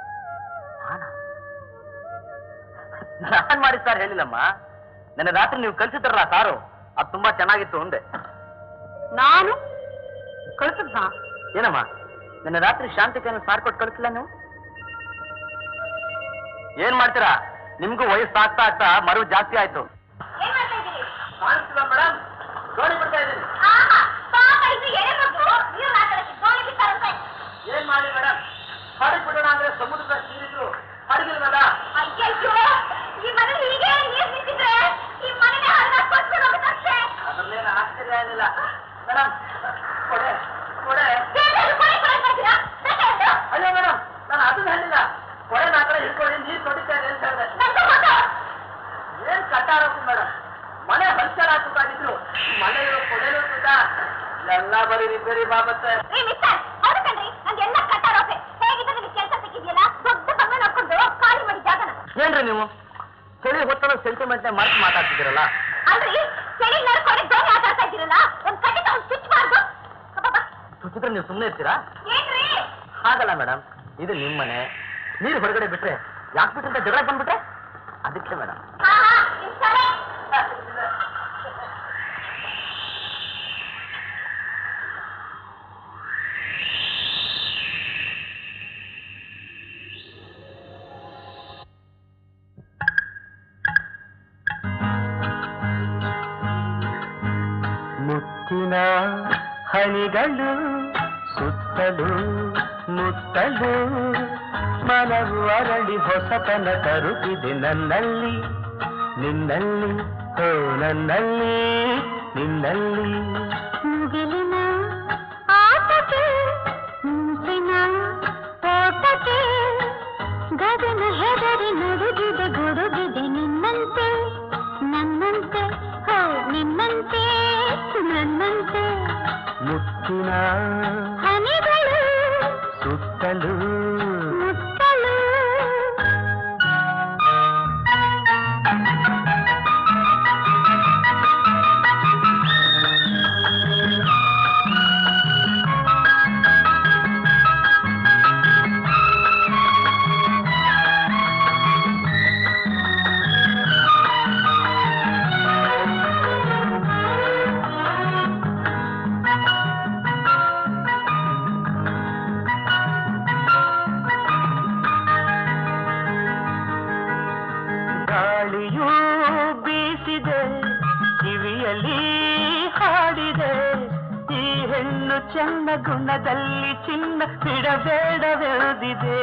ನಾನ್ ಮಾಡಿದ ಸಾರು ಹೇಳಿಲ್ಲಮ್ಮ. ನನ್ನ ರಾತ್ರಿ ನೀವು ಕಲ್ಸಿದ್ರಲ್ಲ ಸಾರು, ಅದು ತುಂಬಾ ಚೆನ್ನಾಗಿತ್ತು ಅಂದೆ.
ನಾನು ಕಳ್ಸಿದ್ನ?
ಏನಮ್ಮ, ನನ್ನ ರಾತ್ರಿ ಶಾಂತಿಕೇನ ಸಾರು ಕೊಟ್ಟು ಕಳಿಸಿಲ್ಲ ನೀವು? ಏನ್ ಮಾಡ್ತೀರಾ? ನಿಮ್ಗೂ ವಯಸ್ಸು ಆಗ್ತಾ ಆಗ್ತಾ ಮರು ಜಾಸ್ತಿ ಆಯ್ತು. ಮೇಡಮ್, ಗೋಣಿ ಬಿಡ್ತಾ ಇದ್ದೀನಿ. ಏನ್ ಮಾಡಿ ಮೇಡಮ್, ಹಡಗ್ ಬಿಡೋಣ ಅಂದ್ರೆ ಸಮುದ್ರದ ನೀರಿದ್ರು ಹಡಗಿಲ್ವಲ್ಲ. ಅದ್ರಲ್ಲೇನು ಆಶ್ಚರ್ಯ ಏನಿಲ್ಲ ಮೇಡಮ್. ಕೊಡೆ ಕೊಡೆ. ಅಯ್ಯೋ ಮೇಡಮ್, ನಾನು ಅದನ್ನ ಹೇಳಿಲ್ಲ. ಕೊಡೆ ನಾ ಕಡೆ ಹಿಡ್ಕೊಳ್ಳಿ, ನೀರು ತೊಡಿತಾ ಇದೆ ಅಂತ ಹೇಳಿದೆ. ಏನ್ ಕಟ್ಟಾರಪ್ಪು ಮೇಡಮ್, ಮನೆ ಹೊಲ್ಚಾರ ಹಾಕಿದ್ರು ಮನೆಯು ಕೊಡೆನೂ ಕೂಡ ಎಲ್ಲ ಬರೀ ರಿಪೇರಿ ಬಾಬತ್ತೆ. ಏನ್ರಿ ನೀವು ಚಳಿ ಹೊತ್ತದ ಸೆಂಟಿಮೆಂಟ್ ಮರ್ತು ಮಾತಾಡ್ತಿದ್ದೀರಲ್ಲ? ಚುಚ್ಚಿದ್ರೆ ನೀವು ಸುಮ್ಮನೆ ಇರ್ತೀರಾ? ಹಾಗಲ್ಲ ಮೇಡಮ್, ಇದು ನಿಮ್ಮ ಮನೆ. ನೀರು ಹೊರಗಡೆ ಬಿಟ್ರೆ ಯಾಕೆ ಬಿಟ್ರೆ ಅಂತ ಜಗಳ ಬಂದ್ಬಿಟ್ರೆ ಅದಕ್ಕೆ ಮೇಡಮ್. ಮುತ್ತಿನ ಹನಿಗಳು ಸುತ್ತಲೂ ಮುತ್ತಲು ಮನವು ಅರಳಿ ಹೊಸತನ ತರುತ್ತಿದೆ ನನ್ನಲ್ಲಿ ನಿನ್ನಲ್ಲಿ, ಓ ನನ್ನಲ್ಲಿ ನಿನ್ನಲ್ಲಿ.
ಮುಗಿಲಿನ ಆಟಕ್ಕೆ ಮುಂಚಿನ ತೋಟಕ್ಕೆ ಗಗನ ಹೆದರಿ ನುಡುಗಿದೆ ಗುಡುಗಿದೆ ನಿನ್ನಂತೆ ನನ್ನಂತೆ, ಹೋ ನಿನ್ನಂತೆ ನನ್ನಂತೆ.
ಮುತ್ತಿನ
ಹನಿಗಳು
ಸುತ್ತಲೂ
ಮುತ್ತಲು.
ಗಾಳಿಯೂ ಬೀಸಿದೆ, ಕಿವಿಯಲ್ಲಿ ಹಾಡಿದೆ, ಈ ಹೆಣ್ಣು ಚೆನ್ನ ಗುಣದಲ್ಲಿ ಚಿನ್ನ ಬಿಡಬೇಡವೆಳೆದಿದೆ.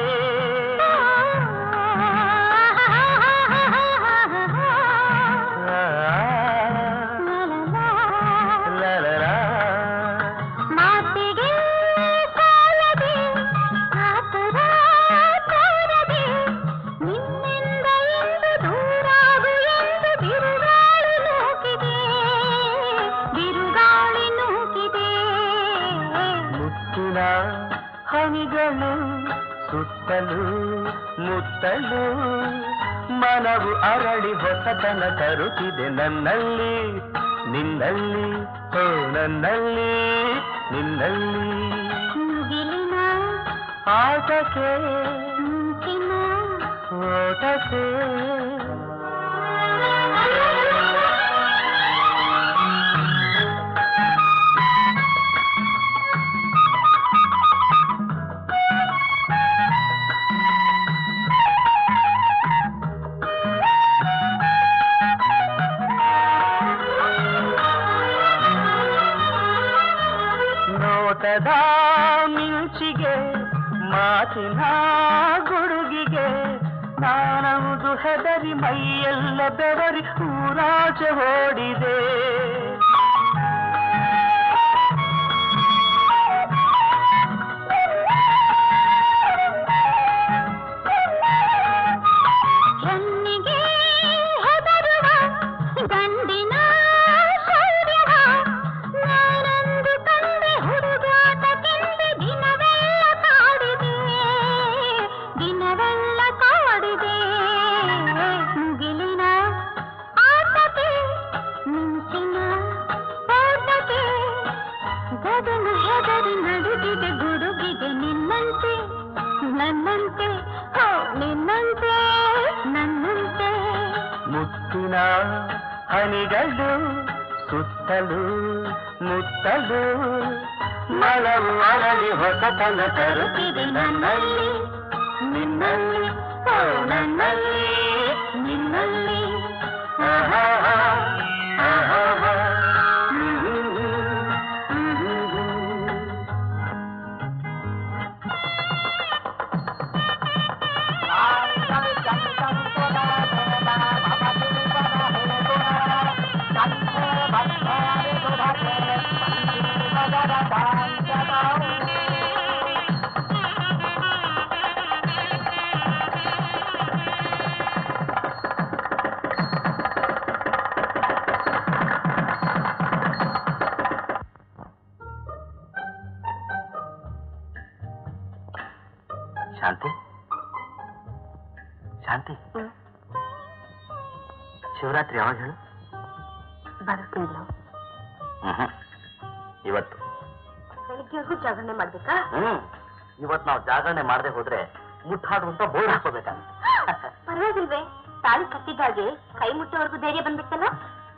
ಮಾತಿಗೆ ಸಾಲದೆ ಕಾತರ ತೋರದೆ ನಿನ್ನಿಂದ ಎಂದು ದೂರಾಗು ಎಂದು ಬಿರುಗಾಳಿ ನೂಕಿದೆ, ಬಿರುಗಾಳಿ ನೂಕಿದೆ.
ಮುತ್ತಿನ ಹನಿಗಳು ಸುತ್ತಲೂ ಮುತ್ತಲು ಮನವು ಅರಳಿ ಹೊಸತನ ತರುತ್ತಿದೆ ನನ್ನಲ್ಲಿ ನಿನ್ನಲ್ಲಿ, ಓ ನನ್ನಲ್ಲಿ ನಿನ್ನಲ್ಲಿ.
ಮುಗಿಲಿನ
ಆಟಕ್ಕೆ
ಮುಂಚಿನ
ಓಟಕ್ಕೆ ನೋಟದ ಮಿಂಚಿಗೆ ಮಾತಿನ ಗುಡುಗಿಗೆ ನಾನವುದು ಹೆದರಿ ಮೈಯೆಲ್ಲ ಬೆವರಿ ಊರಾಚೆ ಓಡಿದೆ.
ಹೆಣ್ಣಿಗೆ ಹೆದರುವ ಗಂಡಿನ ಶೌರ್ಯವ ನಾನಂದು ಕಂಡೆ ಹುಡುಗಾಟಕ್ಕೆಂದು ದಿನವೆಲ್ಲ ಕಾಡಿದೆ, ದಿನವೆಲ್ಲ ಕಾಡಿದೆ. ಮುಗಿಲಿನ ಆಟಕ್ಕೆ ಹೋದರೆ ನಡುಗಿದೆ ಗುಡುಗಿದೆ ನಿನ್ನಂತೆ ನನ್ನಂತೆ ಹೋ ನಿನ್ನಂತೆ ನನ್ನಂತೆ
ಮುತ್ತಿನ ಹನಿಗಳು ಸುತ್ತಲೂ ಮುತ್ತಲು ಮಳವು ಅರಳಿ ಹೊಸತನ ತರುತ್ತಿದೆ ನನ್ನಲ್ಲಿ ನಿನ್ನಲ್ಲಿ ಹೋ ನನ್ನಲ್ಲಿ ನಿನ್ನಲ್ಲಿ ಆಹಾ ಆಹಾ ಶಾಂತಿ ಶಾಂತಿ ಶಿವರಾತ್ರಿ ಯಾವಾಗ ಹೇಳು?
ಬರುತ್ತಿಲ್ಲ.
ಇವತ್ತು
ಬೆಳಿಗ್ಗೆಗೂ ಜಾಗರಣೆ ಮಾಡ್ಬೇಕಾ?
ಇವತ್ತು ನಾವು ಜಾಗರಣೆ ಮಾಡದೆ ಹೋದ್ರೆ ಮುಟ್ಟಾಡುವಂತ ಬೋರ್ಡ್ ಹಾಕೋಬೇಕಾಗುತ್ತೆ.
ಪರವಾಗಿಲ್ವೇ? ತಾಳಿ ಕಟ್ಟಿದಾಗೆ ಕೈ ಮುಟ್ಟೋವರೆಗೂ ಧೈರ್ಯ ಬಂದ್ಬಿಟ್ಟಲ್ಲ.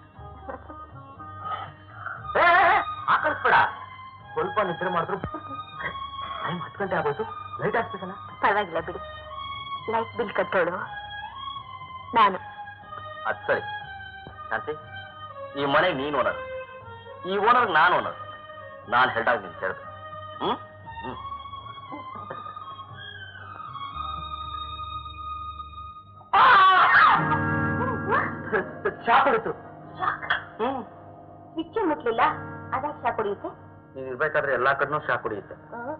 ಆಕಳಿಸ್ಬೇಡ, ಸ್ವಲ್ಪ ನಿದ್ರೆ ಮಾಡಿದ್ರು ಟೈಮ್ 10 ಗಂಟೆ ಆಗೋಯ್ತು, ಲೈಟ್ ಹಾಕ್ಬೇಕಲ್ಲ.
ಪರವಾಗಿಲ್ಲ ಬಿಡಿ, ಲೈಟ್ ಬಿಲ್ ಕಟ್ಟೋಳು ನಾನು.
ಅದು ಸರಿ ಶಾಂತಿ, ಈ ಮನೆಗೆ ನೀನು ಓನರ್, ಈ ಓನರ್ ನಾನು ಓನರ್. ನಾನು ಹೇಳ್ದಾಗ ನೀನು ಕೇಳ್ಬೇಕು. ಶಾಕ್ ಹೊಡಿತು.
ಸ್ವಿಚ್ ಮುಟ್ಲಿಲ್ಲ, ಅದಾಗ ಶಾಕ್ ಹೊಡಿಯುತ್ತೆ.
ನೀನ್ ಇರ್ಬೇಕಾದ್ರೆ ಎಲ್ಲಾ ಕಡೆನೂ ಶಾಕ್ ಹೊಡಿಯುತ್ತೆ.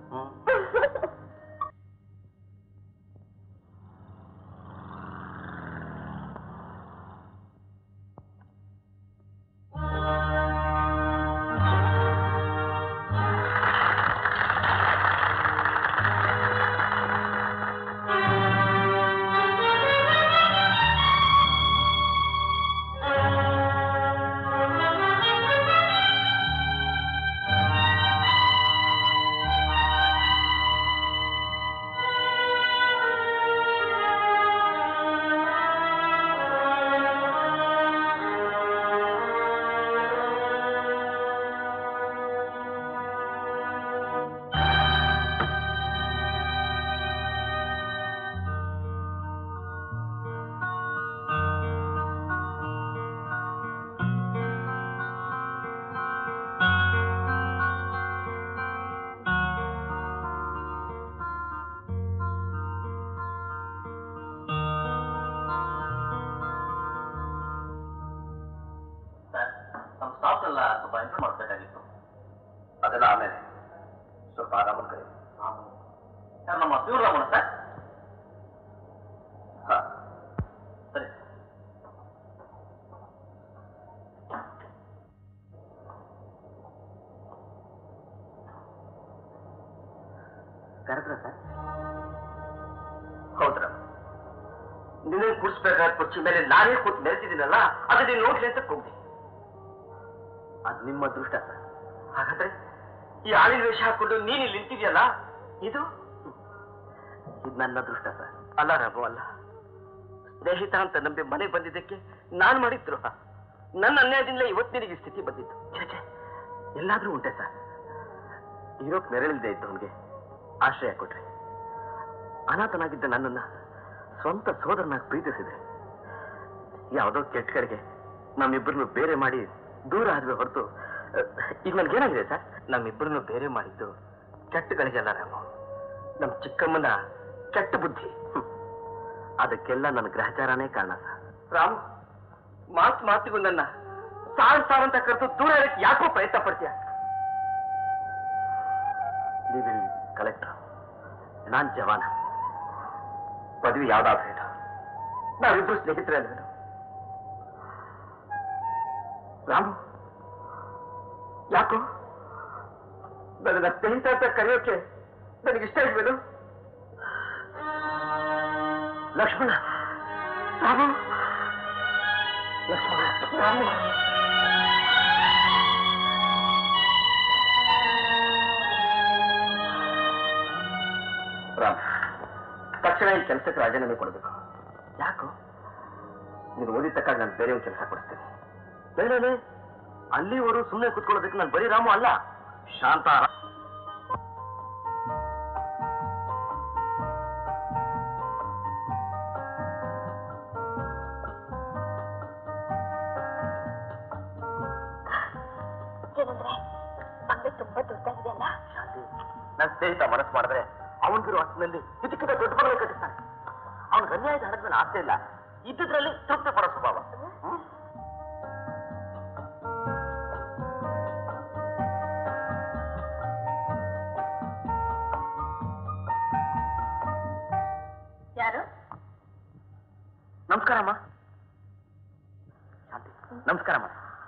ನಮ್ಮ ಸ್ಟಾಫ್ ಎಲ್ಲ ಸ್ವಲ್ಪ ಇಂಪ್ರೂವ್ ಮಾಡಬೇಕಾಗಿತ್ತು. ಅದೆಲ್ಲ ಆಮೇಲೆ ಸ್ವಲ್ಪ ಆರಾಮ ಕರೆ. ಸರ್ ನಮ್ಮ ಪ್ಯೂರ್ ರಾಮಣ್ಣ ಸರ್. ಹಾಂ ಸರಿ. ಕರೆಕ್ಟ್ರಾ ಸರ್? ಹೌದ್ರ? ನೀನೇ ಕೂಡಿಸ್ಬೇಕಾದ ಕುರ್ಚಿ ಮೇಲೆ ನಾನೇ ಕೂತು ಮೆರೆತಿದ್ದೀನಲ್ಲ, ಅದು ನೀನು ನೋಡ್ಲಿ ಅಂತ ಕೂಗ್ದೆ. ಅದು ನಿಮ್ಮ ಅದೃಷ್ಟ ಸರ್. ಹಾಗಾದ್ರೆ ಈ ಆಳಿನ ವೇಷ ಹಾಕೊಂಡು ನೀನು ಇಲ್ಲಿ ನಿಂತಿದ್ಯಲ್ಲ, ಇದು ನನ್ನ ಅದೃಷ್ಟ ಸರ್. ಅಲ್ಲ ರಾಮು, ಅಲ್ಲ. ಸ್ನೇಹಿತ ಅಂತ ನಂಬಿ ಮನೆಗೆ ಬಂದಿದ್ದಕ್ಕೆ ನಾನು ಮಾಡಿದ ದ್ರೋಹ. ನನ್ನ ಅನ್ಯಾಯದಿಂದ ಇವತ್ತು ನಿನಗೆ ಸ್ಥಿತಿ ಬಂದಿತ್ತು. ಛೇ, ಎಲ್ಲಾದ್ರೂ ಉಂಟೆ ಸರ್. ಇರೋಕ್ ನೆರಳಿಲ್ದೇ ಇದ್ದವನಿಗೆ ಆಶ್ರಯ ಕೊಟ್ರೆ, ಅನಾಥನಾಗಿದ್ದ ನನ್ನನ್ನ ಸ್ವಂತ ಸೋದರನಾಗಿ ಪ್ರೀತಿಸಿದೆ. ಯಾವುದೋ ಕೆಟ್ಟ ಕಡೆಗೆ ನಮ್ಮಿಬ್ಬರನ್ನು ಬೇರೆ ಮಾಡಿ ದೂರ ಆದ್ವಿ ಹೊರತು, ಈಗ ನನ್ಗೇನಾಗಿದೆ ಸರ್? ನಮ್ಮಿಬ್ಬರನ್ನು ಬೇರೆ ಮಾಡಿದ್ದು ಕೆಟ್ಟಗಳಿಗೆಲ್ಲ ರಾಮು, ನಮ್ಮ ಚಿಕ್ಕಮ್ಮನ ಕೆಟ್ಟ ಬುದ್ಧಿ. ಅದಕ್ಕೆಲ್ಲ ನನ್ನ ಗ್ರಹಚಾರನೇ ಕಾರಣ ಸರ್. ರಾಮು, ಮಾತಿಗೂ ನನ್ನ ಸಾರಂತ ಕರೆದು ದೂರ ಇರಕ್ಕೆ ಯಾಕೋ ಪ್ರಯತ್ನ ಪಡ್ತೀಯ? ನೀವಿಲ್ಲಿ ಕಲೆಕ್ಟರ್, ನಾನ್ ಜವಾನ. ಪದವಿ ಯಾವ್ದಾದ್ರು ಹೇಳು, ನಾವಿಬ್ರು ಸ್ನೇಹಿತರೆ ಅಲ್ವೇನು? ರಾಮು, ಯಾಕೋ ನನ್ನ ಸ್ನೇಹಿತ ಅಂತ ಕರೆಯೋಕೆ ನನಗಿಷ್ಟ ಇಲ್ವೇನು? ಲಕ್ಷ್ಮಣ, ರಾಮು, ಲಕ್ಷ್ಮಣ, ರಾಮು. ತಕ್ಷಣ ಈ ಕೆಲಸಕ್ಕೆ ರಾಜೀನಾಮೆ ಕೊಡಬೇಕು. ಯಾಕೋ? ನೀನು ಓದಿದ ತಕ್ಕ ನಾನು ಬೇರೆ ಒಂದು ಕೆಲಸ ಕೊಡಿಸ್ತೇನೆ. ಬೇರೆ ಅಲ್ಲಿವರು ಸುಮ್ಮನೆ ಕುತ್ಕೊಳ್ಳೋದಕ್ಕೆ ನಾನು ಬರೀ ರಾಮು ಅಲ್ಲ, ಶಾಂತ.
ತುಂಬಾ ದೊಡ್ಡಾಗಿದೆಯಲ್ಲ.
ಶಾಂತಿ, ನನ್ನ ಸ್ನೇಹಿತ ಮನಸ್ಸು ಮಾಡಿದ್ರೆ ಅವನಿಗಿರೋ ಅಷ್ಟರಲ್ಲಿ ಇದಕ್ಕಿಂತ ದೊಡ್ಡ ಮನೆ ಕಟ್ಟಿಸ್ತಾನೆ. ಅವನಿಗೆ ಅನ್ಯಾಯದ ಹಣದ ಮೇಲೆ ಆಸೆ ಇಲ್ಲ, ಇದ್ದುದ್ರಲ್ಲಿ ತೃಪ್ತಿ ಪಡೋ ಸ್ವಭಾವ.
ಯಾರು?
ನಮಸ್ಕಾರಮ್ಮ. ಶಾಂತಿ, ನಮಸ್ಕಾರಮ್ಮ.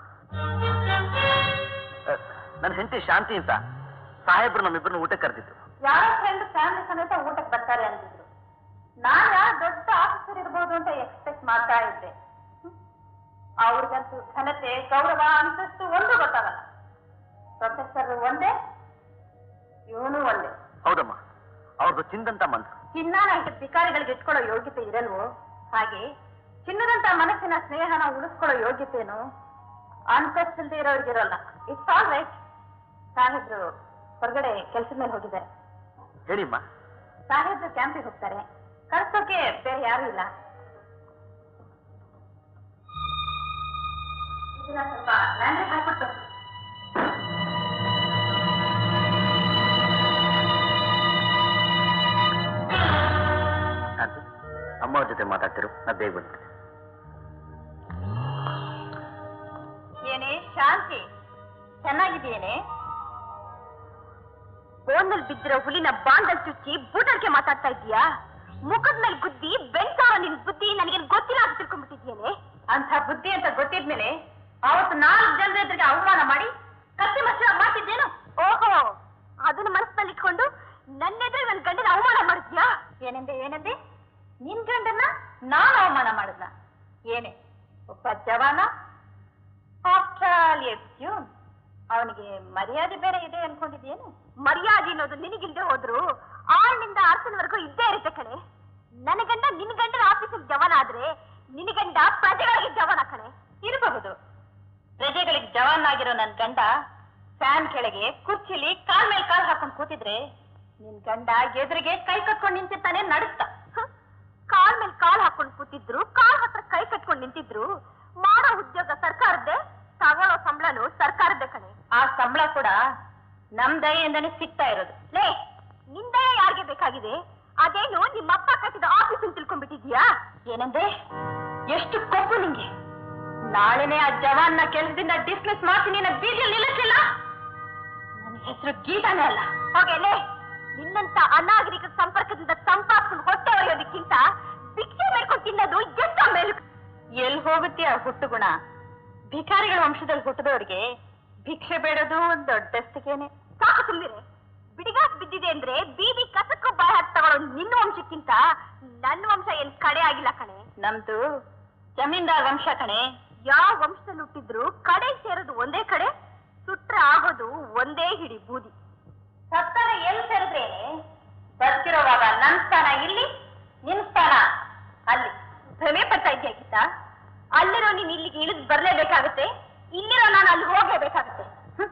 ನನ್ನ ಹೆಂಡತಿ ಶಾಂತಿ ಅಂತ ಸಾಹೇಬ್ರು ನಮ್ಮಿಬ್ಬರನ್ನ ಊಟಕ್ಕೆ ಕರೆದಿದ್ರು.
ಯಾರ ಫ್ರೆಂಡ್ ಫ್ಯಾಮಿಲಿ ಸಮೇತ ಊಟಕ್ಕೆ ಬರ್ತಾರೆ ಅಂತಿದ್ರು. ನಾನು ದೊಡ್ಡ ಆಫೀಸರ್ ಇರ್ಬೋದು ಅಂತ ಎಕ್ಸ್ಪೆಕ್ಟ್ ಮಾಡ್ತಾ ಇದ್ದೆ. ಅವ್ರಿಗಂತೂ ಘನತೆ, ಗೌರವ, ಅಂತಸ್ತು ಒಂದು ಗೊತ್ತಾಗಲ್ಲ. ಪ್ರೊಫೆಸರ್ ಒಂದೇ, ಇವನು ಒಂದೇ.
ಹೌದಮ್ಮ, ಅವ್ರದ್ದು ಚಿನ್ನದಂತ ಮನಸ್ಸು.
ಚಿನ್ನಾನ ಇಟ್ಟು ಭಿಕಾರಿಗಳಿಗೆ ಇಟ್ಕೊಳ್ಳೋ ಯೋಗ್ಯತೆ ಇರಲ್ವೋ ಹಾಗೆ ಚಿನ್ನದಂತ ಮನಸ್ಸಿನ ಸ್ನೇಹನ ಉಳಿಸ್ಕೊಳ್ಳೋ ಯೋಗ್ಯತೆನು ಅಂತಸ್ತಿಲ್ದೇ ಇರೋರಿಗಿರಲ್ಲ. It's all right. ಸಾಹೇಬ್ರು ಹೊರಗಡೆ ಕೆಲಸದ ಮೇಲೆ ಹೋಗಿದ್ದಾರೆ.
ಹೇಳಿಮ್ಮ.
ಸಾಹೇಬ್ರು ಕ್ಯಾಂಪಿಗೆ ಹೋಗ್ತಾರೆ, ಕಳ್ಸೋಕೆ ಬೇರೆ ಯಾರು ಇಲ್ಲ. ಇದನ್ನ ಸ್ವಲ್ಪ ಲ್ಯಾಂಡ್ರಿಗೆ ಹಾಕ್ಬಿಟ್ಟು.
ಶಾಂತಿ, ಅಮ್ಮ ಅವ್ರ ಜೊತೆ ಮಾತಾಡ್ತಿರು, ನಾ ಬೇಗ ಬಂದ್ಬಿಡ್ತೀನಿ.
ಏನೇ ಶಾಂತಿ, ಚೆನ್ನಾಗಿದೆಯೇನೆ? ಬೋನಲ್ಲಿ ಬಿದ್ದಿರೋ ಹುಲಿನ ಬಾಂಡಲ್ ಚುಚ್ಚಿ ಬೂಟರ್ಗೆ ಮಾತಾಡ್ತಾ ಇದೀಯಾ? ಮುಖದ ಮೇಲೆ ಗುದ್ದಿ ಬೆಳ್ಸಾರೋ ನಿನ್ ಬುದ್ಧಿ ನನಗೇನು ಗೊತ್ತಿಲ್ಲ ಅಂತ ತಿಳ್ಕೊಂಡ್ಬಿಟ್ಟಿದ್ಯೇನೆ? ಅಂತ ಬುದ್ಧಿ ಅಂತ ಗೊತ್ತಿದ್ಮೇಲೆ ಅವತ್ತು 4 ಜನರ ಎದುರಿಗೆ ಅವಮಾನ ಮಾಡಿ ಕತ್ತಿ ಮಚ್ಚ ಮಾಡ್ತಿದ್ದೇನು? ಓಹೋ, ಅದನ್ನ ಮನಸ್ಸಿನಲ್ಲಿ ಇಟ್ಕೊಂಡು ನನ್ನೆದುರು ನನ್ನ ಗಂಡನ ಅವಮಾನ ಮಾಡಿದ್ಯಾ? ಏನಂದೆ? ನಿನ್ ಗಂಡನ್ನ ನಾನು ಅವಮಾನ ಮಾಡಿದ್ನ? ಏನೇ ಒಬ್ಬ ಜವಾನ, ಆಫ್ಟರ್ ಆಲ್ ಎ ಪ್ಯೂನ್, ಅವನಿಗೆ ಮರ್ಯಾದೆ ಬೇರೆ ಇದೆ ಅನ್ಕೊಂಡಿದ್ಯೇನು? ಮರ್ಯಾದೆ ಅನ್ನೋದು ನಿನಗಿಲ್ದೆ ಹೋದ್ರು ಆಳ್ನಿಂದ ಅರ್ಥನವರೆಗೂ ಇದ್ದೇ ಇರುತ್ತೆ ಕಣೆ. ನನ್ನ ಗಂಡ ನಿನ್ ಗಂಡನ ಆಫೀಸಿಗೆ ಜವಾನ ಆದ್ರೆ ನಿನ್ನ ಗಂಡ ಪ್ರಜೆಗಳಿಗೆ ಜವಾನ ಕಣೆ. ಇರಬಹುದು, ಪ್ರಜೆಗಳಿಗೆ ಜವಾನ್ ಆಗಿರೋ ನನ್ ಗಂಡ ಫ್ಯಾನ್ ಕೆಳಗೆ ಕುರ್ಚಿಲಿ ಕಾಲ್ ಮೇಲೆ ಕಾಲ್ ಹಾಕೊಂಡು ಕೂತಿದ್ರೆ ನಿನ್ ಗಂಡ ಎದುರಿಗೆ ಕೈ ಕಟ್ಕೊಂಡು ನಿಂತಿರ್ತಾನೆ ನಡೆಸ್ತಾ. ಕಾಲ್ ಮೇಲೆ ಕಾಲ್ ಹಾಕೊಂಡು ಕೂತಿದ್ರು, ಕಾಲ್ ಹತ್ರ ಕೈ ಕಟ್ಕೊಂಡು ನಿಂತಿದ್ರು. ಮಾಡೋ ಉದ್ಯೋಗ ಸರ್ಕಾರದ್ದೇ, ತಗೊಳ್ಳೋ ಸಂಬಳನು ಸರ್ಕಾರದ್ದೇ ಕಣೆ. ಆ ಸಂಬಳ ಕೂಡ ನಮ್ ದಯೆಯಿಂದನೇ ಸಿಗ್ತಾ ಇರೋದು. ಲೇ, ನಿನ್ ದಯ ಯಾರಿಗೆ ಬೇಕಾಗಿದೆ? ಅದೇನು ನಿಮ್ಮಪ್ಪ ಕಟ್ಟಿದ ಆಫೀಸ್ ಅಂತ ತಿಳ್ಕೊಂಡ್ಬಿಟ್ಟಿದ್ಯಾ? ಏನಂದ್ರೆ ಎಷ್ಟು ಕೊಬ್ಬು ನಿಂಗೆ? ನಾಳೆನೆ ಆ ಜವಾನ್ನ ಕೆಲಸದಿಂದ ಡಿಸ್ಮಿಸ್ ಮಾಡ್ತೀನಿ ಅನ್ನೋ ಬೀದಿಯಲ್ಲಿ ನಿಲ್ಲಿಸಿಲ್ಲ. ನನ್ನ ಹೆಸರು ಗೀತಾನೇ ಅಲ್ಲ. ಹೋಗಲೇ, ನಿನ್ನಂತ ಅನಾಗರಿಕ ಸಂಪರ್ಕದಿಂದ ಸಂಪಾದಿಸ್ಕೊಂಡು ಹೊಟ್ಟೆ ಒಯ್ಯೋದಕ್ಕಿಂತ ಭಿಕ್ಷೆ ಮೇಲ್ಕೊಂಡು ತಿನ್ನೋದು ಎಷ್ಟ ಮೇಲು. ಎಲ್ಲಿ ಹೋಗುತ್ತೆ ಆ ಹುಟ್ಟುಗುಣ? ಭಿಕಾರಿಗಳ ವಂಶದಲ್ಲಿ ಹುಟ್ಟಿದವ್ರಿಗೆ ಭಿಕ್ಷೆ ಬೇಡೋದು ಒಂದು ದೊಡ್ಡಸ್ತಿಗೇನೆ. ಸಾಕು ಸುಮ್ಮನೆ. ಬಿಡಿಗಾಸ್ ಬಿದ್ದಿದೆ ಅಂದ್ರೆ ಬೀದಿ ಕಸಕ್ಕೂ ಬಾಯಿ ಹಾಕಿ ತಗೊಳ್ಳೋ ನಿನ್ನ ವಂಶಕ್ಕಿಂತ ನನ್ನ ವಂಶ ಏನ್ ಕಡೆ ಆಗಿಲ್ಲ ಕಣೆ. ನಮ್ದು ಜಮೀನ್ದಾರ್ ವಂಶ ಕಣೆ. ಯಾವ ವಂಶದಲ್ಲಿ ಹುಟ್ಟಿದ್ರು ಕಡೆ ಸೇರೋದು ಒಂದೇ ಕಡೆ, ಸುಟ್ರೆ ಆಗೋದು ಒಂದೇ ಹಿಡಿ ಬೂದಿ. ಸತ್ತಾಗ ಎಲ್ಲಿ ಸೇರಿದ್ರೇನೆ? ಬದುಕಿರೋವಾಗ ನನ್ ಸ್ಥಾನ ಇಲ್ಲಿ, ನಿನ್ ಸ್ಥಾನ ಅಲ್ಲಿ. ಭ್ರಮೆ ಪಡ್ತಾ ಇದೆಯಾಗಿತ್ತ? ಅಲ್ಲಿರೋ ನೀನ್ ಇಲ್ಲಿಗೆ ಇಳಿದು ಬರ್ಲೇಬೇಕಾಗುತ್ತೆ, ಇಲ್ಲಿರೋ ನಾನು ಅಲ್ಲಿ ಹೋಗಲೇಬೇಕಾಗುತ್ತೆ.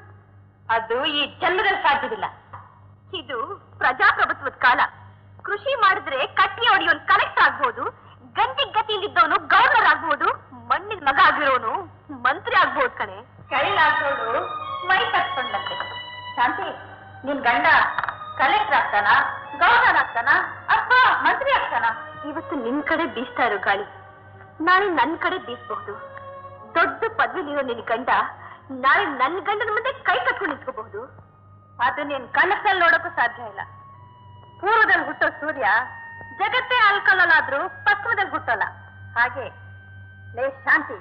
ಅದು ಈ ಜನ್ಮದಲ್ಲಿ ಸಾಧ್ಯವಿಲ್ಲ. ಇದು ಪ್ರಜಾಪ್ರಭುತ್ವದ ಕಾಲ. ಕೃಷಿ ಮಾಡಿದ್ರೆ ಕಟ್ಟಿ ಹೊಡಿಯೋನು ಕಲೆಕ್ಟರ್ ಆಗ್ಬೋದು, ಗಂಜಿ ಗತಿಯಲ್ಲಿದ್ದವನು ಗವರ್ನರ್ ಆಗ್ಬೋದು, ಮಣ್ಣಿನ ಮಗ ಆಗಿರೋನು ಮಂತ್ರಿ ಆಗ್ಬೋದು ಕಣೆ. ಕೈಲಾಗೋದು ಮೈ ಕಟ್ಕೊಂಡಂತೆ. ಶಾಂತಿ, ನಿನ್ ಗಂಡ ಕಲೆಕ್ಟರ್ ಆಗ್ತಾನ, ಗವರ್ನರ್ ಆಗ್ತಾನ ಅಥವಾ ಮಂತ್ರಿ ಆಗ್ತಾನ? ಇವತ್ತು ನಿನ್ ಕಡೆ ಬೀಸ್ತಾ ಇರೋ ಗಾಳಿ ನಾಳೆ ನನ್ ಕಡೆ ಬೀಸಬಹುದು. ದೊಡ್ಡ ಪದವಿಲಿರೋ ನಿನ್ ಗಂಡ ನಾಳೆ ನನ್ ಗಂಡನ ಮುಂದೆ ಕೈ ಕಟ್ಕೊಂಡು ನಿಂತ್ಕೋಬಹುದು. ಅದು ನೀನ್ ಕನಸಲ್ಲಿ ನೋಡೋಕ್ಕೂ ಸಾಧ್ಯ ಇಲ್ಲ. ಪೂರ್ವದಲ್ಲಿ ಹುಟ್ಟೋ ಸೂರ್ಯ ಜಗತ್ತೇ ಅಲ್ಕಲ್ಲಲಾದ್ರೂ ಪಶ್ಚಿಮದಲ್ಲಿ ಹುಟ್ಟೋಲ್ಲ. ಹಾಗೆ ಲೇ ಶಾಂತಿ,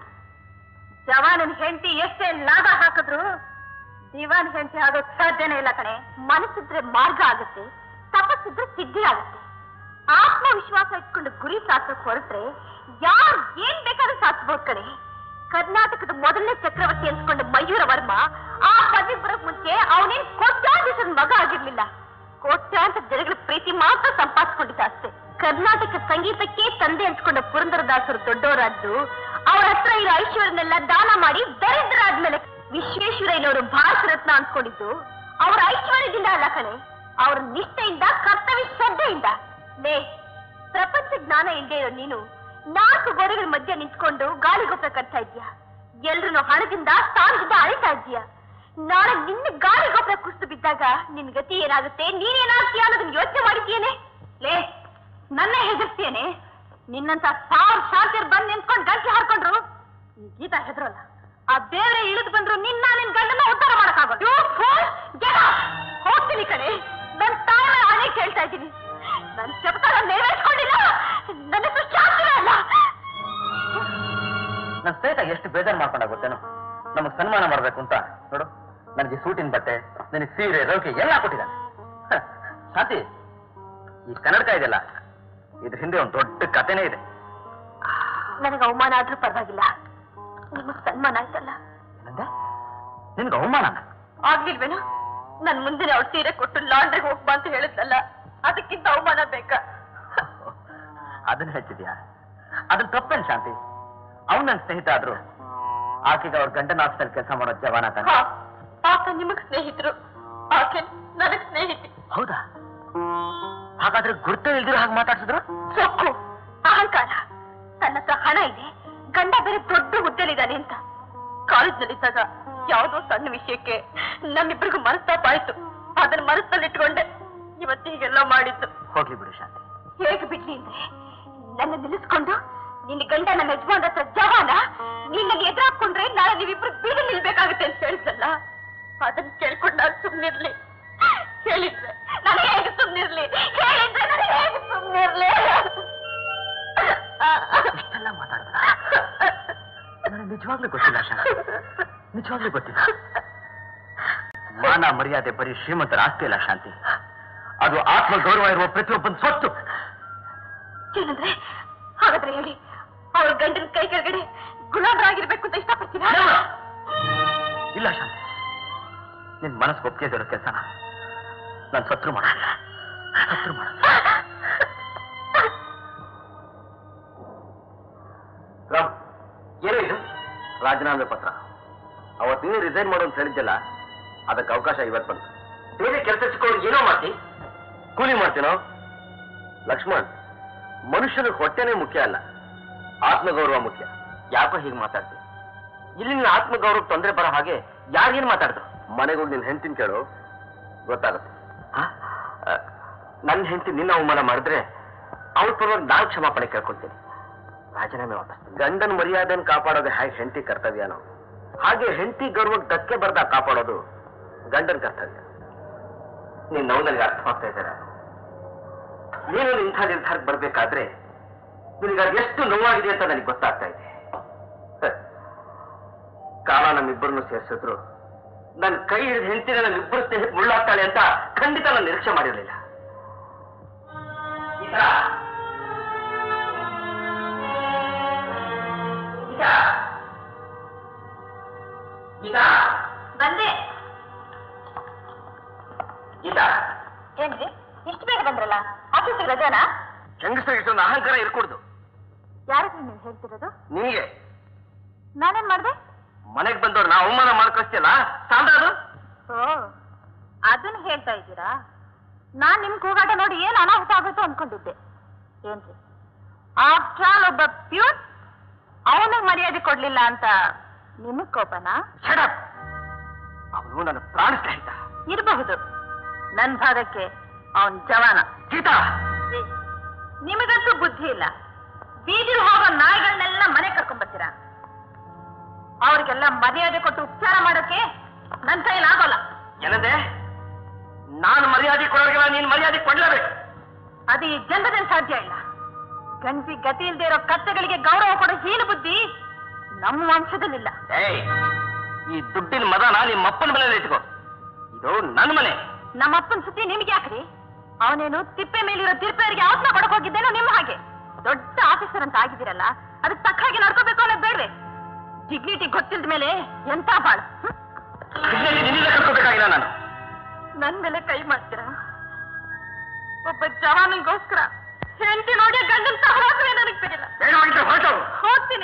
ಜವಾನನ್ ಹೆಂಡತಿ ಎಷ್ಟೇ ಲಾಭ ಹಾಕಿದ್ರು ದಿವಾನ್ ಹೆಂಡತಿ ಆಗೋಕ್ ಸಾಧ್ಯನೇ ಇಲ್ಲ ಕಣೆ. ಮನಸ್ಸಿದ್ರೆ ಮಾರ್ಗ ಆಗುತ್ತೆ, ತಪಸ್ಸಿದ್ರೆ ಸಿದ್ಧಿ ಆಗುತ್ತೆ. ಆತ್ಮವಿಶ್ವಾಸ ಇಟ್ಕೊಂಡು ಗುರಿ ಸಾಧಿಸೋಕ್ ಹೊರಟ್ರೆ ಯಾರು ಏನ್ ಬೇಕಾದ್ರೂ ಸಾಧಿಸಬಹುದು ಕಣೆ. ಕರ್ನಾಟಕದ ಮೊದಲನೇ ಚಕ್ರವರ್ತಿ ಅನ್ಸ್ಕೊಂಡು ಮಯೂರ ವರ್ಮ ಆ ಪದವಿ ಬರೋಕ್ ಮುಂಚೆ ಅವನೇನ್ ಕೋಟ್ಯಾಂತರ ಮಗ ಆಗಿರ್ಲಿಲ್ಲ. ಕೋಟ್ಯಾಂತರ ಜನಗಳ ಪ್ರೀತಿ ಮಾತ್ರ ಸಂಪಾದಿಸ್ಕೊಂಡಿದ್ದ ಅಷ್ಟೇ. ಕರ್ನಾಟಕ ಸಂಗೀತಕ್ಕೆ ತಂದೆ ಅನ್ಸ್ಕೊಂಡ ಪುರಂದರದಾಸರು ದೊಡ್ಡವರಾದ್ದು ಅವ್ರ ಹತ್ರ ಇರೋ ಐಶ್ವರ್ಯನೆಲ್ಲ ದಾನ ಮಾಡಿ ದರಿದ್ರಾದ್ಮೇಲೆ ವಿಶ್ವೇಶ್ವರಯ್ಯನವರು ಭಾರತ ರತ್ನ ಅನ್ಸ್ಕೊಂಡಿದ್ದು ಅವರ ಐಶ್ವರ್ಯದಿಂದ ಅಲ್ಲ ಕಣೆ, ಅವ್ರ ನಿಷ್ಠೆಯಿಂದ, ಕರ್ತವ್ಯ ಶ್ರದ್ಧೆಯಿಂದ. ಪ್ರಪಂಚ ಜ್ಞಾನ ಇಲ್ಲದೆ ಇರೋ ನೀನು 4 ಗೋಡೆಗಳ ಮಧ್ಯೆ ನಿಂತ್ಕೊಂಡು ಗಾಳಿಗೊಬ್ಬರ ಕಟ್ತಾ ಇದ್ಯಾ, ಎಲ್ರೂ ಹಣದಿಂದ ಸ್ಥಾನದಿಂದ ಅಳಿತಾ ಇದ್ಯಾ. ನಾಳೆ ನಿನ್ನ ಗಾಳಿಗೊಬ್ಬರ ಕುಸಿದು ಬಿದ್ದಾಗ ನಿನ್ ಗತಿ ಏನಾಗುತ್ತೆ, ನೀನೇನಾಗ್ತೀಯ ಅನ್ನೋದನ್ನ ಯೋಚನೆ ಮಾಡಿದ್ಯೇನೆ? ನನ್ನ ಹೆದರ್ಸ್ತೀಯೇನೆ? ನಿನ್ನಂತ 1000 ಶಾಂತಿಯರು ಬಂದು ನಿಂತ್ಕೊಂಡು ಗಂಟೆ ಹಾರ್ಕೊಂಡ್ರು ಈ ಗೀತಾ ಹೆದರಲ್ಲ. ಆ ದೇವರೇ ಇಳಿದು ಬಂದ್ರು ನಿನ್ನ ಗಂಡನ ಉದ್ಧಾರ ಮಾಡಕ್ಕಾಗೋದು. ಹೋಗ್ತೀನಿ ಕಣೆ, ನನ್ನ ತಾಯಿ ಆನೆ ಕೇಳ್ತಾ ಇದ್ದೀನಿ. ನನ್ನ ಶಬ್ದ ನೇರವೇರಿಸ್ಕೊಂಡಿಲ್ಲ, ನನ್ನ ಶಾಂತಿನೇ ಅಲ್ಲ.
ನನ್ನ ಸ್ನೇಹಿತ ಎಷ್ಟು ಬೇಜಾರು ಮಾಡ್ಕೊಂಡಾಗುತ್ತೇನೋ. ನಮಗ್ ಸನ್ಮಾನ ಮಾಡ್ಬೇಕು ಅಂತ ನೋಡು, ನನಗೆ ಸೂಟಿನ ಬಟ್ಟೆ, ನನಗೆ ಸೀರೆ, ರೌಕೆ ಎಲ್ಲ ಕೊಟ್ಟಿದ್ದಾನೆ. ಶಾಂತಿ, ಈ ಕನ್ನಡಕ ಇದೆಯಲ್ಲ, ಇದ್ರ ಹಿಂದೆ ಒಂದು ದೊಡ್ಡ ಕಥೆನೇ ಇದೆ.
ನನಗೆ ಅವಮಾನ ಆದ್ರೂ ಪರವಾಗಿಲ್ಲ, ನಿಮಗ್ ಸನ್ಮಾನ ಆಯ್ತಲ್ಲ.
ನಿನ್ಗೆ ಅವಮಾನ
ಆಗ್ಲಿಲ್ವೇನು? ನನ್ ಮುಂದೆ ಅವ್ರು ಸೀರೆ ಕೊಟ್ಟು ಲಾಂಡ್ರಿಗೆ ಹೋಗ್ಬಾ ಅಂತ ಹೇಳಿದ್ನಲ್ಲ, ಅದಕ್ಕಿಂತ ಅವಮಾನ ಬೇಕಾ?
ಅದನ್ನ ಹೆಚ್ಚಿದ್ಯಾ? ಅದನ್ನ ತಪ್ಪೇನ್ ಶಾಂತಿ? ಅವ್ನು ನನ್ನ ಸ್ನೇಹಿತ ಆದ್ರು ಆಕೆಗೆ ಅವ್ರ ಗಂಡನ ಆಫೀಸಲ್ಲಿ ಕೆಲಸ ಮಾಡೋ ಜವಾನ ತಾನೆ.
ಆಕೆ ನಿಮಗ್ ಸ್ನೇಹಿತರು, ಆಕೆ ನನಗ್ ಸ್ನೇಹಿತಿ.
ಹೌದಾ? ಹಾಗಾದ್ರೆ ಗುರುತೇ ಇಲ್ದಿರೋ ಹಾಗೆ ಮಾತಾಡ್ಸಿದ್ರು?
ಸೊಕ್ಕು, ಅಹಂಕಾರ. ತನ್ನ ಹತ್ರ ಹಣ ಇದೆ, ಗಂಡ ಬೇರೆ ದೊಡ್ಡ ಹುದ್ದೆಲಿದ್ದಾನೆ ಅಂತ. ಕಾಲೇಜ್ನಲ್ಲಿದ್ದಾಗ ಯಾವುದೋ ಸಣ್ಣ ವಿಷಯಕ್ಕೆ ನಮ್ಮಿಬ್ಬರಿಗೂ ಮನಸ್ತಾಪ ಆಯ್ತು. ಅದನ್ನ ಮನಸ್ಸಲ್ಲಿಟ್ಕೊಂಡೆ ಇವತ್ತು ಹೀಗೆಲ್ಲ ಮಾಡಿದ್ದು.
ಹೋಗ್ಲಿ ಬಿಡು ಶಾಂತಿ.
ಹೇಗೆ ಬಿಡ್ಲಿ ಅಂದ್ರೆ, ನನ್ನ ನಿಲ್ಲಿಸ್ಕೊಂಡು ನಿನ್ನ ಗಂಡ ನನ್ನ ಯಜಮಾನ ಹತ್ರ ಜವಾನ, ನಿನ್ನಲ್ಲಿ ಎದುರಾಕೊಂಡ್ರೆ ನಾಳೆ ನೀವಿಬ್ರು ಬೀದಿ ನಿಲ್ಬೇಕಾಗುತ್ತೆ ಅಂತ ಹೇಳಿದ್ನಲ್ಲ, ಅದನ್ನ ಕೇಳ್ಕೊಂಡು ನಾನು ಸುಮ್ನಿರ್ಲಿ. ಹೇಳಿದ್ರೆ ನಾನು ಹೇಗೆ ಸುಮ್ನಿರ್ಲಿ? ಹೇಳಿದ್ರೆ ನಾನು ಹೇಗೆ ಸುಮ್ನಿರ್ಲಿ?
ಇಷ್ಟೆಲ್ಲ ಮಾತಾಡಿದ್ರ ನನಗೆ ನಿಜವಾಗ್ಲೂ ಗೊತ್ತಿಲ್ಲ ಶಾಂತಿ, ನಿಜವಾಗ್ಲೂ ಗೊತ್ತಿಲ್ಲ. ಮಾನ ಮರ್ಯಾದೆ ಬರೀ ಶ್ರೀಮಂತರ ಆಸ್ತಿ ಇಲ್ಲ ಶಾಂತಿ, ಅದು ಆತ್ಮ ಗೌರವ ಇರುವ ಪ್ರತಿಯೊಬ್ಬನ ಸ್ವತ್ತು.
ಏನಂದ್ರೆ? ಹಾಗಾದ್ರೆ ಹೇಳಿ, ಅವ್ರ ಗಂಡನ ಕೈ ಕೆಳಗಡೆ ಗುಲಾಮರಾಗಿರ್ಬೇಕು ಅಂತ ಇಷ್ಟಪಡ್ತೀರಾ?
ಇಲ್ಲ ಶಾಂತಿ, ನಿನ್ ಮನಸ್ಸು ಒಪ್ಪಿಗೆ ಇರೋ ಕೆಲಸನ ನಾನು ಸತ್ರು ಮಾಡಲ್ಲ, ಸತ್ರು ಮಾಡಲ್ಲ. ರಾಮ್, ಏನೋ ಇದು ರಾಜೀನಾಮೆ ಪತ್ರ. ಅವತ್ತೇ ರಿಸೈನ್ ಮಾಡೋ ಅಂತ ಹೇಳಿದ್ದೆಲ್ಲ, ಅದಕ್ಕೆ ಅವಕಾಶ ಇವತ್ತು ಬಂತು. ಬೇರೆ ಕೆಲಸ ಸಿಕ್ಕೋರು ಏನೋ ಮಾಡ್ತಿ, ಕೂಲಿ ಮಾಡ್ತೀನೋ? ಲಕ್ಷ್ಮಣ್, ಮನುಷ್ಯನ ಹೊಟ್ಟೆನೇ ಮುಖ್ಯ ಅಲ್ಲ, ಆತ್ಮಗೌರವ ಮುಖ್ಯ. ಯಾಕೋ ಹೀಗೆ ಮಾತಾಡ್ತಿ? ಇಲ್ಲಿ ನಿನ್ನ ಆತ್ಮಗೌರವ ತೊಂದರೆ ಬರೋ ಹಾಗೆ ಯಾರೇನು ಮಾತಾಡ್ದು? ಮನೆಗೆ ಹೋಗಿ ನಿನ್ನ ಹೆಂಡತಿನ ಕೇಳು, ಗೊತ್ತಾಗುತ್ತೆ. ನನ್ನ ಹೆಂಡತಿ ನಿನ್ನ ಅವಮಾನ ಮಾಡಿದ್ರೆ ಅವ್ರ ಪರವಾಗಿ ನಾನು ಕ್ಷಮಾಪಣೆ ಕೇಳ್ಕೊಳ್ತೀನಿ, ರಾಜೀನಾಮೆ ವಾಪಸ್. ಗಂಡನ ಮರ್ಯಾದೆಯನ್ನು ಕಾಪಾಡೋದು ಹೇಗೆ ಹೆಂಡತಿ ಕರ್ತವ್ಯನೋ, ಹಾಗೆ ಹೆಂಡತಿ ಗೌರವಕ್ಕೆ ಧಕ್ಕೆ ಬರ್ದಾಗ ಕಾಪಾಡೋದು ಗಂಡನ ಕರ್ತವ್ಯ. ನೀನ್ ನಾವು ನನಗೆ ಅರ್ಥವಾಗ್ತಾ ಇದ್ದಾರೆ. ನೀನು ಇಂಥ ನಿರ್ಧಾರಕ್ಕೆ ಬರ್ಬೇಕಾದ್ರೆ ನಿನಗೆ ಅದು ಎಷ್ಟು ನೋವಾಗಿದೆ ಅಂತ ನನಗೆ ಗೊತ್ತಾಗ್ತಾ ಇದೆ. ಕಾಲ ನಮ್ಮಿಬ್ಬರನ್ನು ಸೇರಿಸಿದ್ರು ನನ್ನ ಕೈ ಹಿಡಿದು ಹೆಂಡತಿನ ನಮ್ಮಿಬ್ಬರು ಸ್ನೇಹಿತ ಮುಳ್ಳಾಗ್ತಾಳೆ ಅಂತ ಖಂಡಿತ ನಾನು ನಿರೀಕ್ಷೆ ಮಾಡಿರಲಿಲ್ಲ.
ಬಂದೆ.
ಗೀತಾ,
ಏನ್ರಿ ಇಷ್ಟು ಬೇಗ ಬಂದ್ರಲ್ಲ? ಆಫೀಸಿಗೆ ರಜಾನಾ?
ಹೆಂಗಸರಿಗೆ ಇಷ್ಟೊಂದು ಅಹಂಕಾರ ಇರ್ಕೊಡ್ದು.
ಯಾರಿಗೆ ನೀವು ಹೇಳ್ತಿರೋದು?
ನಿನಗೆ.
ನಾನೇನ್ ಮಾಡ್ದೆ?
ಮನೆಗೆ ಬಂದವ್ರು ನಾವು ಅವಮಾನ ಮಾಡ್ಕೊಳ್ತಿಯಲ್ಲ, ಸಾಂದ್ರ ಅದು?
ಓ, ಅದನ್ನ ಹೇಳ್ತಾ ಇದ್ದೀರಾ? ನಾನ್ ನಿಮ್ ಕೂಗಾಟ ನೋಡಿ ಏನ್ ಅನಾಹುತ ಆಗುತ್ತೋ ಅನ್ಕೊಂಡಿದ್ದೆ. ಏನ್ರಿ, ಆಫ್ಟರ್ ಆಲ್ ಒಬ್ಬ ಪ್ಯೂನ್ ಅವನಿಗೆ ಮರ್ಯಾದೆ ಕೊಡ್ಲಿಲ್ಲ ಅಂತ ನಿಮಗ್ ಕೋಪನಾ?
ಅವನು ನನ್ನ ಪ್ರಾಣ ಸ್ನೇಹಿತ.
ಇರಬಹುದು, ನನ್ ಭಾಗಕ್ಕೆ ಅವನ್ ಜವಾನ.
ಗೀತಾ,
ನಿಮಗಂತೂ ಬುದ್ಧಿ ಇಲ್ಲ. ಬೀದಿಲ್ ಹೋಗೋ ನಾಯಿಗಳನ್ನೆಲ್ಲ ಮನೆ ಕರ್ಕೊಂಡ್ ಬರ್ತೀರಾ? ಅವ್ರಿಗೆಲ್ಲ ಮರ್ಯಾದೆ ಕೊಟ್ಟು ಉಪಚಾರ ಮಾಡೋಕೆ ನನ್ ಕೈಲಾಗೋಲ್ಲ.
ಏನಂದೆ? ನಾನು ಮರ್ಯಾದೆ ಕೊಡೋರಿಗೆಲ್ಲ ನೀನು ಮರ್ಯಾದೆ ಕೊಡ್ಲೇಬೇಕು.
ಅದು ಈ ಜನ್ಮದಲ್ಲಿ ಸಾಧ್ಯ ಇಲ್ಲ. ಗಂಜಿ ಗತಿ ಇಲ್ದೇ ಇರೋ ಕತ್ತೆಗಳಿಗೆ ಗೌರವ ಕೊಡೋ ಹೀನ ಬುದ್ಧಿ ನಮ್ಮ ವಂಶದಲ್ಲಿಲ್ಲ.
ಈ ದುಡ್ಡಿನ ಮದನ ನಿಮ್ಮ ಅಪ್ಪನ ಮನೇಲಿ ಇಟ್ಕೋ, ಇದು ನನ್ನ ಮನೆ.
ನಮ್ಮಪ್ಪನ ಸುದ್ದಿ ನಿಮ್ಗೆ ಯಾಕ್ರಿ? ಅವನೇನು ತಿಪ್ಪೆ ಮೇಲಿರೋ ತಿರುಪೇರಿಗೆ ಆತ್ಮ ಕೊಡಕ್ ಹೋಗಿದ್ದೇನೋ ನಿಮ್ಮ ಹಾಗೆ. ದೊಡ್ಡ ಆಫೀಸರ್ ಅಂತ ಆಗಿದ್ದೀರಲ್ಲ, ಅದಕ್ಕೆ ತಕ್ಕ ಹಾಗೆ ನಡ್ಕೋಬೇಕು ಅನ್ನೋದು ಬೇಡವೆ? ಡಿಗ್ನಿಟಿ ಗೊತ್ತಿಲ್ದ ಮೇಲೆ ಎಂತ ಬಾಳು.
ನಿನ್ನಿಂದ ಕರ್ಕೋಬೇಕಾಗಿಲ್ಲ ನಾನು.
ನನ್ ಮೇಲೆ ಕೈ ಮಾಡ್ತೀರಾ? ಒಬ್ಬ ಜವಾನಿಗೋಸ್ಕರ ಹೆಂಡತಿ ನೋಡಿ ಗಂಡನ ಸಹವಾಸವೇ ನನಗೆ ಸಿಗಿಲ್ಲ. ಹೋಗ್ತೀನಿ.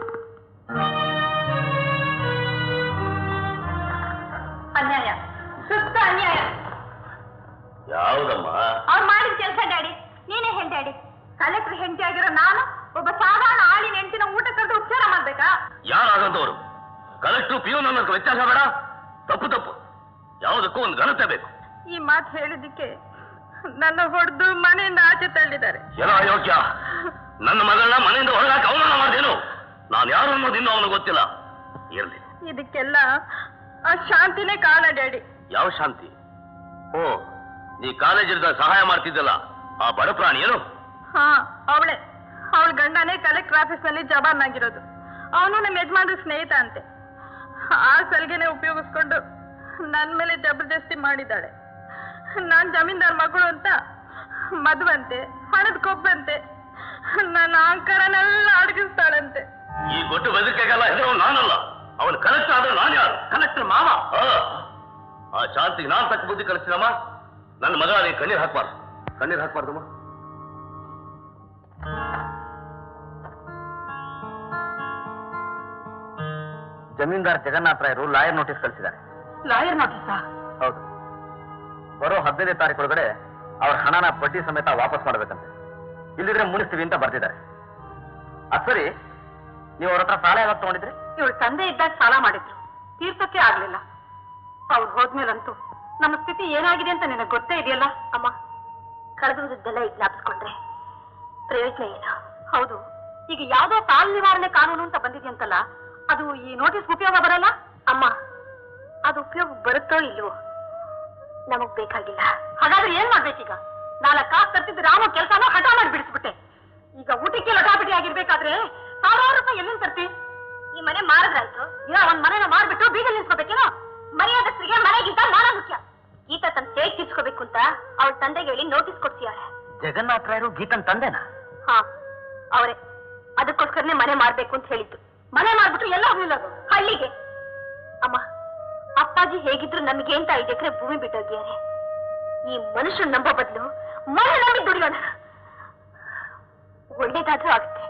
ಅನ್ಯಾಯ, ಸುತ್ತ ಅನ್ಯಾಯ.
ಯಾವುದಮ್ಮ?
ಅವ್ರು ಮಾಡಿದ ಕೆಲಸ ಡ್ಯಾಡಿ. ನೀನೇ ಹೇಳಿ ಡ್ಯಾಡಿ. ಕಲೆಕ್ಟರ್ ಹೆಂಡತಿ ಆಗಿರೋ ನಾನು ಒಬ್ಬ ಸಾಧಾರಣ ಆಳಿನ ಹೆಂಡತಿನ ಊಟ ಕರೆದು ಉಪಚಾರ ಮಾಡ್ಬೇಕಾ?
ಯಾರಾಗಂತವ್ರು? ಕಲೆಕ್ಟರ್ ಪಿಯೂ ನನ್ನ ವ್ಯತ್ಯಾಸ ಬೇಡ. ತಪ್ಪು ಯಾವುದಕ್ಕೂ ಒಂದು ಘನತೆ ಬೇಕು.
ಈ ಮಾತು ಹೇಳಿದ್ದಕ್ಕೆ ನನ್ನ ಹೊಡೆದು ಮನೆಯಿಂದ ಆಚೆ ತಳ್ಳಿದ್ದಾರೆ.
ಏನೋ ಅಯೋಗ್ಯ, ನನ್ನ ಮಗಳನ್ನ ಮನೆಯಿಂದ ಹೊರಗಾಕಿ ಅವಮಾನ ಮಾಡ್ದೇನು? ನಾನು ಯಾರು ಅನ್ನೋದು ಇನ್ನೂ ಅವನಿಗೆ ಗೊತ್ತಿಲ್ಲ. ಇರ್ಲಿ,
ಇದಕ್ಕೆಲ್ಲ ಆ ಶಾಂತಿನೇ ಕಾರಣ ಡ್ಯಾಡಿ.
ಯಾವ ಶಾಂತಿ? ಓ, ನೀ ಕಾಲೇಜಿಂದ ಸಹಾಯ ಮಾಡ್ತಿದ್ದಲ್ಲ ಆ ಬಡ ಪ್ರಾಣಿ ಏನು?
ಹಾ, ಅವಳೆ. ಅವಳ ಗಂಡನೇ ಕಲೆಕ್ಟರ್ ಆಫೀಸ್ ನಲ್ಲಿ ಜವಾನಾಗಿರೋದು. ಅವನು ನಮ್ಮ ಯಜಮಾನ್ರ ಸ್ನೇಹಿತ ಅಂತೆ. ಆ ಸಲಿಗೆನೆ ಉಪಯೋಗಿಸ್ಕೊಂಡು ನನ್ನ ಮೇಲೆ ಜಬರ್ದಸ್ತಿ ಮಾಡಿದ್ದಾಳೆ. ನಾನ್ ಜಮೀನ್ದಾರ್ ಮಗಳು ಅಂತ ಮದುವಂತೆ, ಹಣದ ಕೊಬ್ಬಂತೆ, ನನ್ನ ಅಹಂಕಾರನೆಲ್ಲ ಅಡಗಿಸ್ತಾಳಂತೆ.
ಈ ಗೊಟ್ಟು ಬದುಕೆಲ್ಲ ಹೆಸರು ನಾನಲ್ಲ, ಅವನು ಕಲೆಕ್ಟರ್ ಆದ್ರೆ ನಾನು ಯಾರು? ಕಲೆಕ್ಟರ್ ಮಾವ. ಆ ಶಾಂತಿಗೆ ನಾನ್ ತಕ್ಕ ಬುದ್ಧಿ ಕಲಿಸ್ತೀನಮ್ಮ. ನನ್ನ ಮಗ ನೀ ಕಣ್ಣೀರ್ ಹಾಕ್ಬಾರ್ದಮ್ಮ.
ಜಮೀನ್ದಾರ್ ಜಗನ್ನಾಥ ರಾಯರು ಲಾಯರ್ ನೋಟಿಸ್ ಕಳಿಸಿದ್ದಾರೆ.
ಲಾಯರ್ ನೋಟಿಸಾ?
ಹೌದು. ಬರೋ 15ನೇ ತಾರೀಕು ಒಳಗಡೆ ಅವ್ರ ಹಣನ ಬಡ್ಡಿ ಸಮೇತ ವಾಪಸ್ ಮಾಡ್ಬೇಕಂತೆ. ಇಲ್ಲಿದ್ರೆ ಮುನಿಸ್ತೀವಿ ಅಂತ ಬರ್ತಿದ್ದಾರೆ. ಸರಿ, ನೀವು ಅವ್ರ ಹತ್ರ ಸಾಲ ಯಾವಾಗ ತಗೊಂಡಿದ್ರಿ?
ಇವಳು ತಂದೆ ಇದ್ದಾಗ ಸಾಲ ಮಾಡಿದ್ರು, ತೀರ್ಸಕ್ಕೆ ಆಗ್ಲಿಲ್ಲ. ಅವ್ರು ಹೋದ್ಮೇಲಂತೂ ನಮ್ಮ ಸ್ಥಿತಿ ಏನಾಗಿದೆ ಅಂತ ನಿನಗೆ ಗೊತ್ತೇ ಇದೆಯಲ್ಲ ಅಮ್ಮ. ಕಳೆದುದೆಲ್ಲ ಈಗ ಜ್ಞಾಪಿಸ್ಕೊಂಡ್ರೆ ಪ್ರಯೋಜನ ಇಲ್ಲ. ಹೌದು, ಈಗ ಯಾವ್ದೋ ಸಾಲ ನಿವಾರಣೆ ಕಾನೂನು ಅಂತ ಬಂದಿದೆಯಂತಲ್ಲ, ಅದು ಈ ನೋಟಿಸ್ ಉಪಯೋಗ ಬರಲ್ಲ ಅಮ್ಮ. ಅದು ಉಪಯೋಗ ಬರುತ್ತೋ ಇಲ್ವೋ ನಮಗ್ ಬೇಕಾಗಿಲ್ಲ. ಹಾಗಾದ್ರೆ ಏನ್ ಮಾಡ್ಬೇಕೀಗ? 4 ಕಾಸು ತರ್ತಿದ್ದು ರಾಮ ಕೆಲಸನೂ ಹಠ ಮಾಡಿ ಬಿಡಿಸ್ಬಿಟ್ಟೆ. ಈಗ ಊಟಕ್ಕೆ ಲಟಾಪಟಿ ಆಗಿರ್ಬೇಕಾದ್ರೆ 1000 ರೂಪಾಯಿ ಎಲ್ಲಿಂದ ತರ್ತಿ? ಈ ಮನೆ ಮಾರಿದ್ರಾಯ್ತು, ಇಲ್ಲ ಒಂದ್ ಮನೆನ ಮಾರ್ಬಿಟ್ಟು ಬೀಗ ನಿಲ್ಸ್ಕೋಬೇಕೇನೋ? ಮರ್ಯಾದಸ್ತ್ರಿಗೆ ಮನೆಗಿಂತ ಮಾನ ಮುಖ್ಯ. ಗೀತಾ ತನ್ನ ಸೇಟ್ ತೀರ್ಸ್ಕೋಬೇಕು ಅಂತ ಅವಳ ತಂದೆಗೆ ಹೇಳಿ ನೋಟಿಸ್ ಕೊಡ್ತೀಯಾಳೆ.
ಜಗನ್ನಾಥ ರಾಯರು ಗೀತನ್ ತಂದೆನಾ?
ಹಾ, ಅವರೇ. ಅದಕ್ಕೋಸ್ಕರನೇ ಮನೆ ಮಾರ್ಬೇಕು ಅಂತ ಹೇಳಿದ್ದು. ಮನೆ ಮಾರ್ಬಿಟ್ಟು ಎಲ್ಲ ಹೋಗಿಲ್ಲ ಹಳ್ಳಿಗೆ. ಅಮ್ಮ, ಅಪ್ಪಾಜಿ ಹೇಗಿದ್ರು ನಮಗೆ ಅಂತ 5 ಎಕರೆ ಭೂಮಿ ಬಿಟ್ಟೋಗಿಯಾರೆ. ಈ ಮನುಷ್ಯನ ನಂಬೋ ಬದಲು ಮನೆ ನಂಬಿ ದುಡಿಯೋಣ, ಒಳ್ಳೇದಾದ್ರೂ ಆಗುತ್ತೆ.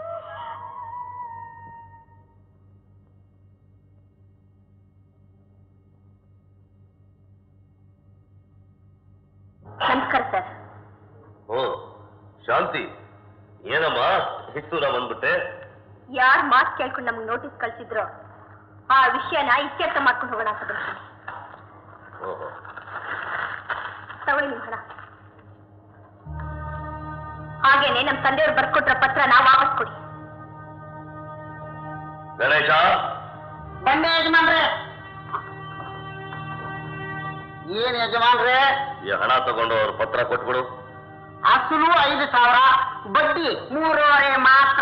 ನಮಸ್ಕಾರ ಸರ್.
ಓ ಶಾಂತಿ, ಏನಮ್ಮ ಹಿತ್ತೂರ ಬಂದ್ಬಿಟ್ಟೆ?
ಯಾರ್ ಮಾತು ಕೇಳ್ಕೊಂಡು ನಮ್ಗೆ ನೋಟಿಸ್ ಕಳ್ಸಿದ್ರು ಆ ವಿಷಯನ ಇತ್ಯರ್ಥ ಮಾಡ್ಕೊಂಡು ಹೋಗೋಣ ಅಂತ ಬರ್ತೀನಿ. ತಗೊಳ್ಳಿ ನಿಮ್ ಹಣ. ಹಾಗೇನೆ ನಮ್ ತಂದೆಯವ್ರು ಬರ್ಕೊಟ್ರ ಪತ್ರ ನಾ ವಾಪಸ್ ಕೊಡಿ.
ಗಣೇಶ
ಬಂದೆ ಯಜಮಾನ್ರೆ. ಏನ್ ಯಜಮಾನ್ರೆ?
ಈ ಹಣ ತಗೊಂಡು ಅವ್ರ ಪತ್ರ ಕೊಟ್ಬಿಡು.
ಅಸಲು 5,000, ಬಡ್ಡಿ 3.5 ಮಾತ್ರ.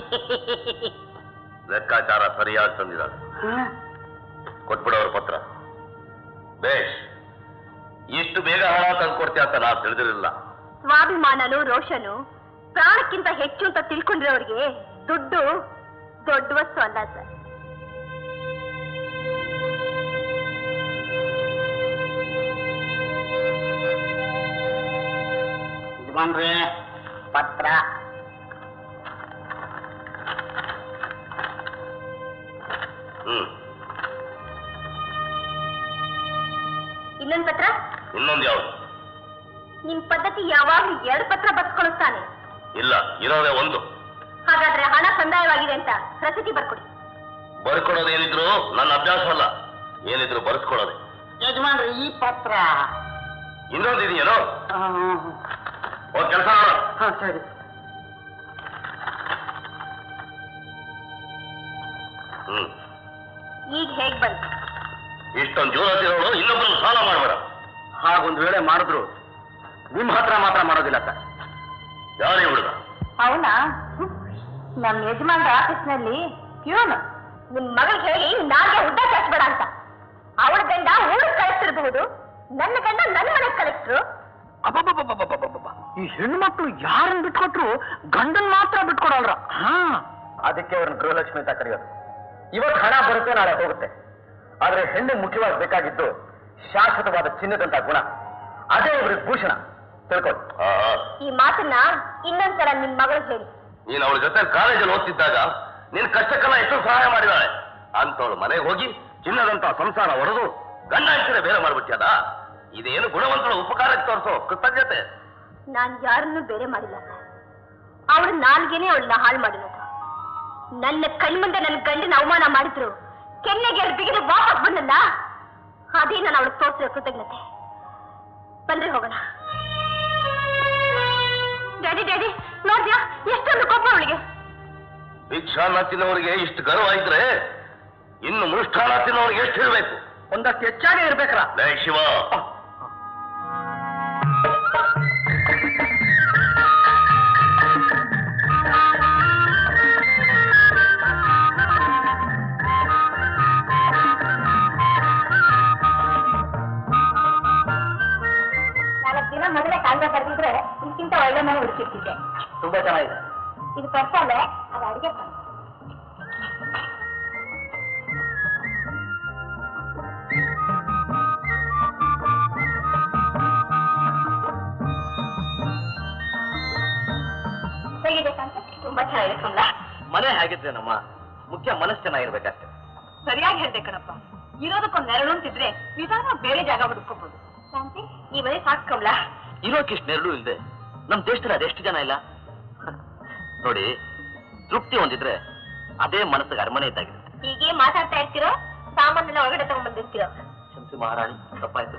ಲೆಕ್ಕಾಚಾರ ಸರಿಯಾಗಿ ತಂದಿದ್ದಾರೆ. ಕೊಟ್ಬಿಡೋರ ಪತ್ರ. ಬೇಷ್, ಇಷ್ಟು ಬೇಗ ಹಣ ತಂದು ಕೊಡ್ತೀಯ ಅಂತ ನಾನು ತಿಳಿದಿರಲಿಲ್ಲ.
ಸ್ವಾಭಿಮಾನನು ರೋಷನು ಪ್ರಾಣಕ್ಕಿಂತ ಹೆಚ್ಚು ಅಂತ ತಿಳ್ಕೊಂಡಿರೋರಿಗೆ ದುಡ್ಡು ದೊಡ್ಡ ವಸ್ತು ಅಲ್ಲ ಸರ್.
ಯಜಮಾನ್ರೆ, ಪತ್ರ. ಇನ್ನೊಂದು ಪತ್ರ.
ಇನ್ನೊಂದು ಯಾವುದು?
ನಿಮ್ ಪದ್ಧತಿ ಯಾವಾಗ್ಲೂ 2 ಪತ್ರ ಬರ್ಸ್ಕೊಳಿಸ್ತಾನೆ.
ಇಲ್ಲ, ಇರೋದೇ ಒಂದು.
ಹಾಗಾದ್ರೆ ಹಣ ಸಂದಾಯವಾಗಿದೆ ಅಂತ ರಸೀದಿ ಬರ್ಕೊಡಿ.
ಬರ್ಕೊಡೋದು ಏನಿದ್ರು ನನ್ನ ಅಭ್ಯಾಸ ಅಲ್ಲ, ಏನಿದ್ರು ಬರ್ಸ್ಕೊಡೋದೆ.
ಯಜಮಾನ್ರೆ, ಈ ಪತ್ರ.
ಇನ್ನೊಂದು ಇದೆಯೇನೋ? ಕೆಲಸ ಮಾಡ.
ಸರಿ.
ಈಗ ಹೇಗ್ ಬಂತು?
ಇಷ್ಟೊಂದು ಜೋರ ತಿರೋಳು ಇನ್ನೊಬ್ಬರು ಸಾಲ ಮಾಡಬೇಡ.
ಹಾಗೊಂದು ವೇಳೆ ಮಾಡಿದ್ರು ನಿಮ್ಮ ಹತ್ರ ಮಾತ್ರ ಮಾಡೋದಿಲ್ಲ ಸರ್.
ಯಾರೇ ಹುಡುಗ?
ಅವನಾ? ನಮ್ಮ ಯಜಮಾನ್ರ ಆಫೀಸ್ನಲ್ಲಿ ಪ್ಯೂನ್. ನಿಮ್ ಮಗಳಿಗೆ ಹೇಳಿ ನಾಗೆ ಉದ್ದ ಕಳಿಸ್ಬೇಡ ಅಂತ. ಅವಳ ಗಂಡ ಊರಿಗೆ ಕಳಿಸ್ತಿರಬಹುದು, ನನ್ನ ಗಂಡ ನನ್ನ ಮನೆಗೆ ಕಳಿಸ್ರು.
ಈ ಹೆಣ್ಮಕ್ಳು ಯಾರನ್ನ ಬಿಟ್ಕೊಟ್ರು ಗಂಡನ್ ಮಾತ್ರ ಬಿಟ್ಕೊಡಲ್ರ.
ಅದಕ್ಕೆ ಅವ್ರನ್ನ ಗೃಹಲಕ್ಷ್ಮಿ ಅಂತ ಕರೆಯೋದು. ಇವತ್ತು ಹಣ ಬರುತ್ತೆ, ನಾಳೆ ಹೋಗುತ್ತೆ. ಆದ್ರೆ ಹೆಣ್ಣು ಮುಖ್ಯವಾಗಿ ಬೇಕಾಗಿದ್ದು ಶಾಶ್ವತವಾದ ಚಿನ್ನದಂತ ಗುಣ. ಅದೇ ಇವ್ರಿಗೆ ಭೂಷಣ.
ತಿಳ್ಕೊಳ್ಳಿ.
ಈ ಮಾತನ್ನ ಇನ್ನೊಂದ್ಸಲ ನಿನ್ ಮಗಳು ಹೇಳಿ.
ನೀನು ಅವಳ ಜೊತೆ ಕಾಲೇಜಲ್ಲಿ ಓದ್ತಿದ್ದಾಗ ನಿನ್ ಕಷ್ಟಕ್ಕೆಲ್ಲ ಎಷ್ಟು ಸಹಾಯ ಮಾಡಿದಾಳೆ ಅಂತವಳು ಮನೆಗೆ ಹೋಗಿ ಚಿನ್ನದಂತ ಸಂಸಾರ ಹೊಡೆದು ಗಂಡ ಹೆಂಡತಿನ ಬೇರೆ ಮಾಡ್ಬಿಟ್ಯಾದ. ಇದೇನು ಗುಣವಂತರ ಉಪಕಾರಕ್ಕೆ ತೋರಿಸೋ ಕೃತಜ್ಞತೆ.
ನಾನ್ ಯಾರನ್ನೂ ಬೇರೆ ಮಾಡಿಲ್ಲ. ಅವಳು ನಾಲ್ಗೇನೆ ಅವಳನ್ನ ಹಾಳು ಮಾಡಿರೋದು. ನನ್ನ ಕಣ್ಮುಂದೆ ನನ್ನ ಗಂಡನ ಅವಮಾನ ಮಾಡಿದ್ರು ಕೆನ್ನೆಗೆ ಬಿಗಿದು ವಾಪಸ್ ಬಂದಲ್ಲ, ಅದೇ ನಾನು ಅವಳಿಗೆ ತೋರಿಸಿರೋ ಕೃತಜ್ಞತೆ. ಬಂದ್ರೆ ಹೋಗೋಣ. ಡ್ಯಾಡಿ ಡ್ಯಾಡಿ ನೋಡ್ದ್ಯಾ ಎಷ್ಟೊಂದು ಕೋಪ ಅವಳಿಗೆ.
ಭಿಕ್ಷಾನ್ನ ತಿನ್ನೋರಿಗೆ ಇಷ್ಟು ಗರ್ವ ಇದ್ರೆ ಇನ್ನು ಮೃಷ್ಟಾನ ತಿನ್ನೋರಿಗೆ ಎಷ್ಟು ಇರಬೇಕು?
ಒಂದಷ್ಟು ಹೆಚ್ಚಾಗೇ ಇರ್ಬೇಕ್ರ.
ಲೇ ಶಿವ,
ಮೊದಲೇ ಕಾಗದ ಬರೆದಿದ್ರೆ ಇದಕ್ಕಿಂತ ಒಳ್ಳೆ ಮನೆ ಹುಡುಕಿರ್ತಿದ್ದೆ.
ತುಂಬಾ ಚೆನ್ನಾಗಿದೆ.
ಇದು ಪರ್ಸಲ್ಲ, ಅದು ಅಡಿಗೆ ಪಾತ್ರೆ. ಹೇಗಿದೆಕಂತ? ತುಂಬಾ ಚೆನ್ನಾಗಿದೆ ಕಮಲ.
ಮನೆ ಹೇಗಿದ್ರೇನಮ್ಮ, ಮುಖ್ಯ ಮನಸ್ಸು ಚೆನ್ನಾಗಿರ್ಬೇಕಷ್ಟೆ.
ಸರಿಯಾಗಿ ಹೇಳ್ದೆ ಕಣಪ್ಪ. ಇರೋದಕ್ಕೊಂದು ನೆರಳು ಅಂತಿದ್ರೆ ನಿಧಾನ ಬೇರೆ ಜಾಗ ಹುಡುಕೋಬಹುದು. ಶಾಂತಿ, ಈ ಮನೆ ಸಾಕು ಕಮಲ.
ಇರೋಕಿಷ್ಟು ನೆರಳು ಇಲ್ಲದೆ ನಮ್ ದೇಶದಲ್ಲಿ ಅದೆಷ್ಟು ಜನ ಇಲ್ಲ ನೋಡಿ. ತೃಪ್ತಿ ಹೊಂದಿದ್ರೆ ಅದೇ ಮನಸ್ಸಿಗೆ ಅರಮನೆ ಇದ್ದಾಗಿರುತ್ತೆ.
ಹೀಗೆ ಮಾತಾಡ್ತಾ ಇರ್ತಿರೋ, ಸಾಮಾನೆಲ್ಲ ಒಳಗಡೆ ತಗೊಂಡ್ಬಂದಿರ್ತಿರೋ.
ಶಂಸಿ ಮಹಾರಾಣಿ, ತಪ್ಪಾಯ್ತು.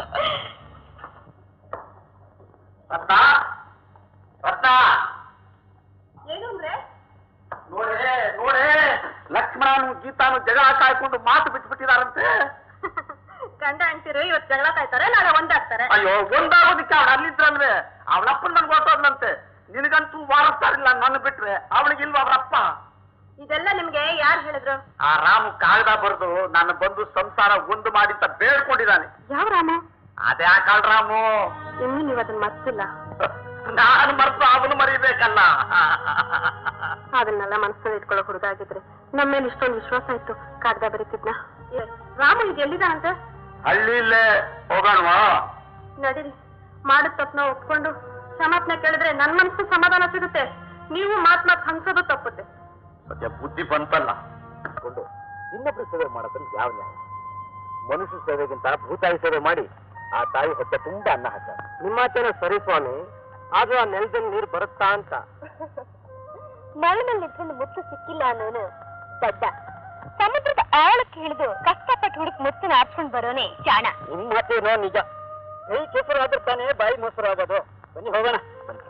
ಏನು ಅಂದ್ರೆ
ನೋಡೇ ನೋಡೇ, ಲಕ್ಷ್ಮಣನು ಗೀತಾನು ಜಗಳ ಕಾಯ್ಕೊಂಡು ಮಾತು ಬಿಟ್ಬಿಟ್ಟಿದಾರಂತೆ.
ಗಂಡ ಅಂತಿರು ಇವತ್ತು ಜಗಳ ಕಾಯ್ತಾರೆ, ನಾಳೆ ಒಂದಾಗ್ತಾರೆ.
ಅಯ್ಯೋ, ಒಂದಾಗೋದಿಕ್ಕೆ ಅವ್ಳು ಅಲ್ಲಿದ್ರಲ್ವೇ, ಅವಳಪ್ಪನ ನನ್ಗೆ ಹೊಟ್ಟೋದ್ನಂತೆ. ನಿನಗಂತೂ ವಾರಸ್ತಾರಿಲ್ಲ, ನನ್ನ ಬಿಟ್ರೆ ಅವಳಿಗಿಲ್ವ ಅವ್ರಪ್ಪ.
ಇದೆಲ್ಲ ನಿಮ್ಗೆ ಯಾರು ಹೇಳಿದ್ರು?
ಆ ರಾಮು ಕಾಗದ ಬರೆದು ನನ್ನ ಬಂದು ಸಂಸಾರ ಒಂದು ಮಾಡಿ ಅಂತ ಬೇಡ್ಕೊಂಡಿದ್ದಾನೆ.
ಯಾವ ರಾಮ?
ಅದೇ ಆ ಕಾಳ್ ರಾಮು.
ಇನ್ನು ನೀವು ಅದನ್ನ ಮರ್ತಿಲ್ಲ.
ನಾನು ಮರ್ತು ಅವನು ಮರಿಬೇಕಲ್ಲ.
ಅದನ್ನೆಲ್ಲ ಮನಸ್ಸಲ್ಲಿ ಇಟ್ಕೊಳ್ಳೋ ಹುಡುಗ ಆಗಿದ್ರೆ ನಮ್ಮ ಮೇಲೆ ಇಷ್ಟೊಂದು ವಿಶ್ವಾಸ ಇತ್ತು, ಕಾಗದ ಬರೀತಿದ್ನ. ರಾಮ ಇದು ಎಲ್ಲಿದ್ದಾನಂತೆ?
ಹಳ್ಳಿಲ್ಲೇ ಹೋಗೋಣವಾ?
ನಡೀರಿ, ಮಾಡಿದ ತಪ್ಪನ ಒಪ್ಕೊಂಡು ಕ್ಷಮಾಪಣೆ ಕೇಳಿದ್ರೆ ನನ್ ಮನಸ್ಸು ಸಮಾಧಾನ ಸಿಗುತ್ತೆ. ನೀವು ಮಾತ್ ಹಂಸೋದು ತಪ್ಪುತ್ತೆ.
ಸದ್ಯ ಬುದ್ಧಿ ಬಂತಲ್ಲ ಕೊಂಡು ಇನ್ನೊಬ್ರು ಸೇವೆ ಮಾಡೋದ್ರಲ್ಲಿ ಯಾವ ನ್ಯಾಯ? ಮನುಷ್ಯ ಸೇವೆಗಿಂತ ಭೂತಾಯಿ ಸೇವೆ ಮಾಡಿ ಆ ತಾಯಿ ಹೊಟ್ಟೆ ತುಂಬಾ ಅನ್ನ ಹಾಕ.
ನಿಮ್ಮಾಚೆನ ಸರಿ ಸ್ವಾಮಿ, ಆದ್ರೂ ಆ ನೆಲದಲ್ಲಿ ನೀರು ಬರುತ್ತಾ ಅಂತ.
ಮರಳಲ್ಲಿ ನಿಂತ್ಕೊಂಡು ಮುತ್ತು ಸಿಕ್ಕಿಲ್ಲ ಅನ್ನೋನು ದಡ್ಡ. ಸಮುದ್ರದ ಆಳಕ್ಕೆ ಹಿಡಿದು ಕಷ್ಟಪಟ್ಟು ಹುಡುಕ್ ಮುತ್ತನ್ನ ಆರ್ಸ್ಕೊಂಡು ಬರೋನೆ ಜಾಣ.
ನಿಮ್ ಮಾತೇನೋ ನಿಜ. ಕೈ ಕೆಸರಾದ್ರೆ ತಾನೇ ಬಾಯಿ ಮೊಸರಾಗೋದು. ಬನ್ನಿ ಹೋಗೋಣ.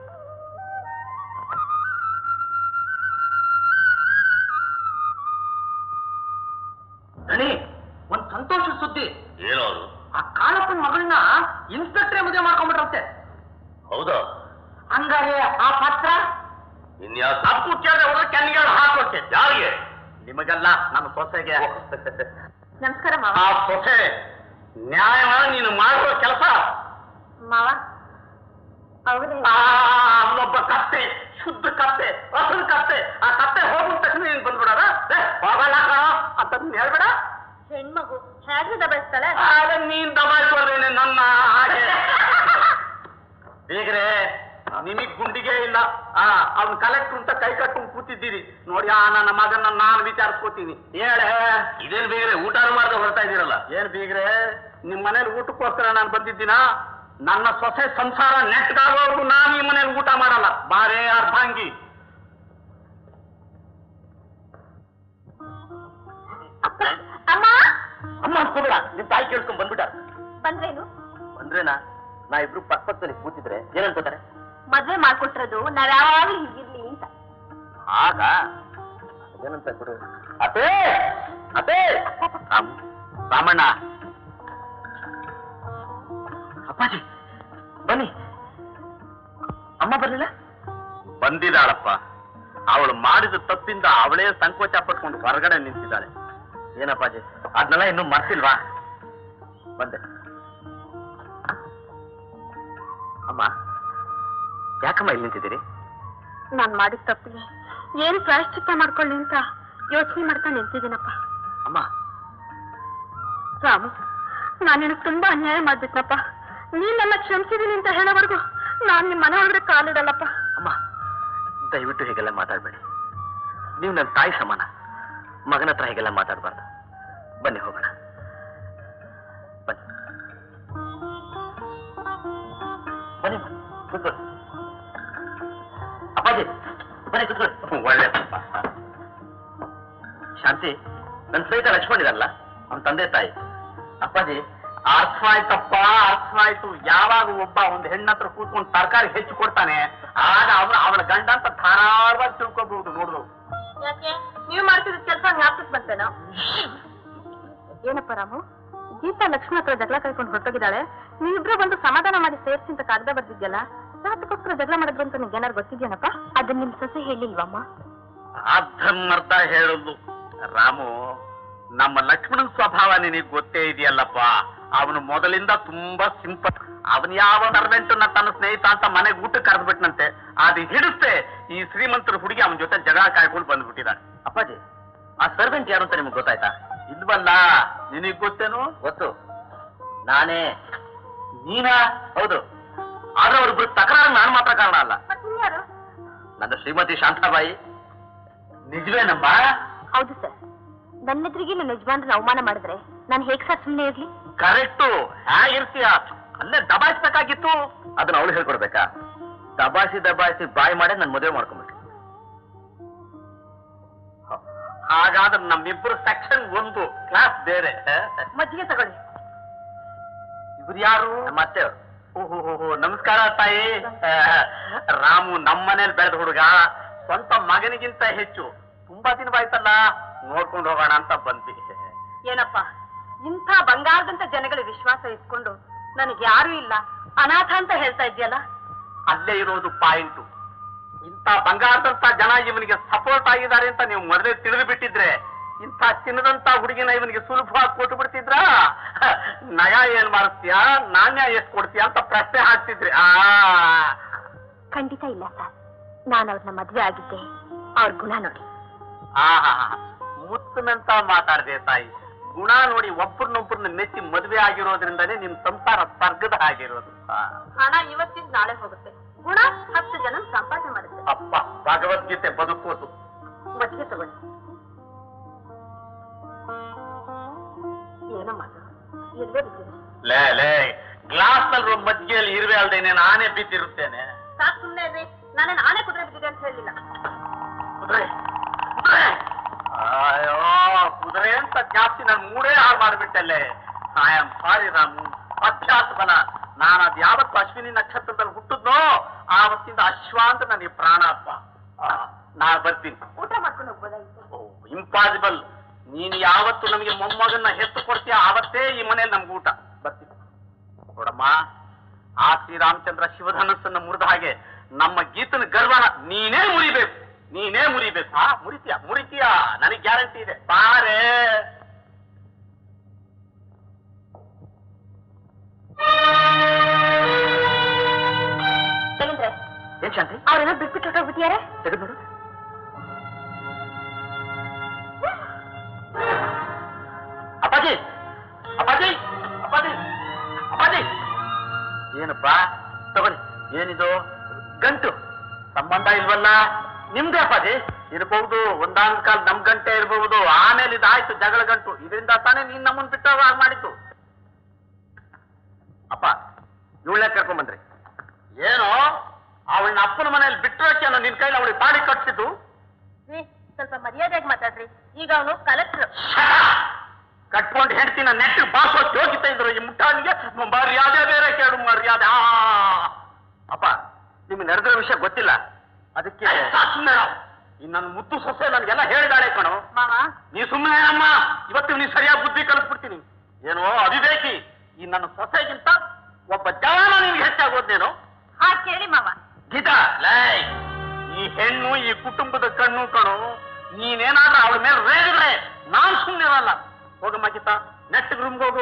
ದಣಿ, ಒಂದ್ ಸಂತೋಷ ಸುದ್ದಿ.
ಏನೋ ಅದು?
ಆ ಕಾಳಪ್ಪನ ಮಗಳನ್ನ ಇನ್ಸ್ಪೆಕ್ಟ್ರೇ ಮದುವೆ ಮಾಡ್ಕೊಂಡ್ಬಿಟ್ರಂತೆ.
ಹೌದಾ?
ಹಂಗಾರೆ ಆ ಪತ್ರ
ಇನ್ಯಾವ
ತಪ್ಪು ಕೇಳಿದ್ರೆ ಹೋದ್ರೆ ಕೆನ್ನಿಗೆ ಹಾಕೋಕೆ.
ಯಾರಿಗೆ?
ನಿಮಗೆಲ್ಲ ನಮ್ಮ ಸೊಸೆಗೆ.
ನಮಸ್ಕಾರ ಮಾವ.
ಆ ಸೊಸೆ ನ್ಯಾಯ ನೀನು ಮಾಡುವ ಕೆಲಸ.
ಮಾವ ಅವ್ರೆ
ಅವನೊಬ್ಬ ಕತ್ತೆ, ಶುದ್ಧ ಕತ್ತೆ, ಅಸಲು ಕತ್ತೆ. ಆ ಕತ್ತೆ ಹೋಗಿದ ತಕ್ಷಣ ನೀನ್ ಬಂದ್ಬಿಡೋದ? ಹೋಗಲ್ಲ ಕಣ ಅಂತ ಹೇಳ್ಬೇಡ.
ಹೆಣ್ಮಗು ಹೇಗೆ ದಬಾಯಿಸ್ತಾಳೆ?
ನೀನ್ ದಬಾಯಿಸೋದೇನೆ ನನ್ನ ಹಾಗೆ. ಬೇಗ್ರೆ ನಿಮಗ್ ಗುಂಡಿಗೆ ಇಲ್ಲ. ಅವ್ನ ಕಲೆಕ್ಟರ್ ಅಂತ ಕೈ ಕಟ್ಕೊಂಡು ಕೂತಿದ್ದೀರಿ ನೋಡಿ. ನನ್ನ ಮಗನ ನಾನು ವಿಚಾರಿಸ್ಕೋತೀನಿ. ಹೇಳೆ,
ಇದೇನ್ ಬೇಗ್ರೆ ಊಟಾನು ಮಾಡ್ದೆ ಹೊರತಾ ಇದ್ದೀರಲ್ಲ?
ಏನ್ ಬೀಗ್ರೆ, ನಿಮ್ ಮನೇಲಿ ಊಟಕ್ಕೋಸ್ಕರ ನಾನು ಬಂದಿದ್ದೀನ? ನನ್ನ ಸೊಸೆ ಸಂಸಾರ ನೆಟ್ಟಾಗೋರ್ಗು ನಾನು ಈ ಮನೇಲಿ ಊಟ ಮಾಡಲ್ಲ. ಬಾರೇ ಅರ್ಧಾಂಗಿ.
ಅಮ್ಮ
ಅಮ್ಮ ಅನ್ಕೋಬೇಡ, ನಿಮ್ ತಾಯಿ ಕೇಳ್ಕೊಂಡ್ ಬಂದ್ಬಿಟ್ಟ.
ಬಂದ್ರೇನು?
ಬಂದ್ರೇನಾ? ನಾ ಇಬ್ರು ಪಕ್ಕದಲ್ಲಿ ಕೂತಿದ್ರೆ ಏನನ್ಕೋತಾರೆ?
ಮದ್ವೆ ಮಾಡ್ಕೊಟ್ಟಿರೋದು ನಾವ್ಯಾವಾಗ್ಲೂ ಹೀಗಿರ್ಲಿ ಅಂತ.
ಆಗ ಏನಂತ ಬಿಡು. ಅತೇ ಅತೇ ರಾಮಣ್ಣ, ಅಪ್ಪಾಜಿ ಬನ್ನಿ. ಅಮ್ಮ ಬರ್ಲಿಲ್ಲ? ಬಂದಿದ್ದಾಳಪ್ಪ. ಅವಳು ಮಾಡಿದ ತಪ್ಪಿಂದ ಅವಳೇ ಸಂಕೋಚ ಪಟ್ಕೊಂಡು ಹೊರಗಡೆ ನಿಂತಿದ್ದಾಳೆ. ಏನಪ್ಪಾಜಿ, ಅದನ್ನೆಲ್ಲ ಇನ್ನೂ ಮರ್ತಿಲ್ವಾ? ಬಂದೆ. ಅಮ್ಮ, ಯಾಕಮ್ಮ ಇಲ್ಲಿ ನಿಂತಿದ್ದೀರಿ?
ನಾನ್ ಮಾಡಿದ ತಪ್ಪಿಗೆ ಏನ್ ಪ್ರಾಯಶ್ಚಿತ್ತ ಮಾಡ್ಕೊಳ್ಳಿ ಅಂತ ಯೋಚನೆ ಮಾಡ್ತಾ ನಿಂತಿದ್ದೀನಪ್ಪ.
ಅಮ್ಮ,
ರಾಮು, ನಾನು ನಿನಗೆ ತುಂಬಾ ಅನ್ಯಾಯ ಮಾಡ್ಬಿಟ್ನಪ್ಪ. ನೀನ್ ನನ್ನ ಕ್ಷಮಿಸಿದೀನಿ ಅಂತ ಹೇಳೋವರೆಗೂ ನಾನ್ ನಿಮ್ ಮನೆ ಒಳಗಡೆ ಕಾಲಿಡಲ್ಲಪ್ಪ.
ಅಮ್ಮ, ದಯವಿಟ್ಟು ಹೀಗೆಲ್ಲ ಮಾತಾಡ್ಬೇಡಿ. ನೀವು ನನ್ನ ತಾಯಿ ಸಮಾನ. ಮಗನ ಹತ್ರ ಹೀಗೆಲ್ಲ ಮಾತಾಡಬಾರ್ದು. ಬನ್ನಿ ಹೋಗೋಣ. ಬನ್ನಿ ಬನ್ನಿ ಕೂತ್ಕೊಳ್ಳಿ. ಅಪ್ಪಾಜಿ ಬನ್ನಿ ಕೂತ್ಕೊಳ್ಳಿ. ಒಳ್ಳೆ ಶಾಂತಿ, ನನ್ನ ಸ್ನೇಹಿತ ಲಕ್ಷ್ಮಣ್ ಇರಲ್ಲ, ಅವನ ತಂದೆ ತಾಯಿ. ಅಪ್ಪಾಜಿ, ಅರ್ಥ ಆಯ್ತಪ್ಪ, ಅರ್ಥ ಆಯ್ತು. ಯಾವಾಗ ಒಬ್ಬ ಒಂದು ಹೆಣ್ಣತ್ರ ಕೂತ್ಕೊಂಡು ತರಕಾರಿ ಹೆಚ್ಚು ಕೊಡ್ತಾನೆ, ಆಗ ಅವಳ ಗಂಡ ಅಂತ ಧಾರಾಳವಾಗಿ ತಿಳ್ಕೊಬಹುದು. ನೋಡ್ರು,
ಯಾಕೆ ನೀವ್ ಮಾಡ್ತಿದ್ ಕೆಲಸ ಜ್ಞಾಪಕ ಬಂತೇನೋ? ಏನಪ್ಪ ರಾಮು, ಗೀತಾ ಲಕ್ಷ್ಮಣ ಹತ್ರ ಜಗಳ ಕೈಕೊಂಡು ಹೊರಟೋಗಿದ್ದಾಳೆ. ನೀವಿಬ್ರು ಬಂದು ಸಮಾಧಾನ ಮಾಡಿ ಸೇರ್ಸಿ ಅಂತ ಕಾಗದ ಬರ್ದಿದ್ಯಲ್ಲ, ಯಾತಕ್ಕೋಸ್ಕರ ಜಗಳ ಮಾಡಿದ್ರು ಅಂತ ನಿಮ್ಗೇನಾರು ಗೊತ್ತಿದ್ಯಾನಪ್ಪ? ಅದನ್ನ ನಿಮ್ ಸೊಸೆ ಹೇಳಿಲ್ವಮ್ಮ?
ಅರ್ಧಮರ್ಧ ಹೇಳುದು. ರಾಮು, ನಮ್ಮ ಲಕ್ಷ್ಮಣನ ಸ್ವಭಾವ ನಿನಗೆ ಗೊತ್ತೇ ಇದೆಯಲ್ಲಪ್ಪ. ಅವನು ಮೊದಲಿಂದ ತುಂಬಾ ಸಿಂಪಲ್. ಅವನ್ ಯಾವ ಸರ್ವೆಂಟನ್ನ ತನ್ನ ಸ್ನೇಹಿತ ಅಂತ ಮನೆಗೆ ಊಟ ಕರೆದ್ಬಿಟ್ನಂತೆ. ಅದು ಹಿಡಿಸ್ತೆ ಈ ಶ್ರೀಮಂತರ ಹುಡುಗಿ ಅವನ ಜೊತೆ ಜಗಳ ಕಾಯ್ಕೊಂಡು ಬಂದ್ಬಿಟ್ಟಿದ್ದಾಳೆ.
ಅಪ್ಪಾಜಿ, ಆ ಸರ್ವೆಂಟ್ ಯಾರು ಅಂತ ನಿಮ್ಗೆ ಗೊತ್ತಾಯ್ತಾ?
ಇಲ್ವಲ್ಲ, ನಿನಗ್ ಗೊತ್ತೇನು?
ಗೊತ್ತು, ನಾನೇ.
ನೀನಾ?
ಹೌದು. ಆದ್ರೆ ಅವ್ರಿಬ್ರು ತಕರಾರು ನಾನು ಮಾತ್ರ ಕಾರಣ ಅಲ್ಲ.
ಯಾರು?
ನನ್ನ ಶ್ರೀಮತಿ ಶಾಂತಾಬಾಯಿ.
ನಿಜವೇನಮ್ಮ?
ಹೌದು ಸರ್. ನನ್ನೆದ್ರಿಗೆ ನನ್ನ ಯಜಮಾನ್ರನ್ನ ಅವಮಾನ ಮಾಡಿದ್ರೆ ನಾನು ಹೇಗ್ ಸರ್ ಸುಮ್ಮನೆ ಇರ್ಲಿ?
ಕರೆಕ್ಟು. ಹೇಗಿರ್ತೀಯ? ಅಲ್ಲೇ ದಬಾಯಿಸ್ಬೇಕಾಗಿತ್ತು.
ಅದನ್ನ ಅವಳು ಹೇಳ್ಕೊಡ್ಬೇಕಾ? ದಬಾಯಿಸಿ ಬಾಯಿ ಮಾಡಿ ನನ್ನ ಮದುವೆ ಮಾಡ್ಕೊಂಡ್ಬಿಟ್ಟು.
ಹಾಗಾದ್ರೆ ನಮ್ಮಿಬ್ರು ಸೆಕ್ಷನ್ ಒಂದು, ಕ್ಲಾಸ್ ಬೇರೆ.
ಮಜ್ಜಿಗೆ ತಗೊಳ್ಳಿ.
ಇವ್ರು ಯಾರು?
ನಮ್ಮ ಅತ್ತೆಯವರು.
ಓಹೋ, ನಮಸ್ಕಾರ ತಾಯಿ. ರಾಮು ನಮ್ಮನೇಲಿ ಬೆಳೆದ ಹುಡುಗ, ಸ್ವಂತ ಮಗನಿಗಿಂತ ಹೆಚ್ಚು. ತುಂಬಾ ದಿನವಾಯ್ತಲ್ಲ, ನೋಡ್ಕೊಂಡು ಹೋಗೋಣ ಅಂತ ಬಂದ್ವಿ.
ಏನಪ್ಪ, ಇಂಥ ಬಂಗಾರದಂತ ಜನಗಳ ವಿಶ್ವಾಸ ಇಟ್ಕೊಂಡು ನನಗೆ ಯಾರು ಇಲ್ಲ, ಅನಾಥ ಅಂತ ಹೇಳ್ತಾ ಇದ್ಯಲ್ಲ?
ಅಲ್ಲೇ ಇರೋದು ಪಾಯಿಂಟು. ಇಂಥ ಬಂಗಾರದಂತ ಜನ ಇವನಿಗೆ ಸಪೋರ್ಟ್ ಆಗಿದ್ದಾರೆ ಅಂತ ನೀವು ಮೊದಲೇ ತಿಳಿದು ಬಿಟ್ಟಿದ್ರೆ, ಇಂಥ ಚಿನ್ನದಂತ ಹುಡುಗಿನ ಇವನಿಗೆ ಸುಲಭವಾಗಿ ಕೊಟ್ಟು ಬಿಡ್ತಿದ್ರ? ನಯ ಏನ್ ಮಾಡಿಸ್ತೀಯಾ, ನಾಣ್ಯ ಎಷ್ಟು ಕೊಡ್ತೀಯ ಅಂತ ಪ್ರಶ್ನೆ ಹಾಕ್ತಿದ್ರಿ.
ಖಂಡಿತ ಇಲ್ಲ ಸರ್. ನಾನು ಅವ್ರನ್ನ ಮದ್ವೆ ಆಗಿದ್ದೆ ಅವ್ರ ಗುಣ ನೋಡಿ.
ಮುತ್ತನಂತ ಮಾತಾಡ್ದೆ ತಾಯಿ. ಗುಣ ನೋಡಿ ಒಬ್ಬರನ್ನೊಬ್ಬರನ್ನ ಮೆಚ್ಚಿ ಮದುವೆ ಆಗಿರೋದ್ರಿಂದಾನೇ ನಿಮ್ ಸಂಸಾರ ಸ್ವರ್ಗದ ಆಗಿರೋದು.
ಹಣ ಇವತ್ತಿನ ನಾಳೆ ಹೋಗುತ್ತೆ, ಗುಣ 10 ಜನ ಸಂಪಾದನೆ ಮಾಡುತ್ತೆ.
ಅಪ್ಪ, ಭಗವದ್ಗೀತೆ ಬದುಕೋದು.
ಮಜ್ಜಿಗೆ ತಗೊಳ್ಳಿ. ಏನೋ ಮಾತು ಇಲ್ವೇ ಬಿದ್ದಿದೆ.
ಲೇ ಗ್ಲಾಸ್ ನಲ್ಲಿ ಮಜ್ಜಿಗೆಯಲ್ಲಿ ಇರುವೆ ಅಲ್ದೇನೆ ನಾನೇ ಬಿದ್ದಿರುತ್ತೇನೆ.
ಸಾಕು ಸುಮ್ಮನೆ ಇರ್ರಿ. ನಾನೇನು ಆನೆ ಕುದುರೆ ಬಿದ್ದಿದೆ ಅಂತ ಹೇಳಿಲ್ಲ.
ಅಯ್ಯೋ, ಕುದುರೆ ಅಂತ ಜಾಸ್ತಿ ನಾನು ಮೂಡೇ ಹಾಳು ಮಾಡಿಬಿಟ್ಟಲ್ಲೇ. I am sorry Ramu. ಅಭ್ಯಾಸ ಬಲ. ನಾನು ಅದು ಯಾವತ್ತು ಅಶ್ವಿನಿ ನಕ್ಷತ್ರದಲ್ಲಿ ಹುಟ್ಟಿದ್ನೋ ಆವತ್ತಿಂದ ಅಶ್ವ ಅಂತ ನನಗೆ ಪ್ರಾಣಪ್ಪ. ನಾನು ಬರ್ತೀನಿ.
ಊಟ ಮಾಡ್ಕೊಂಡು ಹೋಗ್ಬೋದಾಗಿತ್ತು.
ಇಂಪಾಸಿಬಲ್. ನೀನು ಯಾವತ್ತು ನಮಗೆ ಮೊಮ್ಮಗನ್ನ ಹೆತ್ತು ಕೊಡ್ತೀಯ ಆವತ್ತೇ ಈ ಮನೇಲಿ ನಮ್ಗೆ ಊಟ. ಬರ್ತೀನಿ ನೋಡಮ್ಮ. ಆ ಶ್ರೀರಾಮಚಂದ್ರ ಶಿವಧನಸ್ಸನ್ನು ಮುರಿದ ಹಾಗೆ ನಮ್ಮ ಗೀತನ ಗರ್ವನ ನೀನೇ ಮುರಿಬೇಕು. ಮುರಿತೀಯಾ? ನನಗೆ ಗ್ಯಾರಂಟಿ ಇದೆ. ಬಾರೇ.
ಏನಂದ್ರೆ
ಏನ್ ಶಾಂತಿ,
ಅವ್ರೆಲ್ಲ ಬಿಟ್ಬಿಟ್ಟು ಹೊಟ್ಟೋಗ್ಬಿಟ್ಟಿಯಾರೆ?
ತೆಗೆದು ನೋಡು.
ಅಪ್ಪಾಜಿ, ಅಪ್ಪಾಜಿ, ಅಪ್ಪಾಜಿ, ಅಪ್ಪಾಜಿ.
ಏನಪ್ಪಾ? ತಗೊಳ್ಳಿ. ಏನಿದು?
ಗಂಟು ಸಂಬಂಧ ಇಲ್ವಲ್ಲ? ನಿಮ್ದೇ ಅಪ್ಪಾಜಿ. ಇರಬಹುದು, ಒಂದಾದ ಕಾಲ ನಮ್ ಗಂಟೆ ಇರಬಹುದು. ಆಮೇಲೆ ಇದಾಯ್ತು ಜಗಳ ಗಂಟು. ಇದರಿಂದ ತಾನೇ ನೀನ್ ನಮ್ಮನ್ ಬಿಟ್ಟು ಮಾಡಿತ್ತು.
ಅಪ್ಪ, ಇವಳನ್ನ ಕರ್ಕೊಂಡ್ ಬಂದ್ರಿ.
ಏನೋ ಅವಳನ್ನ ಅಪ್ಪನ ಮನೆಯಲ್ಲಿ ಬಿಟ್ಟರೋಕೆನೋ ನಿನ್ ಕೈಲಿ ಅವಳಿಗೆ ತಾಳಿ ಕಟ್ಸಿದ್ದು.
ಸ್ವಲ್ಪ ಮರ್ಯಾದೆಯಾಗಿ ಮಾತಾಡ್ರಿ. ಈಗ ಅವನು ಕಲೆಕ್ಟರ್.
ಕಟ್ಕೊಂಡು ಹೆಂಡ್ತಿನ ನೆಟ್ಟು ಬಾಸೋಕ್ ಯೋಗ್ಯತೆ ಇದ್ರು ಈ ಮುಟ್ಟಾನಿಗೆ. ಮರ್ಯಾದೆ ಬೇರೆ ಕೇಳು, ಮರ್ಯಾದೆ.
ಅಪ್ಪ, ನಿಮ್ಗೆ ನಡೆದಿರೋ ವಿಷಯ ಗೊತ್ತಿಲ್ಲ, ಅದಕ್ಕೆ
ಈ ನನ್ನ ಮುದ್ದು ಸೊಸೆ ನನ್ಗೆಲ್ಲ ಹೇಳಿದಾಳೆ ಕಣೋ.
ಮಾವ,
ನೀ ಸುಮ್ಮನೆ ಅಮ್ಮ. ಇವತ್ತು ನೀ ಸರಿಯಾಗಿ ಬುದ್ಧಿ ಕಲಿಸ್ಬಿಡ್ತೀನಿ. ಏನೋ ಅವಿವೇಕಿ. ಈ ನನ್ನ ಸೊಸೆಗಿಂತ ಒಬ್ಬ ಜವಾನ ನಿನ್ಗೆ ಹೆಚ್ಚಾಗೋದ್ನೇನೋ.
ಹಾ ಕೇಳಿ ಮಾವ.
ಗೀತಾ, ಲೈ, ಈ ಹೆಣ್ಣು ಈ ಕುಟುಂಬದ ಕಣ್ಣು ಕಣು. ನೀನೇನಾದ್ರೂ ಅವಳ ಮೇಲೆ ರೇಗಿದ್ರೆ ನಾನ್ ಸುಮ್ಮನಿರಲ್ಲ. ಹೋಗಮ್ಮ ಗೀತಾ, ನೆಟ್ಟಿಗೆ ರೂಮ್ಗೆ ಹೋಗು.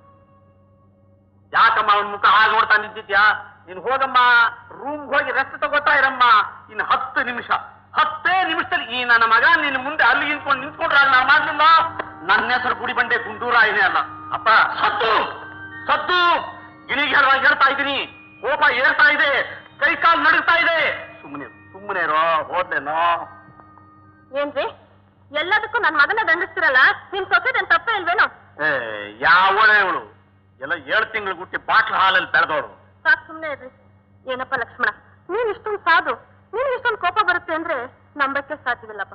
ಯಾಕಮ್ಮ ಅವನ ಮುಖ ಹಾಗೆ ನೋಡ್ತಾ ನಿಂತಿದ್ಯಾ? ನೀನು ಹೋಗಮ್ಮ, ರೂಮ್ಗೆ ಹೋಗಿ ರೆಸ್ಟ್ ತಗೋತಾ ಇರಮ್ಮ. ಇನ್ನು 10 ನಿಮಿಷ, 10 ನಿಮಿಷದಲ್ಲಿ ಈ ನನ್ನ ಮಗ ನಿನ್ನ ಮುಂದೆ ಅಲ್ಲಿ ನಿಂತ್ಕೊಂಡ್ರೆ ನಾನು ಮಾಡ್ಲಿಲ್ಲ. ನನ್ನ ಹೆಸರು ಗುಡಿಬಂಡೆ ಗುಂಡೂರಾಯನೇ ಅಲ್ಲ. ಅಪ್ಪ, ಸದ್ದು ಗಿಣಿಗೆ ಹೇಳ್ತಾ ಇದ್ದೀನಿ. ಕೋಪ ಏರ್ತಾ ಇದೆ. ಕೈ ಕಾಲು ನಡುಗ್ತಾ ಇದೆ. ಸುಮ್ಮನೆ ಹೋದ್ಲೇನೋ.
ಏನ್ರಿ ಎಲ್ಲದಕ್ಕೂ ನನ್ನ ಮಗನ ದಂಡಿಸ್ತಿರಲ್ಲ, ನಿಮ್ ಸೊಸೆದನ್ ತಪ್ಪೇ ಇಲ್ವೇನೋ?
ಯಾವಳೆ ಇವಳು? ಎಲ್ಲ 7 ತಿಂಗಳು ಗುಟ್ಟಿ ಬಾಟ್ಲ ಹಾಲಲ್ಲಿ ಬೆಳೆದವಳು.
ಸಾಕು ಸುಮ್ಮನೆ ಇರ್ರಿ. ಏನಪ್ಪ ಲಕ್ಷ್ಮಣ, ನೀನ್ ಇಷ್ಟೊಂದು ಸಾಧು, ನೀನ್ ಇಷ್ಟೊಂದು ಕೋಪ ಬರುತ್ತೆ ಅಂದ್ರೆ ನಂಬಕ್ಕೆ ಸಾಧ್ಯವಿಲ್ಲಪ್ಪ.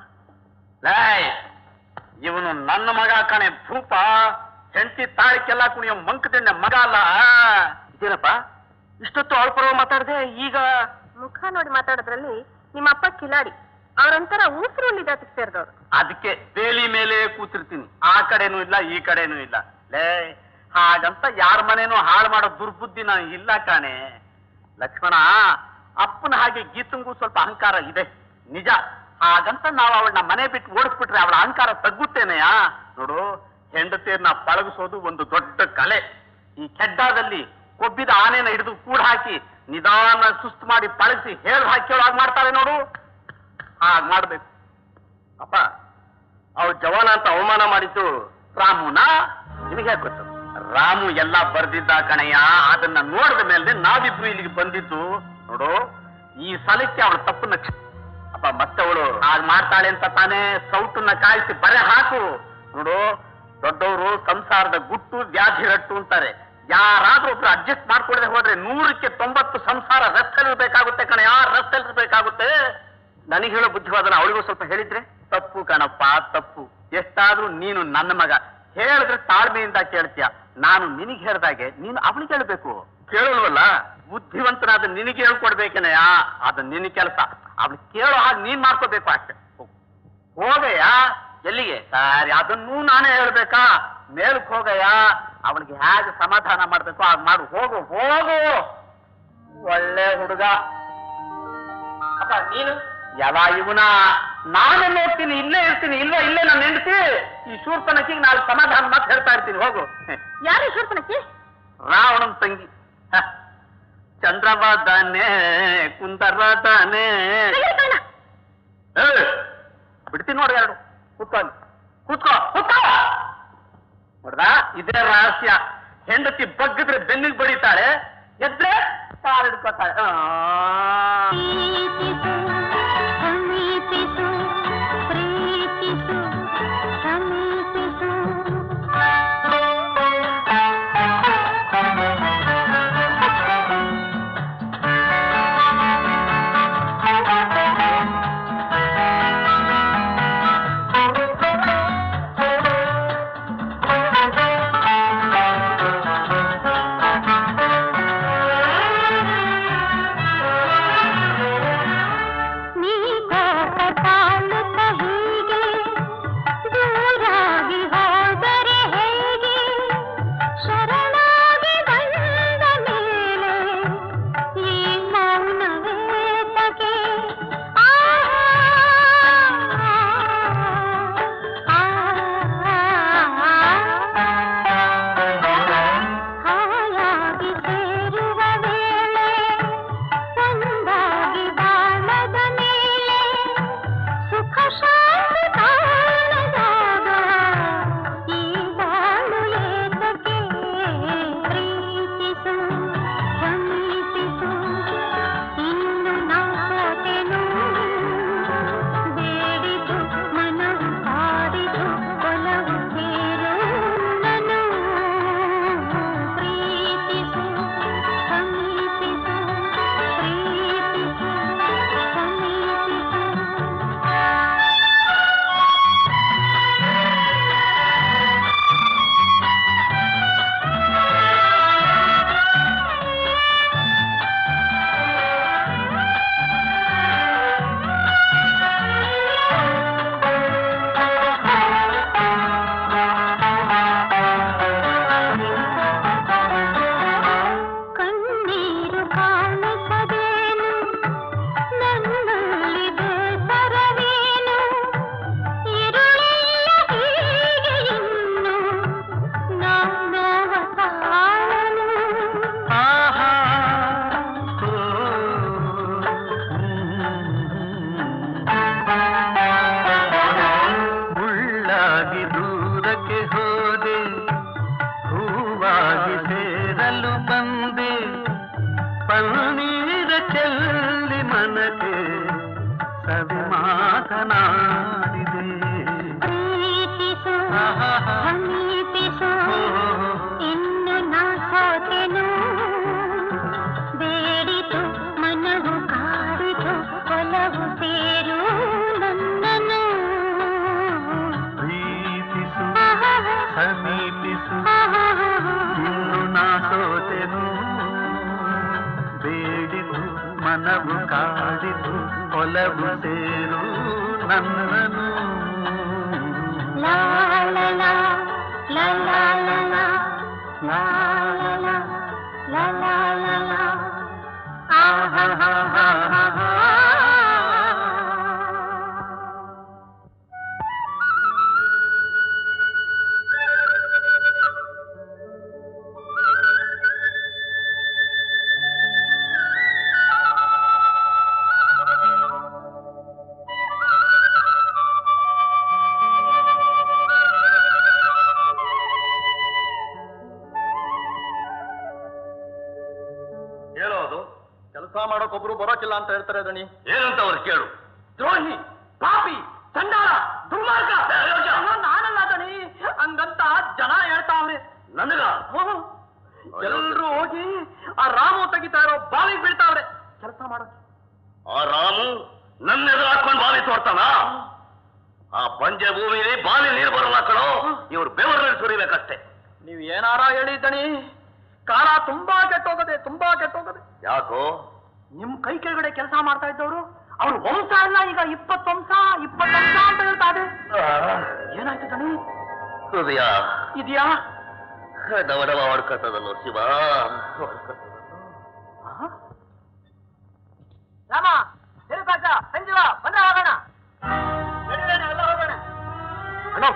ಇವನು ನನ್ನ ಮಗ ಕಣೆ ಭೂಪ. ಹೆಂಡತಿ ತಾಳಿಕೆಲ್ಲ ಕುಣಿಯೋ ಮಂಕದಂಡ ಮಗ ಅಲ್ಲ. ಇದೇನಪ್ಪ ಇಷ್ಟೊತ್ತು ಅಳ್ಪರವ ಮಾತಾಡದೆ, ಈಗ
ಮುಖ ನೋಡಿ ಮಾತಾಡೋದ್ರಲ್ಲಿ ನಿಮ್ಮ ಅಪ್ಪ ಕಿಲಾಡಿ, ಅವ್ರಂತರ ಊಸರು ಜಾತಿಗೆ ಸೇರಿದವ್ರು.
ಅದಕ್ಕೆ ಬೇಲಿ ಮೇಲೆ ಕೂತಿರ್ತೀನಿ. ಆ ಕಡೆನೂ ಇಲ್ಲ ಈ ಕಡೆನೂ ಇಲ್ಲ. ಹಾಗಂತ ಯಾರ ಮನೇನೂ ಹಾಳು ಮಾಡೋ ದುರ್ಬುದ್ಧಿ ನಾನು ಇಲ್ಲ ಕಾಣೆ. ಲಕ್ಷ್ಮಣ, ಅಪ್ಪನ ಹಾಗೆ ಗೀತಂಗೂ ಸ್ವಲ್ಪ ಅಹಂಕಾರ ಇದೆ ನಿಜ. ಹಾಗಂತ ನಾವು ಅವಳನ್ನ ಮನೆ ಬಿಟ್ಟು ಓಡಿಸ್ಬಿಟ್ರೆ ಅವಳ ಅಹಂಕಾರ ತಗ್ಗುತ್ತೇನೆಯಾ? ನೋಡು, ಹೆಂಡತಿಯನ್ನ ಪಳಗಿಸೋದು ಒಂದು ದೊಡ್ಡ ಕಲೆ. ಈ ಕೆಡ್ಡಾದಲ್ಲಿ ಕೊಬ್ಬಿದ ಆನೆನ ಹಿಡಿದು ಕೂಡ ಹಾಕಿ ನಿಧಾನ ಸುಸ್ತು ಮಾಡಿ ಪಳಗಿಸಿ ಹೇಳಿ ಹಾಕಿ ಮಾಡ್ತಾರೆ ನೋಡು. ಹಾಗೆ ಮಾಡ್ಬೇಕು. ಅಪ್ಪ, ಅವ್ರು ಜವಾನ ಅಂತ ಅವಮಾನ ಮಾಡಿದ್ದು ರಾಮುನ ನಿಮಗೆ ಯಾಕೆ ಗೊತ್ತು? ರಾಮು ಎಲ್ಲ ಬರ್ದಿದ್ದ ಕಣಯ್ಯ. ಅದನ್ನ ನೋಡಿದ ಮೇಲೆ ನಾವಿಬ್ರು ಇಲ್ಲಿಗೆ ಬಂದಿದ್ದು. ನೋಡು, ಈ ಸಲಕ್ಕೆ ಅವಳ ತಪ್ಪನ್ನ ಅಪ್ಪ ಮತ್ತೆ ಅವಳು ಹಾಗೆ ಮಾಡ್ತಾಳೆ ಅಂತ ತಾನೇ ಸೌಟನ್ನ ಕಾಯಿಸಿ ಬರೆ ಹಾಕು. ನೋಡು, ದೊಡ್ಡವರು ಸಂಸಾರದ ಗುಟ್ಟು ವ್ಯಾಧಿ ರಟ್ಟು ಅಂತಾರೆ. ಯಾರಾದ್ರೂ ಒಬ್ರು ಅಡ್ಜಸ್ಟ್ ಮಾಡ್ಕೊಳ್ಳದೆ ಹೋದ್ರೆ 100ಕ್ಕೆ 90 ಸಂಸಾರ ರಸ್ತೆಲಿರ್ಬೇಕಾಗುತ್ತೆ ಕಣಯ್ಯ, ರಸ್ತೆಲಿರ್ಬೇಕಾಗುತ್ತೆ. ನನಗೆ ಹೇಳೋ ಬುದ್ಧಿವಾದನ ಅವಳಿಗೂ ಸ್ವಲ್ಪ ಹೇಳಿದ್ರೆ ತಪ್ಪು ಕಣಪ್ಪ, ತಪ್ಪು. ಎಷ್ಟಾದ್ರೂ ನೀನು ನನ್ನ ಮಗ, ಹೇಳಿದ್ರೆ ತಾಳ್ಮೆಯಿಂದ ಕೇಳ್ತೀಯ. ನಾನು ನಿನಗೆ ಹೇಳ್ದಾಗೆ ನೀನು ಅವಳಿಗೆ ಹೇಳ್ಬೇಕು. ಕೇಳಲ್ವಲ್ಲ, ಬುದ್ಧಿವಂತನಾದ ನಿನಗೆ ಹೇಳ್ಕೊಡ್ಬೇಕೇನಯ್ಯ, ಅದು ನಿನ್ನ ಕೆಲಸ. ಅವಳು ಕೇಳೋ ಹಾಗೆ ನೀನ್ ಮಾಡ್ಕೋಬೇಕು ಅಷ್ಟೆ. ಹೋಗಯ್ಯ. ಎಲ್ಲಿಗೆ? ಸರಿ, ಅದನ್ನೂ ನಾನೇ ಹೇಳ್ಬೇಕಾ? ಮೇಲಕ್ಕೆ ಹೋಗಯ್ಯ. ಅವಳಿಗೆ ಹೇಗೆ ಸಮಾಧಾನ ಮಾಡ್ಬೇಕು ಹಾಗೆ ಮಾಡು. ಹೋಗು ಹೋಗು, ಒಳ್ಳೆ ಹುಡುಗ. ಅಪ್ಪ ನೀನು ಯಾವ ಇವನ? ನಾನೇ ನೋಡ್ತೀನಿ, ಇಲ್ಲೇ ಇರ್ತೀನಿ. ಇಲ್ಲೇ ನಾನು ಹೆಂಡತಿ ಈ ಶೂರ್ಪನಕ್ಕಿಗೆ ನಾಳೆ ಸಮಾಧಾನ ಮಾತು ಹೇಳ್ತಾ ಇರ್ತೀನಿ. ಹೋಗು.
ಯಾರು ಶೂರ್ಪನಕ್ಕಿ?
ರಾವಣನ್ ತಂಗಿ. ಚಂದ್ರವಾದಾನೆ ಕುಂದರವಾದಾನೆ. ಬಿಡ್ತೀನಿ ನೋಡಿ ಎರಡು. ಕೂತ್ಕೋ. ನೋಡ್ದ, ಇದೇ ರಹಸ್ಯ. ಹೆಂಡತಿ ಬಗ್ಗಿದ್ರೆ ಬೆನ್ನಿಗೆ ಬಡಿತಾಳೆ, ಎದ್ರೆ ಕಾಲಿಡ್ಕೊತಾಳೆ.
ಪನ್ನೀರ
ಚೆಲ್ಲಿ ಮನಕ್ಕೆ ಸವಿ ಮಾತನಾಡಿದೆ
ಪ್ರೀತಿಸು ಸಮೀಪಿಸು ಇನ್ನು ನಾ ಸೋತೆನು ಬೇಡಿತು ಮನವು ಕಾಡಿತು ಒಲವು ಸೇರು ನನ್ನನು
ಪ್ರೀತಿಸು ಸಮೀಪಿಸು ಇನ್ನು ನಾ ಸೋತೆನು ಬೇಡಿತು ಮನವು ಕಾಡಿತು ಒಲವು ಸೇರು ನನ್ನನು
ಲಾ ಲಾ ಲಾ ಲಾ ಲಾ ಲಾ ಲಾ ಲಾ ಲಾ ಲಾ ಲಾ ಲಾ ಆಹಾ ಹಾ ಹಾ ಹಾ ಹಾ
ಮಾಡೋಕೊಬ್ರು ಬರೋಕಿಲ್ಲ ಅಂತ ಹೇಳ್ತಾರೆ ದಣಿ.
ಏನಂತ ಅವ್ರು ಕೇಳು.
ದ್ರೋಹಿ, ಪಾಪಿ, ಚಂಡಾಲ, ದುರ್ಮಾರ್ಗ. ನಾನಲ್ಲ ದಣಿ, ಹಂಗಂತ ಜನ ಹೇಳ್ತಾವ್ರೆ
ನನಗ.
ಎಲ್ರು ಹೋಗಿ ಆ ರಾಮು ತೆಗಿತಾ ಇರೋ ಬಾವಿಗೆ ಬೀಳ್ತಾವ್ರೆ ಕೆಲಸ ಮಾಡೋಕೆ.
ಆ ರಾಮು ನನ್ನ ಎದುರು ಹಾಕೊಂಡು ಬಾವಿ ತೋರ್ತಾನ. ಆ ಬಂಜೆ ಭೂಮಿಲಿ ಬಾವಿ ನೀರು ಬರಲ್ಲ ಕಣೋ, ಇವ್ರು ಬೆವರಲ್ಲಿ ಸುರಿಬೇಕಷ್ಟೇ.
ನೀವ್ ಏನಾರ ಹೇಳಿ ದಣಿ, ಕಾಲ ತುಂಬಾ ಕೆಟ್ಟೋಗದೆ, ತುಂಬಾ ಕೆಟ್ಟೋಗದೆ.
ಯಾಕೋ?
ನಿಮ್ ಕೈ ಕೆಳಗಡೆ ಕೆಲಸ ಮಾಡ್ತಾ ಇದ್ದವರು ಅವ್ರ ವಂಶ ಅಲ್ಲ ಈಗ 20 ವಂಶ ಅಂತ ಹೇಳ್ತಾ ಇದೆ. ಏನಾಯ್ತು ದಣಿ?
ಹೃದಯ
ಇದೆಯಾ?
ಡವಡವ ಹೊಡ್ಕತ್ತದಲ್ಲೋ ಶಿವ.
ರಾಮ, ತಿರುಗಾಜ, ಸಂಜೀವ, ಬಂದ್ರೆ ಹೋಗೋಣ. ಎಲ್ಲ ಹೋಗೋಣ. ಅಣ್ಣ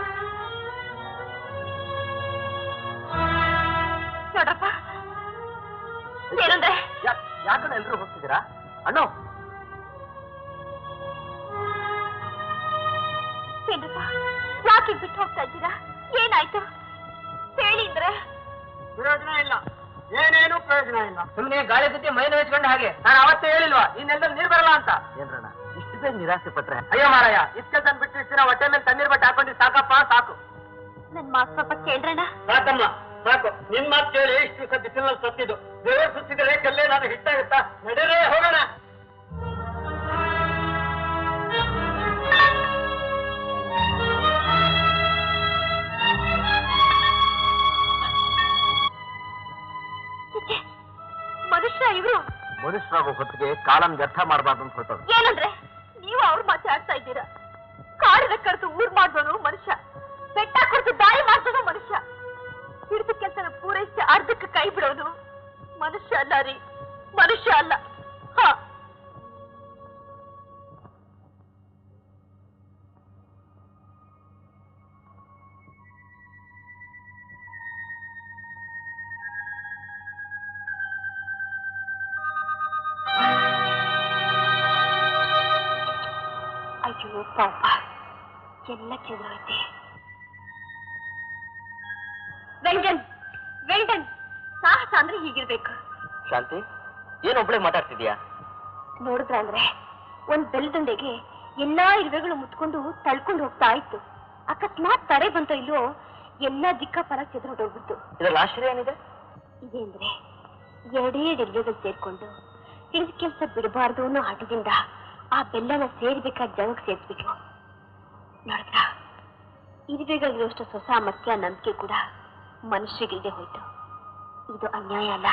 ನೋಡ್ರಪ್ಪ, ಏನಂದ್ರೆ
ಯಾಕಂದ್ರೆ ಎಲ್ರು ಹೋಗ್ತಿದ್ದೀರಾ? ಅಣ್ಣ
ಏನಪ್ಪ, ಯಾಕೆ ಬಿಟ್ಟು ಹೋಗ್ತಾ ಇದ್ದೀರಾ? ಏನಾಯ್ತು ಹೇಳಿ. ಅಂದ್ರೆ
ಪ್ರಯೋಜನ ಇಲ್ಲ, ಏನೇನು ಪ್ರಯೋಜನ ಇಲ್ಲ. ಸುಮ್ಮನೆ ಗಾಳಿ ಜೊತೆ ಮೈ ನೆಚ್ಕೊಂಡ ಹಾಗೆ. ನಾನು ಅವತ್ತೇ ಹೇಳಿಲ್ವಾ ಇನ್ನೆಲ್ಲ ನೀರ್ ಬರಲ್ಲ ಅಂತ? ಏನ್ರಣ್ಣ ಇಷ್ಟು ಬೇಗ ನಿರಾಸೆ ಪಟ್ರೆ? ಅಯ್ಯೋ ಮಾರಾಯ, ಇಷ್ಟ ಜನ ಬಿಟ್ಟು ಇಷ್ಟ ದಿನ ಹೊಟ್ಟೆ ಮೇಲೆ ತಣ್ಣೀರ್ ಬಟ್ಟೆ ಹಾಕೊಂಡು ಸಾಕಪ್ಪ, ಸಾಕು.
ನನ್ ಮಾತು ಸ್ವಲ್ಪ ಕೇಳ್ರಣ್ಣ.
ಸಾಕಮ್ಮ ಸಾಕು, ನಿನ್ ಮಾತು ಕೇಳಿ ಇಷ್ಟು ದಿವಸ ಬಿಸಿಲಲ್ಲಿ ಸತ್ತಿದ್ದು. ದೇವರು ಸುತ್ತಿದ್ರೆ ಕಲ್ಲೇ ನಾನು ಹಿಟ್ಟಾಗುತ್ತಾ? ನಡೆರೇ ಹೋಗೋಣ.
ಮನುಷ್ಯ ಇವ್ರು
ಮನುಷ್ಯರಾಗೋ ಹೊತ್ತಿಗೆ ಕಾಲನ್ ವ್ಯರ್ಥ ಮಾಡಬಾರ್ದು ಅಂತ ಹೊರಟರು.
ಏನಂದ್ರೆ ನೀವು ಅವ್ರು ಮಾತಾಡ್ತಾ ಇದ್ದೀರಾ? ಕಾಡಿನ ಕರೆದು ಊರ್ ಮಾಡೋನು ಮನುಷ್ಯ, ಬೆಟ್ಟ ಕೊಡ್ತು ದಾರಿ ಮಾಡ್ಸೋನು ಮನುಷ್ಯ, ಹಿಡಿದ ಕೆಲಸನ ಪೂರೈಸಿ ಅರ್ಧಕ್ಕೆ ಕೈ ಬಿಡೋನು ಮನುಷ್ಯ ಅಲ್ಲ ರೀ, ಮನುಷ್ಯ ಅಲ್ಲ. ಹ ಅಯ್ಯೋ ಪಾಪ, ಎಲ್ಲ ಕೆಡೋಯ್ತೆ. ವೆಲ್ಡನ್, ಸಾಹಸ ಅಂದ್ರೆ ಹೀಗಿರ್ಬೇಕು.
ಶಾಂತಿ, ಏನೊಬ್ಳೆ ಮಾತಾಡ್ತಿದ್ಯಾ?
ನೋಡಿದ್ರ ಅಂದ್ರೆ ಒಂದ್ ಬೆಲ್ದಂಡೆಗೆ ಎಲ್ಲಾ ಇರುವೆಗಳು ಮುತ್ಕೊಂಡು ತಳ್ಕೊಂಡು ಹೋಗ್ತಾ ಇತ್ತು. ಅಕಸ್ಮಾತ್ ತಡೆ ಬಂತೋ ಇಲ್ಲೋ ಎಲ್ಲಾ ದಿಕ್ಕಪರ ಚೆದ್ರೋಡೋಗ್ಬಿಟ್ಟು.
ಇದ್ರಲ್ಲಿ ಆಶ್ಚರ್ಯ ಏನಿದೆ?
ಇದೇಂದ್ರೆ ಎರಡೇ ಇರುವೆಗಳು ಸೇರ್ಕೊಂಡು ಹಿಡಿದ ಕೆಲಸ ಬಿಡಬಾರ್ದು ಅನ್ನೋ ಹಠದಿಂದ ಆ ಬೆಲ್ಲನ ಸೇರ್ಬೇಕಾದ ಜಂಗ್ ಸೇರ್ಸ್ಬಿಟ್ರು. ನೋಡಿದ್ರ, ಇರುವೆಗಳಿರೋಷ್ಟು ಹೊಸ ಸಾಮರ್ಥ್ಯ ನಂಬಿಕೆ ಕೂಡ ಮನುಷ್ಯರಿಗೆ ಹೋಯ್ತು. ಇದು ಅನ್ಯಾಯ ಅಲ್ಲ?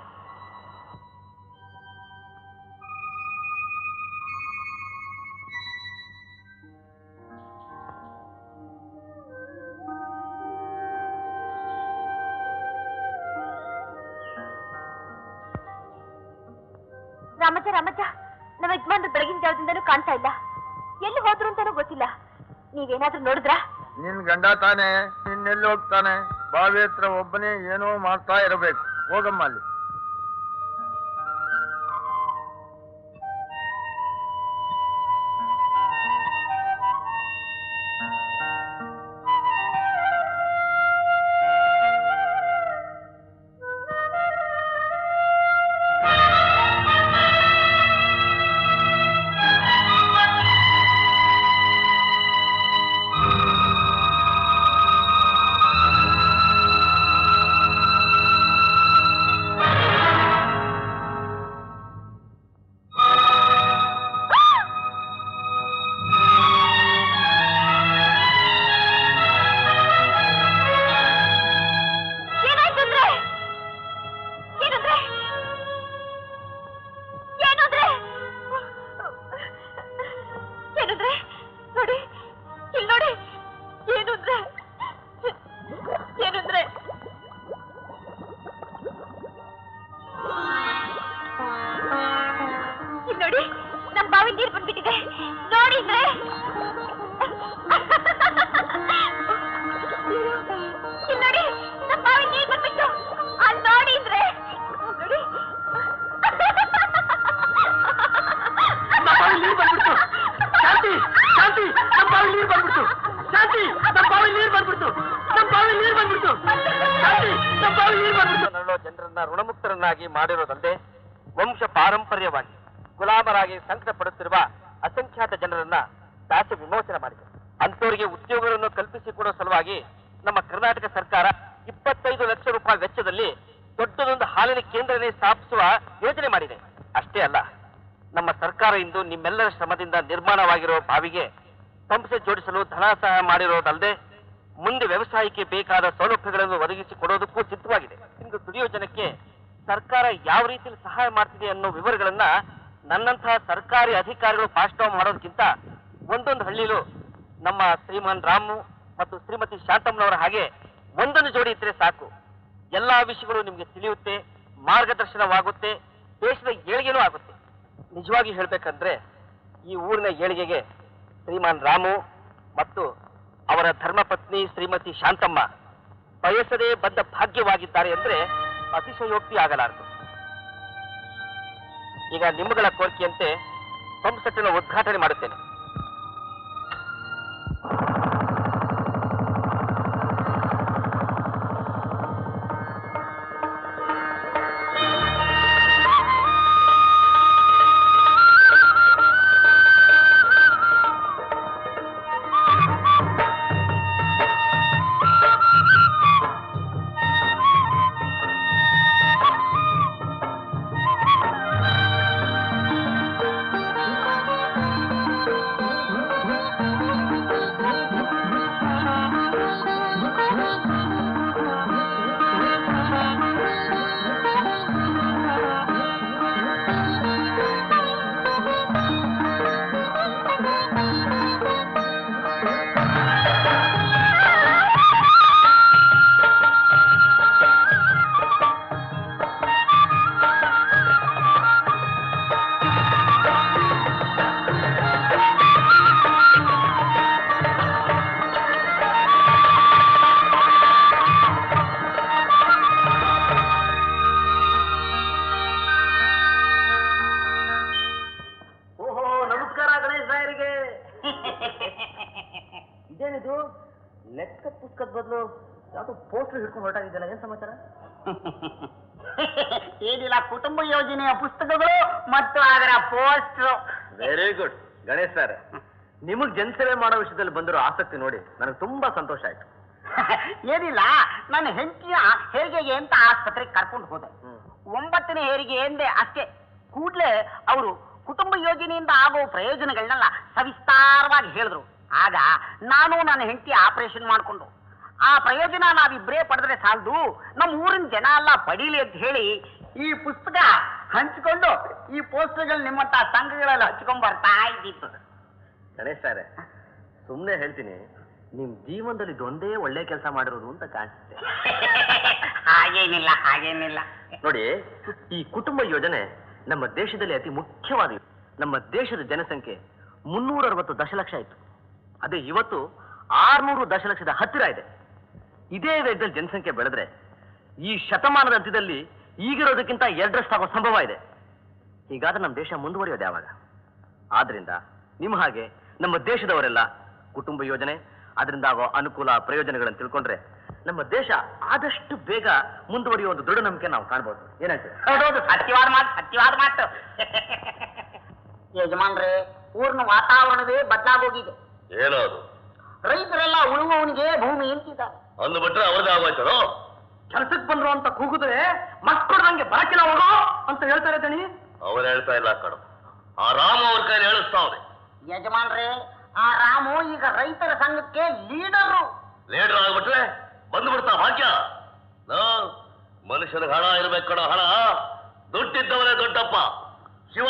ರಾಮಜ್ಜ, ನಮ್ಮ ಯಜಮಾನ್ರು ಬೆಳಗಿನ ಜಾವದಿಂದನೂ ಕಾಣ್ತಾ ಇಲ್ಲ. ಎಲ್ಲಿ ಹೋದ್ರು ಅಂತಾನೂ ಗೊತ್ತಿಲ್ಲ. ನೀವೇನಾದ್ರೂ ನೋಡಿದ್ರಾ?
ನಿನ್ ಗಂಡ ತಾನೆ, ನಿನ್ನೆಲ್ಲಿ ಹೋಗ್ತಾನೆ? ಬಾವಿ ಹತ್ರ ಒಬ್ಬನೇ ಏನೋ ಮಾಡ್ತಾ ಇರಬೇಕು. ಹೋಗಮ್ಮ ಅಲ್ಲಿ.
ನೋಡಿ ನಮ್ ಬಾವಿ ನೀರ್ ಬಂದ್ಬಿಟ್ಟಿದೆ ನೋಡಿದ್ರೆ ನೋಡಿ ನಮ್ ಬಾವಿ ನೀರ್ ಬಂದ್ಬಿಟ್ಟು ಅಲ್ಲಿ ನೋಡಿದ್ರೆ ನೋಡಿ
ನೀರು ಬಂದ್ಬಿಡ್ತು ಶಾಂತಿ ಶಾಂತಿ ನಮ್ಮ ಬಾವಿ ನೀರು ಬಂದ್ಬಿಡ್ತು ಶಾಂತಿ ನಮ್ಮ ಬಾವಿ ನೀರು ಬಂದ್ಬಿಡ್ತು ನಮ್ಮ ಬಾವಿ ನೀರು ಬಂದ್ಬಿಡ್ತು ಶಾಂತಿ ನಮ್ಮ ಬಾವಿ ನೀರು ಬಂದ್ಬಿಡ್ತು ನರಳೋ ಜನರನ್ನ ಋಣಮುಕ್ತರನ್ನಾಗಿ ಮಾಡಿರೋದಲ್ಲದೆ ವಂಶ ಪಾರಂಪರ್ಯವಾಗಿ ಗುಲಾಮರಾಗಿ ಸಂಕಟ ಪಡುತ್ತಿರುವ ಅಸಂಖ್ಯಾತ ಜನರನ್ನ ದಾಸ್ಯ ವಿಮೋಚನೆ ಮಾಡಿದೆ. ಅಂತವರಿಗೆ ಉದ್ಯೋಗಗಳನ್ನು ಕಲ್ಪಿಸಿಕೊಡುವ ಸಲುವಾಗಿ ನಮ್ಮ ಕರ್ನಾಟಕ ಸರ್ಕಾರ 25 ಲಕ್ಷ ರೂಪಾಯಿ ವೆಚ್ಚದಲ್ಲಿ ದೊಡ್ಡದೊಂದು ಹಾಲಿನ ಕೇಂದ್ರನೇ ಸ್ಥಾಪಿಸುವ ಯೋಜನೆ ಮಾಡಿದೆ. ಅಷ್ಟೇ ಅಲ್ಲ, ನಮ್ಮ ಸರ್ಕಾರ ಇಂದು ನಿಮ್ಮೆಲ್ಲರ ಶ್ರಮದಿಂದ ನಿರ್ಮಾಣವಾಗಿರುವ ಬಾವಿಗೆ ಪಂಪ್ಸೆಟ್ ಜೋಡಿಸಲು ಧನ ಸಹಾಯ ಮಾಡಿರೋದಲ್ಲದೆ ಮುಂದೆ ವ್ಯವಸಾಯಕ್ಕೆ ಬೇಕಾದ ಸೌಲಭ್ಯಗಳನ್ನು ಒದಗಿಸಿಕೊಡೋದಕ್ಕೂ ಸಿದ್ಧವಾಗಿದೆ. ಇಂದು ದುಡಿಯೋ ಜನಕ್ಕೆ ಸರ್ಕಾರ ಯಾವ ರೀತಿಯಲ್ಲಿ ಸಹಾಯ ಮಾಡ್ತಿದೆ ಅನ್ನೋ ವಿವರಗಳನ್ನ ನನ್ನಂತಹ ಸರ್ಕಾರಿ ಅಧಿಕಾರಿಗಳು ಪಾಸ್ ಡೌನ್ ಮಾಡೋದಕ್ಕಿಂತ ಒಂದೊಂದು ಹಳ್ಳಿಲೂ ನಮ್ಮ ಶ್ರೀಮಾನ್ ರಾಮು ಮತ್ತು ಶ್ರೀಮತಿ ಶಾಂತಮ್ಮನವರ ಹಾಗೆ ಒಂದೊಂದು ಜೋಡಿ ಇದ್ರೆ ಸಾಕು. ಎಲ್ಲಾ ವಿಷಯಗಳು ನಿಮ್ಗೆ ತಿಳಿಯುತ್ತೆ, ಮಾರ್ಗದರ್ಶನವಾಗುತ್ತೆ, ದೇಶದ ಏಳಿಗೆನೂ ಆಗುತ್ತೆ. ನಿಜವಾಗಿ ಹೇಳ್ಬೇಕಂದ್ರೆ ಈ ಊರಿನ ಏಳಿಗೆಗೆ ಶ್ರೀಮಾನ್ ರಾಮು ಮತ್ತು ಅವರ ಧರ್ಮಪತ್ನಿ ಶ್ರೀಮತಿ ಶಾಂತಮ್ಮ ಬಯಸದೇ ಬಂದ ಭಾಗ್ಯವಾಗಿದ್ದಾರೆ ಅಂದ್ರೆ ಅತಿಶಯೋಕ್ತಿ ಆಗಲಾರದು. ಈಗ ನಿಮ್ಮಗಳ ಕೋರಿಕೆಯಂತೆ ಪಂಪ್ಸೆಟ್ನ ಉದ್ಘಾಟನೆ ಮಾಡುತ್ತೇನೆ. ಲೆಕ್ಕ ಪುಸ್ತಕದ ಬದಲು ಯಾವುದು ಪೋಸ್ಟರ್ ಹಿಡ್ಕೊಂಡು ಹೊರಟಾಗಿದ್ದಲ್ಲ, ಏನ್ ಸಮಾಚಾರ?
ಏನಿಲ್ಲ, ಕುಟುಂಬ ಯೋಜನೆಯ ಪುಸ್ತಕಗಳು ಮತ್ತು ಅದರ poster.
Very good Ganesh sir, ನಿಮಗ್ ಜನಸೇವೆ ಮಾಡೋ ವಿಷಯದಲ್ಲಿ ಬಂದಿರೋ ಆಸಕ್ತಿ ನೋಡಿ ನನಗೆ ತುಂಬಾ ಸಂತೋಷ ಆಯ್ತು.
ಏನಿಲ್ಲ, ನನ್ನ ಹೆಂಡತಿಯ ಹೆರಿಗೆಗೆ ಅಂತ ಆಸ್ಪತ್ರೆಗೆ ಕರ್ಕೊಂಡು ಹೋದೆ. 9ನೇ ಹೆರಿಗೆ ಎಂದೆ ಅಷ್ಟೇ. ಕೂಡ್ಲೆ ಅವರು ಕುಟುಂಬ ಯೋಜನೆಯಿಂದ ಆಗೋ ಪ್ರಯೋಜನಗಳನ್ನೆಲ್ಲ ಸವಿಸ್ತಾರವಾಗಿ ಹೇಳಿದ್ರು. ಆಗ ನಾನು ನನ್ನ ಹೆಂಡತಿ ಆಪರೇಷನ್ ಮಾಡಿಕೊಂಡು ಆ ಪ್ರಯೋಜನ ನಾವಿಬ್ಬರೇ ಪಡೆದ್ರೆ ಸಾಲದು, ನಮ್ಮ ಊರಿನ ಜನ ಎಲ್ಲ ಪಡೀಲಿ ಅಂತ ಹೇಳಿ ಈ ಪುಸ್ತಕ ಹಂಚಿಕೊಂಡು ಈ ಪೋಸ್ಟರ್ಗಳು ನಿಮ್ಮಂತ ಸಂಘಗಳಲ್ಲಿ ಹಂಚ್ಕೊಂಡ್ ಬರ್ತಾ ಇದ್ದಿತ್ತು.
ಗಣೇಶ್ ಸರ್, ಸುಮ್ಮನೆ ಹೇಳ್ತೀನಿ, ನಿಮ್ ಜೀವನದಲ್ಲಿ ಇದೊಂದೇ ಒಳ್ಳೆ ಕೆಲಸ ಮಾಡಿರೋದು ಅಂತ ಕಾಣಿಸುತ್ತೆ.
ಹಾಗೇನಿಲ್ಲ ಹಾಗೇನಿಲ್ಲ.
ನೋಡಿ, ಈ ಕುಟುಂಬ ಯೋಜನೆ ನಮ್ಮ ದೇಶದಲ್ಲಿ ಅತಿ ಮುಖ್ಯವಾದ. ನಮ್ಮ ದೇಶದ ಜನಸಂಖ್ಯೆ 360 ದಶಲಕ್ಷ ಇತ್ತು. ಅದೇ ಇವತ್ತು 600 ದಶಲಕ್ಷದ ಹತ್ತಿರ ಇದೆ. ಇದೇ ವೇಗದಲ್ಲಿ ಜನಸಂಖ್ಯೆ ಬೆಳೆದ್ರೆ ಈ ಶತಮಾನದ ಅಂತ್ಯದಲ್ಲಿ ಈಗಿರೋದಕ್ಕಿಂತ 2ರಷ್ಟಾಗೋ ಸಂಭವ ಇದೆ. ಹೀಗಾದ್ರೆ ನಮ್ಮ ದೇಶ ಮುಂದುವರಿಯೋದು ಯಾವಾಗ? ಆದ್ರಿಂದ ನಿಮ್ಮ ಹಾಗೆ ನಮ್ಮ ದೇಶದವರೆಲ್ಲ ಕುಟುಂಬ ಯೋಜನೆ, ಅದರಿಂದ ಆಗೋ ಅನುಕೂಲ ಪ್ರಯೋಜನಗಳನ್ನು ತಿಳ್ಕೊಂಡ್ರೆ ನಮ್ಮ ದೇಶ ಆದಷ್ಟು ಬೇಗ ಮುಂದುವರಿಯುವ ಒಂದು ದೃಢ ನಂಬಿಕೆ ನಾವು ಕಾಣಬಹುದು. ಏನಂತೀರಿ?
ಹೌದೌದು, ಸತ್ಯವಾದ ಮಾತು, ಸತ್ಯವಾದ ಮಾತು. ಯಜಮಾನ್ರೆ, ಊರಿನ ವಾತಾವರಣವೇ ಬದಲಾಗೋಗಿದೆ.
ಏನದು?
ರೈತರೆಲ್ಲ ಉಳುವವನಿಗೆ ಭೂಮಿ ಅಂತಿದ್ದಾರೆ.
ಅಂದು ಬಿಟ್ರೆ ಅವ್ರದೇ ಆಗೋಯ್ತರೋ.
ಕೆಲಸಕ್ಕೆ ಬಂದ್ರು ಅಂತ ಕೂಗಿದ್ರೆ ಮಕ್ಕಳು ನಂಗೆ ಬರಕಿಲ್ಲ ಹೋಗೋ ಅಂತ ಹೇಳ್ತಾರೆ ದಣಿ.
ಅವ್ರು ಹೇಳ್ತಾ ಇಲ್ಲ ಕಣ, ಆ ರಾಮ ಅವ್ರ ಕೈಲಿ ಹೇಳಿಸ್ತಾವ್ರೆ.
ಯಜಮಾನ್ರೆ, ಆ ರಾಮು ಈಗ ರೈತರ ಸಂಘಕ್ಕೆ ಲೀಡರು.
ಲೀಡರ್ ಆಗ್ಬಿಟ್ರೆ ಬಂದ್ಬಿಡ್ತಾ ಭಾಗ್ಯ. ಮನುಷ್ಯನಿಗೆ ಹಣ ಇರ್ಬೇಕು ಕಣ, ಹಣ ದುಡ್ಡಿದ್ದವನೇ ದೊಡ್ಡಪ್ಪ. ಶಿವ,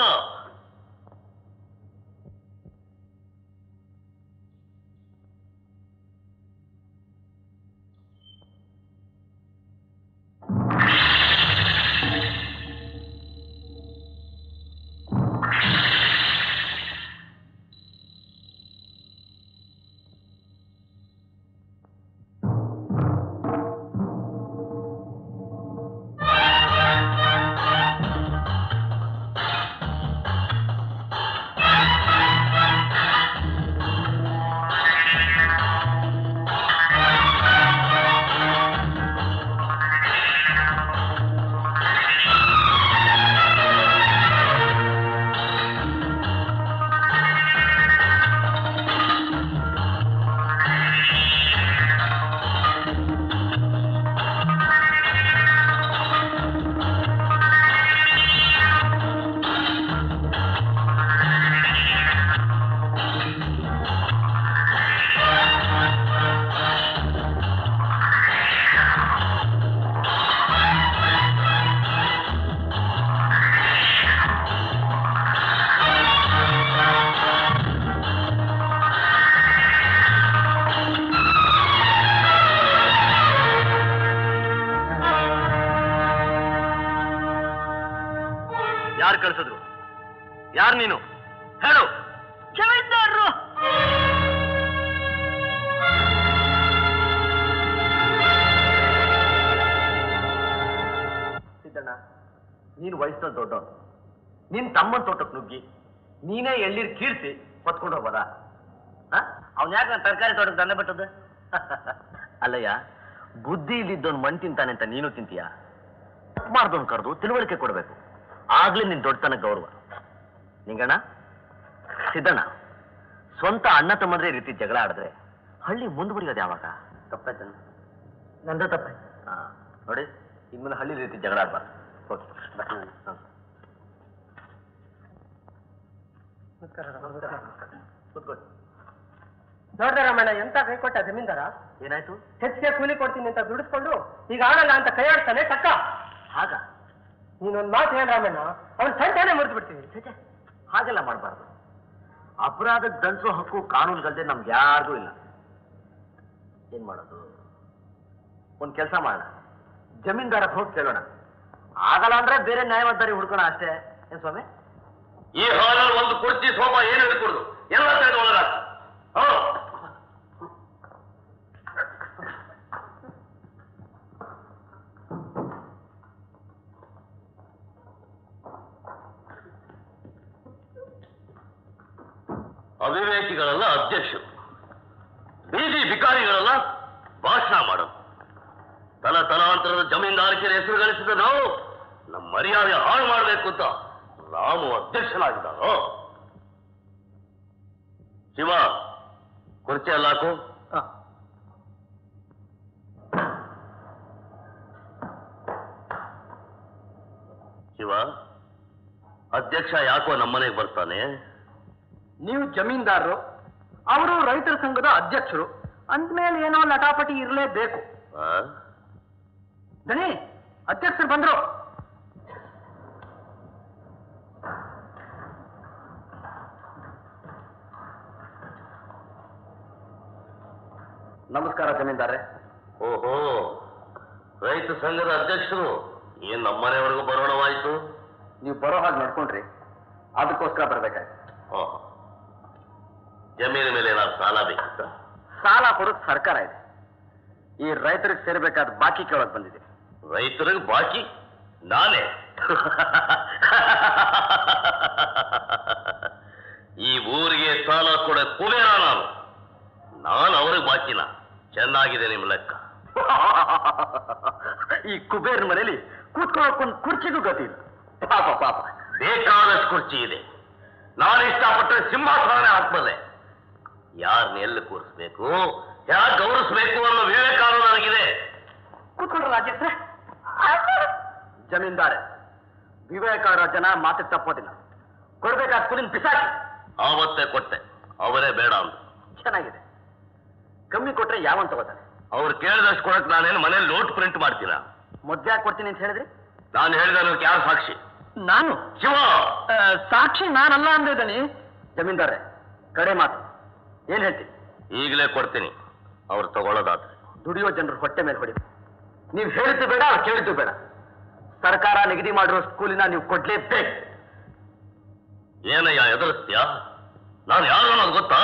ಯಾರು ಕಳಿಸಿದ್ರು? ಯಾರು ನೀನು? ಹೇಳು.
ಜಮೀನ್ದಾರರು.
ಸಿದ್ದಣ್ಣ, ನೀನು ವಯಸ್ಸಲ್ಲಿ ದೊಡ್ಡವನು. ನಿನ್ ತಮ್ಮನ್ ತೋಟಕ್ಕೆ ನುಗ್ಗಿ ನೀನೇ ಎಳ್ಳೀರ್ ಕೀರ್ತಿ ಹೊತ್ಕೊಂಡು ಹೋಗ್ಬೋದಾ?
ಅವ್ನ ಯಾಕೆ ನಾನು ತರಕಾರಿ ತೋಟಕ್ಕೆ ತಂದೆ ಬಿಟ್ಟದ್ದು?
ಅಲ್ಲಯ್ಯ, ಬುದ್ಧಿ ಇಲ್ಲಿದ್ದವನ್ ಮಣ್ ತಿಂತಾನೆ ಅಂತ ನೀನು ತಿಂತೀಯ? ಮಾಡ್ದವನ್ ಕರೆದು ತಿಳುವಳಿಕೆ ಕೊಡ್ಬೇಕು, ಆಗ್ಲೇ ನಿನ್ ದೊಡ್ಡತನ ಗೌರವ. ನಿಂಗಣ್ಣ, ಸಿದ್ದಣ್ಣ, ಸ್ವಂತ ಅಣ್ಣ ತಮ್ಮಂದ್ರೆ ಈ ರೀತಿ ಜಗಳ ಆಡಿದ್ರೆ ಹಳ್ಳಿ ಮುಂದುವರಿಯೋದು ಯಾವಾಗ?
ತಪ್ಪಾಯ್ತಾನೆ.
ನಂದ ತಪ್ಪ. ನೋಡಿ, ಇನ್ಮೇಲೆ ಹಳ್ಳಿ ರೀತಿ ಜಗಳ ಆಡ್ಬಾರ್ದು. ಓಕೆ, ಕೂತ್ಕೊಳ್ಳಿ.
ನೋಡ್ದೆ ರಾಮಣ್ಣ, ಎಂತ ಕೈ ಕೊಟ್ಟ ಜಮೀನ್ದಾರ?
ಏನಾಯ್ತು?
ಹೆಚ್ಚಿಗೆ ಕೂಲಿ ಕೊಡ್ತೀನಿ ಅಂತ ದುಡಿಸ್ಕೊಂಡು ಈಗ ಆಗಲ್ಲ ಅಂತ ಕೈ ಆಡ್ತಾನೆ ಟಕ್ಕ.
ಹಾಗ
ನೀನೊಂದ್ ಮಾತು ಹೇಳ ರಾಮಣ್ಣ, ಅವ್ನ ಸಂಖ್ಯೆನೇ ಮುರಿದು ಬಿಡ್ತೀವಿ.
ಹಾಗೆಲ್ಲ ಮಾಡಬಾರ್ದು. ಅಪರಾಧಕ್ಕೆ ದಂಡಿಸೋ ಹಕ್ಕು ಕಾನೂನುಗಲ್ದೆ ನಮ್ಗೆ ಯಾರಿಗೂ ಇಲ್ಲ. ಏನ್ ಮಾಡೋದು? ಒಂದ್ ಕೆಲಸ ಮಾಡೋಣ, ಜಮೀನ್ದಾರಕ್ಕೆ ಹೋಗಿ ಕೇಳೋಣ. ಆಗಲ್ಲ ಅಂದ್ರೆ ಬೇರೆ ನ್ಯಾಯವಾದಾರಿ ಹುಡ್ಕೋಣ ಅಷ್ಟೇ. ಏನ್ ಸ್ವಾಮಿ?
ಈ ಹಾಲಲ್ಲಿ ಒಂದು ಕುರ್ಚಿ ಸೋಫಾ ಏನು ಹಿಡ್ಕೊಡುದು ಎಲ್ಲ ತೆಗೆದು ಒಳಗ. ಅವಿವೇಕಿಗಳೆಲ್ಲ ಅಧ್ಯಕ್ಷರು, ಬೀದಿ ಬಿಕಾರಿಗಳೆಲ್ಲ ಭಾಷಣ ಮಾಡೋದು. ತಲಾಂತರದ ಜಮೀನ್ದಾರಿಕೆ ಹೆಸರು ಗಳಿಸಿದ ನಾವು ನಮ್ಮ ಮರ್ಯಾದೆ ಹಾಳು ಮಾಡಬೇಕು ಅಂತ ರಾಮು ಅಧ್ಯಕ್ಷನಾಗಿದ್ದಾನೋ? ಶಿವ, ಕುರ್ಚಿ ಎಲ್ಲ ಹಾಕು. ಶಿವ, ಅಧ್ಯಕ್ಷ ಯಾಕೋ ನಮ್ಮನೆಗೆ ಬರ್ತಾನೆ?
ನೀವು ಜಮೀನ್ದಾರರು, ಅವರು ರೈತರ ಸಂಘದ ಅಧ್ಯಕ್ಷರು ಅಂದ್ಮೇಲೆ ಏನೋ ಲಟಾಪಟಿ ಇರಲೇಬೇಕು. ದನಿ, ಅಧ್ಯಕ್ಷರು ಬಂದ್ರು.
ನಮಸ್ಕಾರ ಜಮೀನ್ದಾರೆ.
ಓಹೋ, ರೈತ ಸಂಘದ ಅಧ್ಯಕ್ಷರು ಏನ್ ನಮ್ಮನೆವರೆಗೂ ಬರೋಣವಾಯ್ತು?
ನೀವು ಬರೋ ಹಾಗೆ ನಡ್ಕೊಂಡ್ರಿ, ಅದಕ್ಕೋಸ್ಕರ ಬರ್ಬೇಕಾಯ್ತು.
ಜಮೀನು ಮೇಲೆ ಏನಾದ್ರು ಸಾಲ ಬೇಕಿತ್ತ?
ಸಾಲ ಕೊಡೋದು ಸರ್ಕಾರ ಇದೆ, ಈ ರೈತರಿಗೆ ಸೇರ್ಬೇಕಾದ ಬಾಕಿ ಕೇಳೋಕ್ ಬಂದಿದೆ.
ರೈತರಿಗೆ ಬಾಕಿ ನಾನೇ? ಈ ಊರಿಗೆ ಸಾಲ ಕೊಡ ಕುಬೇರ ನಾನು ಅವ್ರಿಗೆ ಬಾಕಿನ? ಚೆನ್ನಾಗಿದೆ ನಿಮ್ಮ ಲೆಕ್ಕ.
ಈ ಕುಬೇರ್ ಮನೇಲಿ ಕೂತ್ಕೊಳ್ಳೋಕೊಂದು ಕುರ್ಚಿಗೂ ಗತಿ ಇಲ್ಲ. ಪಾಪ ಪಾಪ,
ಬೇಕಾದಷ್ಟು ಕುರ್ಚಿ ಇದೆ. ನಾನು ಇಷ್ಟಪಟ್ಟರೆ ಸಿಂಹಾಸನ ಹಾಕ್ಬಲ್ಲೆ. ಯಾರನ್ನ ಎಲ್ಲಿ ಕೂರಿಸ್ಬೇಕು, ಯಾರು ಗೌರವಿಸ್ಬೇಕು ಅನ್ನೋ ವಿವೇಕಾನು ನನಗಿದೆ.
ಕೂತ್ಕೊಂಡ್ರ ರಾಜ್ಯಕ್ಕೆ. ಜಮೀನ್ದಾರೆ, ವಿವೇಕಾನರ ಜನ ಮಾತಿಗೆ ತಪ್ಪೋದಿಲ್ಲ. ಕೊಡ್ಬೇಕಾದ ಕುಲಿನ ಪಿಸಾಕಿ.
ಆವತ್ತೇ ಕೊಟ್ಟೆ, ಅವರೇ ಬೇಡ ಅಂತ.
ಚೆನ್ನಾಗಿದೆ, ಕಮ್ಮಿ ಕೊಟ್ರೆ ಯಾವಂತ ತಗೋತಾನೆ?
ಅವ್ರು ಕೇಳಿದಷ್ಟು ಕೊಡಕ್ ನಾನೇನು ಮನೇಲಿ ನೋಟ್ ಪ್ರಿಂಟ್ ಮಾಡ್ತೀನ?
ಮುದ್ದೆ ಕೊಡ್ತೀನಿ ಅಂತ ಹೇಳಿದ್ರಿ.
ನಾನು ಹೇಳಿದ ಯಾರು ಸಾಕ್ಷಿ?
ನಾನು
ಶಿವ,
ಸಾಕ್ಷಿ ನಾನಲ್ಲ ಅಂದಿದ್ದಾನೆ. ಜಮೀನ್ದಾರೆ, ಕಡೆ ಮಾತು ಏನ್ ಹೇಳ್ತೀನಿ?
ಈಗಲೇ ಕೊಡ್ತೀನಿ, ಅವ್ರು ತಗೊಳ್ಳೋದಾದ್ರೆ.
ದುಡಿಯೋ ಜನರು ಹೊಟ್ಟೆ ಮೇಲೆ ಹೊಡಿ. ನೀವು ಹೇಳಿದ್ದು ಬೇಡ, ಅವ್ರು ಕೇಳಿದ್ದು ಬೇಡ. ಸರ್ಕಾರ ನಿಗದಿ ಮಾಡಿರೋ ಸ್ಕೂಲಿನ ನೀವು ಕೊಡ್ಲೇಬೇಕು.
ಏನಯ್ಯ ಎದುರಿಸ್ತೀಯಾ? ನಾನು ಯಾರು ಅನ್ನೋದು ಗೊತ್ತಾ?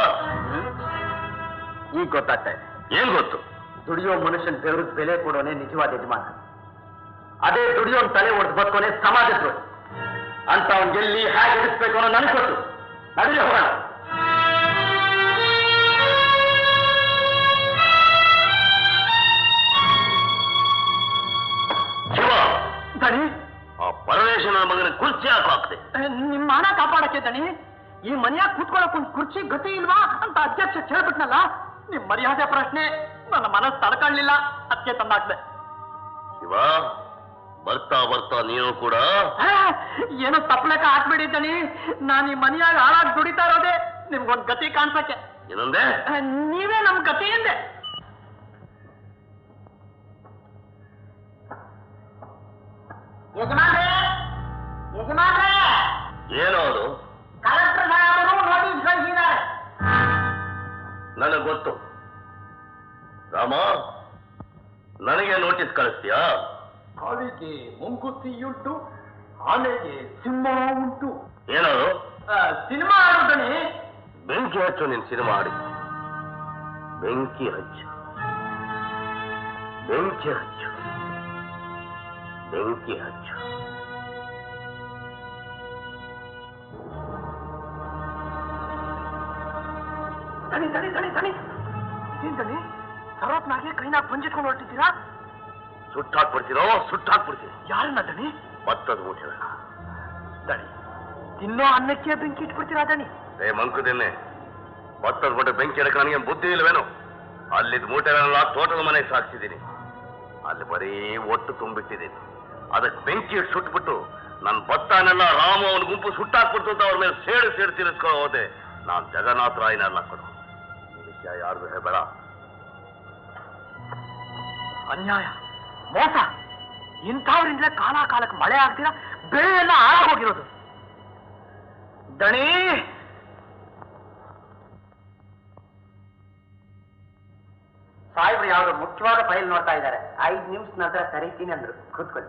ಈಗ ಗೊತ್ತಾಗ್ತಾ ಇದೆ.
ಏನ್ ಗೊತ್ತು?
ದುಡಿಯೋ ಮನುಷ್ಯನ ಬೆವರಿಗೆ ಬೆಲೆ ಕೊಡೋನೆ ನಿಜವಾದ ಯಜಮಾನ. ಅದೇ ದುಡಿಯೋನ್ ತಲೆ ಒಡೆದು ಬದುಕೋನೆ ಸಮಾಜದ್ರು ಅಂತ. ಅವ್ನ್ ಎಲ್ಲಿ ಹೇಗೆ ಎಡಿಸ್ಬೇಕು ಅನ್ನೋ ನನಗೆ ಗೊತ್ತು. ನಡೀಲಿ ಹೋಗೋಣ.
ಶಿವ,
ದನಿ,
ಆ ಪರಮೇಶ್ವರನ ಮಗನ ಕುರ್ಚಿ ಹಾಕ್ತೆ.
ನಿಮ್ಮ ಮಾನ ಕಾಪಾಡಕ್ಕೆ ದನಿ, ಈ ಮನೆಯಾಗ ಕೂತ್ಕೊಳ್ಳೋಕ್ ಒಂದು ಕುರ್ಚಿ ಗತಿ ಇಲ್ವಾ ಅಂತ ಅಧ್ಯಕ್ಷ ಹೇಳ್ಬಿಟ್ನಲ್ಲ. ನಿಮ್ ಮರ್ಯಾದೆ ಪ್ರಶ್ನೆ ನನ್ನ ಮನಸ್ಸು ತಡ್ಕೊಳ್ಳಿಲ್ಲ, ಅದಕ್ಕೆ ತಂದಾಕ್ದೆ.
ಶಿವ, ಬರ್ತಾ ಬರ್ತಾ ನೀವು ಕೂಡ
ಏನೋ ತಪ್ಪಲೆಕ್ಕ ಹಾಕ್ಬಿಟ್ಟಿದ್ದಾನಿ. ನಾನು ಈ ಮನೆಯಾಗ ಹಾಳಾಗಿ ದುಡಿತಾ ಇರೋದೆ ನಿಮ್ಗೊಂದು ಗತಿ ಕಾಣ್ಸಕ್ಕೆ.
ಏನಂದೆ?
ನೀವೇ ನಮ್ ಗತಿ ಎಂದೆ.
ಯಜಮಾನ್ರೆ, ಯಜಮಾನ್ರೆ,
ಏನೋ ಅದು?
ಕಲೆಕ್ಟರ್ ಸಾಹೇಬರು ನೋಟಿಸ್ ಕಳಿಸಿದ್ದಾರೆ.
ನನಗೆ ಗೊತ್ತು. ರಾಮ, ನನಗೆ ನೋಟಿಸ್ ಕಳಿಸ್ತೀಯಾ?
ಹಾವಿಗೆ ಮುಂಗುತ್ತಿಯುಂಟು, ಆನೆಗೆ ಸಿಂಹ ಉಂಟು.
ಏನದು?
ಸಿನಿಮಾ ಆಡು ದಣಿ.
ಬೆಂಕಿ ಹಚ್ಚು ನಿನ್ ಸಿನಿಮಾ ಆಡಿ. ಬೆಂಕಿ ಹಚ್ಚು, ಬೆಂಕಿ ಹಚ್ಚು, ಬೆಂಕಿ ಹಚ್ಚು.
ದಣಿ ದಣಿ ದಣಿ ದಣಿ ಏನ್ ದಣಿ ಸರ್ವತ್ನಾಗೆ ಕೈನಾಗ ಪಂಜಿಟ್ಕೊಂಡು ಹೊರಟಿದ್ದೀರಾ?
ಸುಟ್ಟಾಕ್ಬಿಡ್ತೀರೋ? ಸುಟ್ಟಾಕ್ಬಿಡ್ತೀರಿ.
ಯಾರನ್ನ ದಣಿ?
ಭತ್ತದ ಮೂಟೆ
ದಣಿ ತಿನ್ನೋ ಅನ್ನಕ್ಕೆ ಬೆಂಕಿ ಇಟ್ಬಿಡ್ತೀರಾ ದಣಿ?
ಮಂಕುದಿನ್ನೆ, ಭತ್ತದ ಮೂಟೆ ಬೆಂಕಿ ಇಡಕ್ಕೆ ನನಗೆ ಬುದ್ಧಿ ಇಲ್ವೇನು? ಅಲ್ಲಿದ್ದ ಮೂಟೆಗಳನ್ನೆಲ್ಲ ತೋಟದ ಮನೆಗೆ ಸಾಕ್ಸಿದ್ದೀನಿ. ಅಲ್ಲಿ ಬರೀ ಒಟ್ಟು ತುಂಬಿಟ್ಟಿದ್ದೀನಿ. ಅದಕ್ಕೆ ಬೆಂಕಿ ಇಟ್ಟು ಸುಟ್ಬಿಟ್ಟು ನನ್ನ ಭತ್ತನೆಲ್ಲ ರಾಮ ಅವನ ಗುಂಪು ಸುಟ್ಟಾಕ್ಬಿಡ್ತು ಅಂತ ಅವ್ರ ಮೇಲೆ ಸೇಡು ತೀರಿಸ್ಕೊಂಡು ಹೋದೆ. ನಾನು ಜಗನ್ನಾಥ ರಾಯನಲ್ಲ ಕೊಡು. ಈ ವಿಷಯ ಯಾರಿಗೂ ಹೇಳಬೇಡ.
ಅನ್ಯಾಯ, ಮೋಸ, ಇಂಥವ್ರಿಂದಲೇ ಕಾಲಕ್ಕೆ ಮಳೆ ಆಗ್ತೀರಾ, ಬೆಳೆ ಎಲ್ಲ ಹಾಳಾಗೋಗಿರೋದು. ದಣಿ
ಸಾಹೇಬ್ರು ಯಾವ್ದು ಮುಖ್ಯವಾದ ಫೈಲ್ ನೋಡ್ತಾ ಇದ್ದಾರೆ. 5 ನಿಮಿಷ ನಂತರ ಕರೀತೀನಿ ಅಂದ್ರು. ಕೂತ್ಕೊಳ್ಳಿ.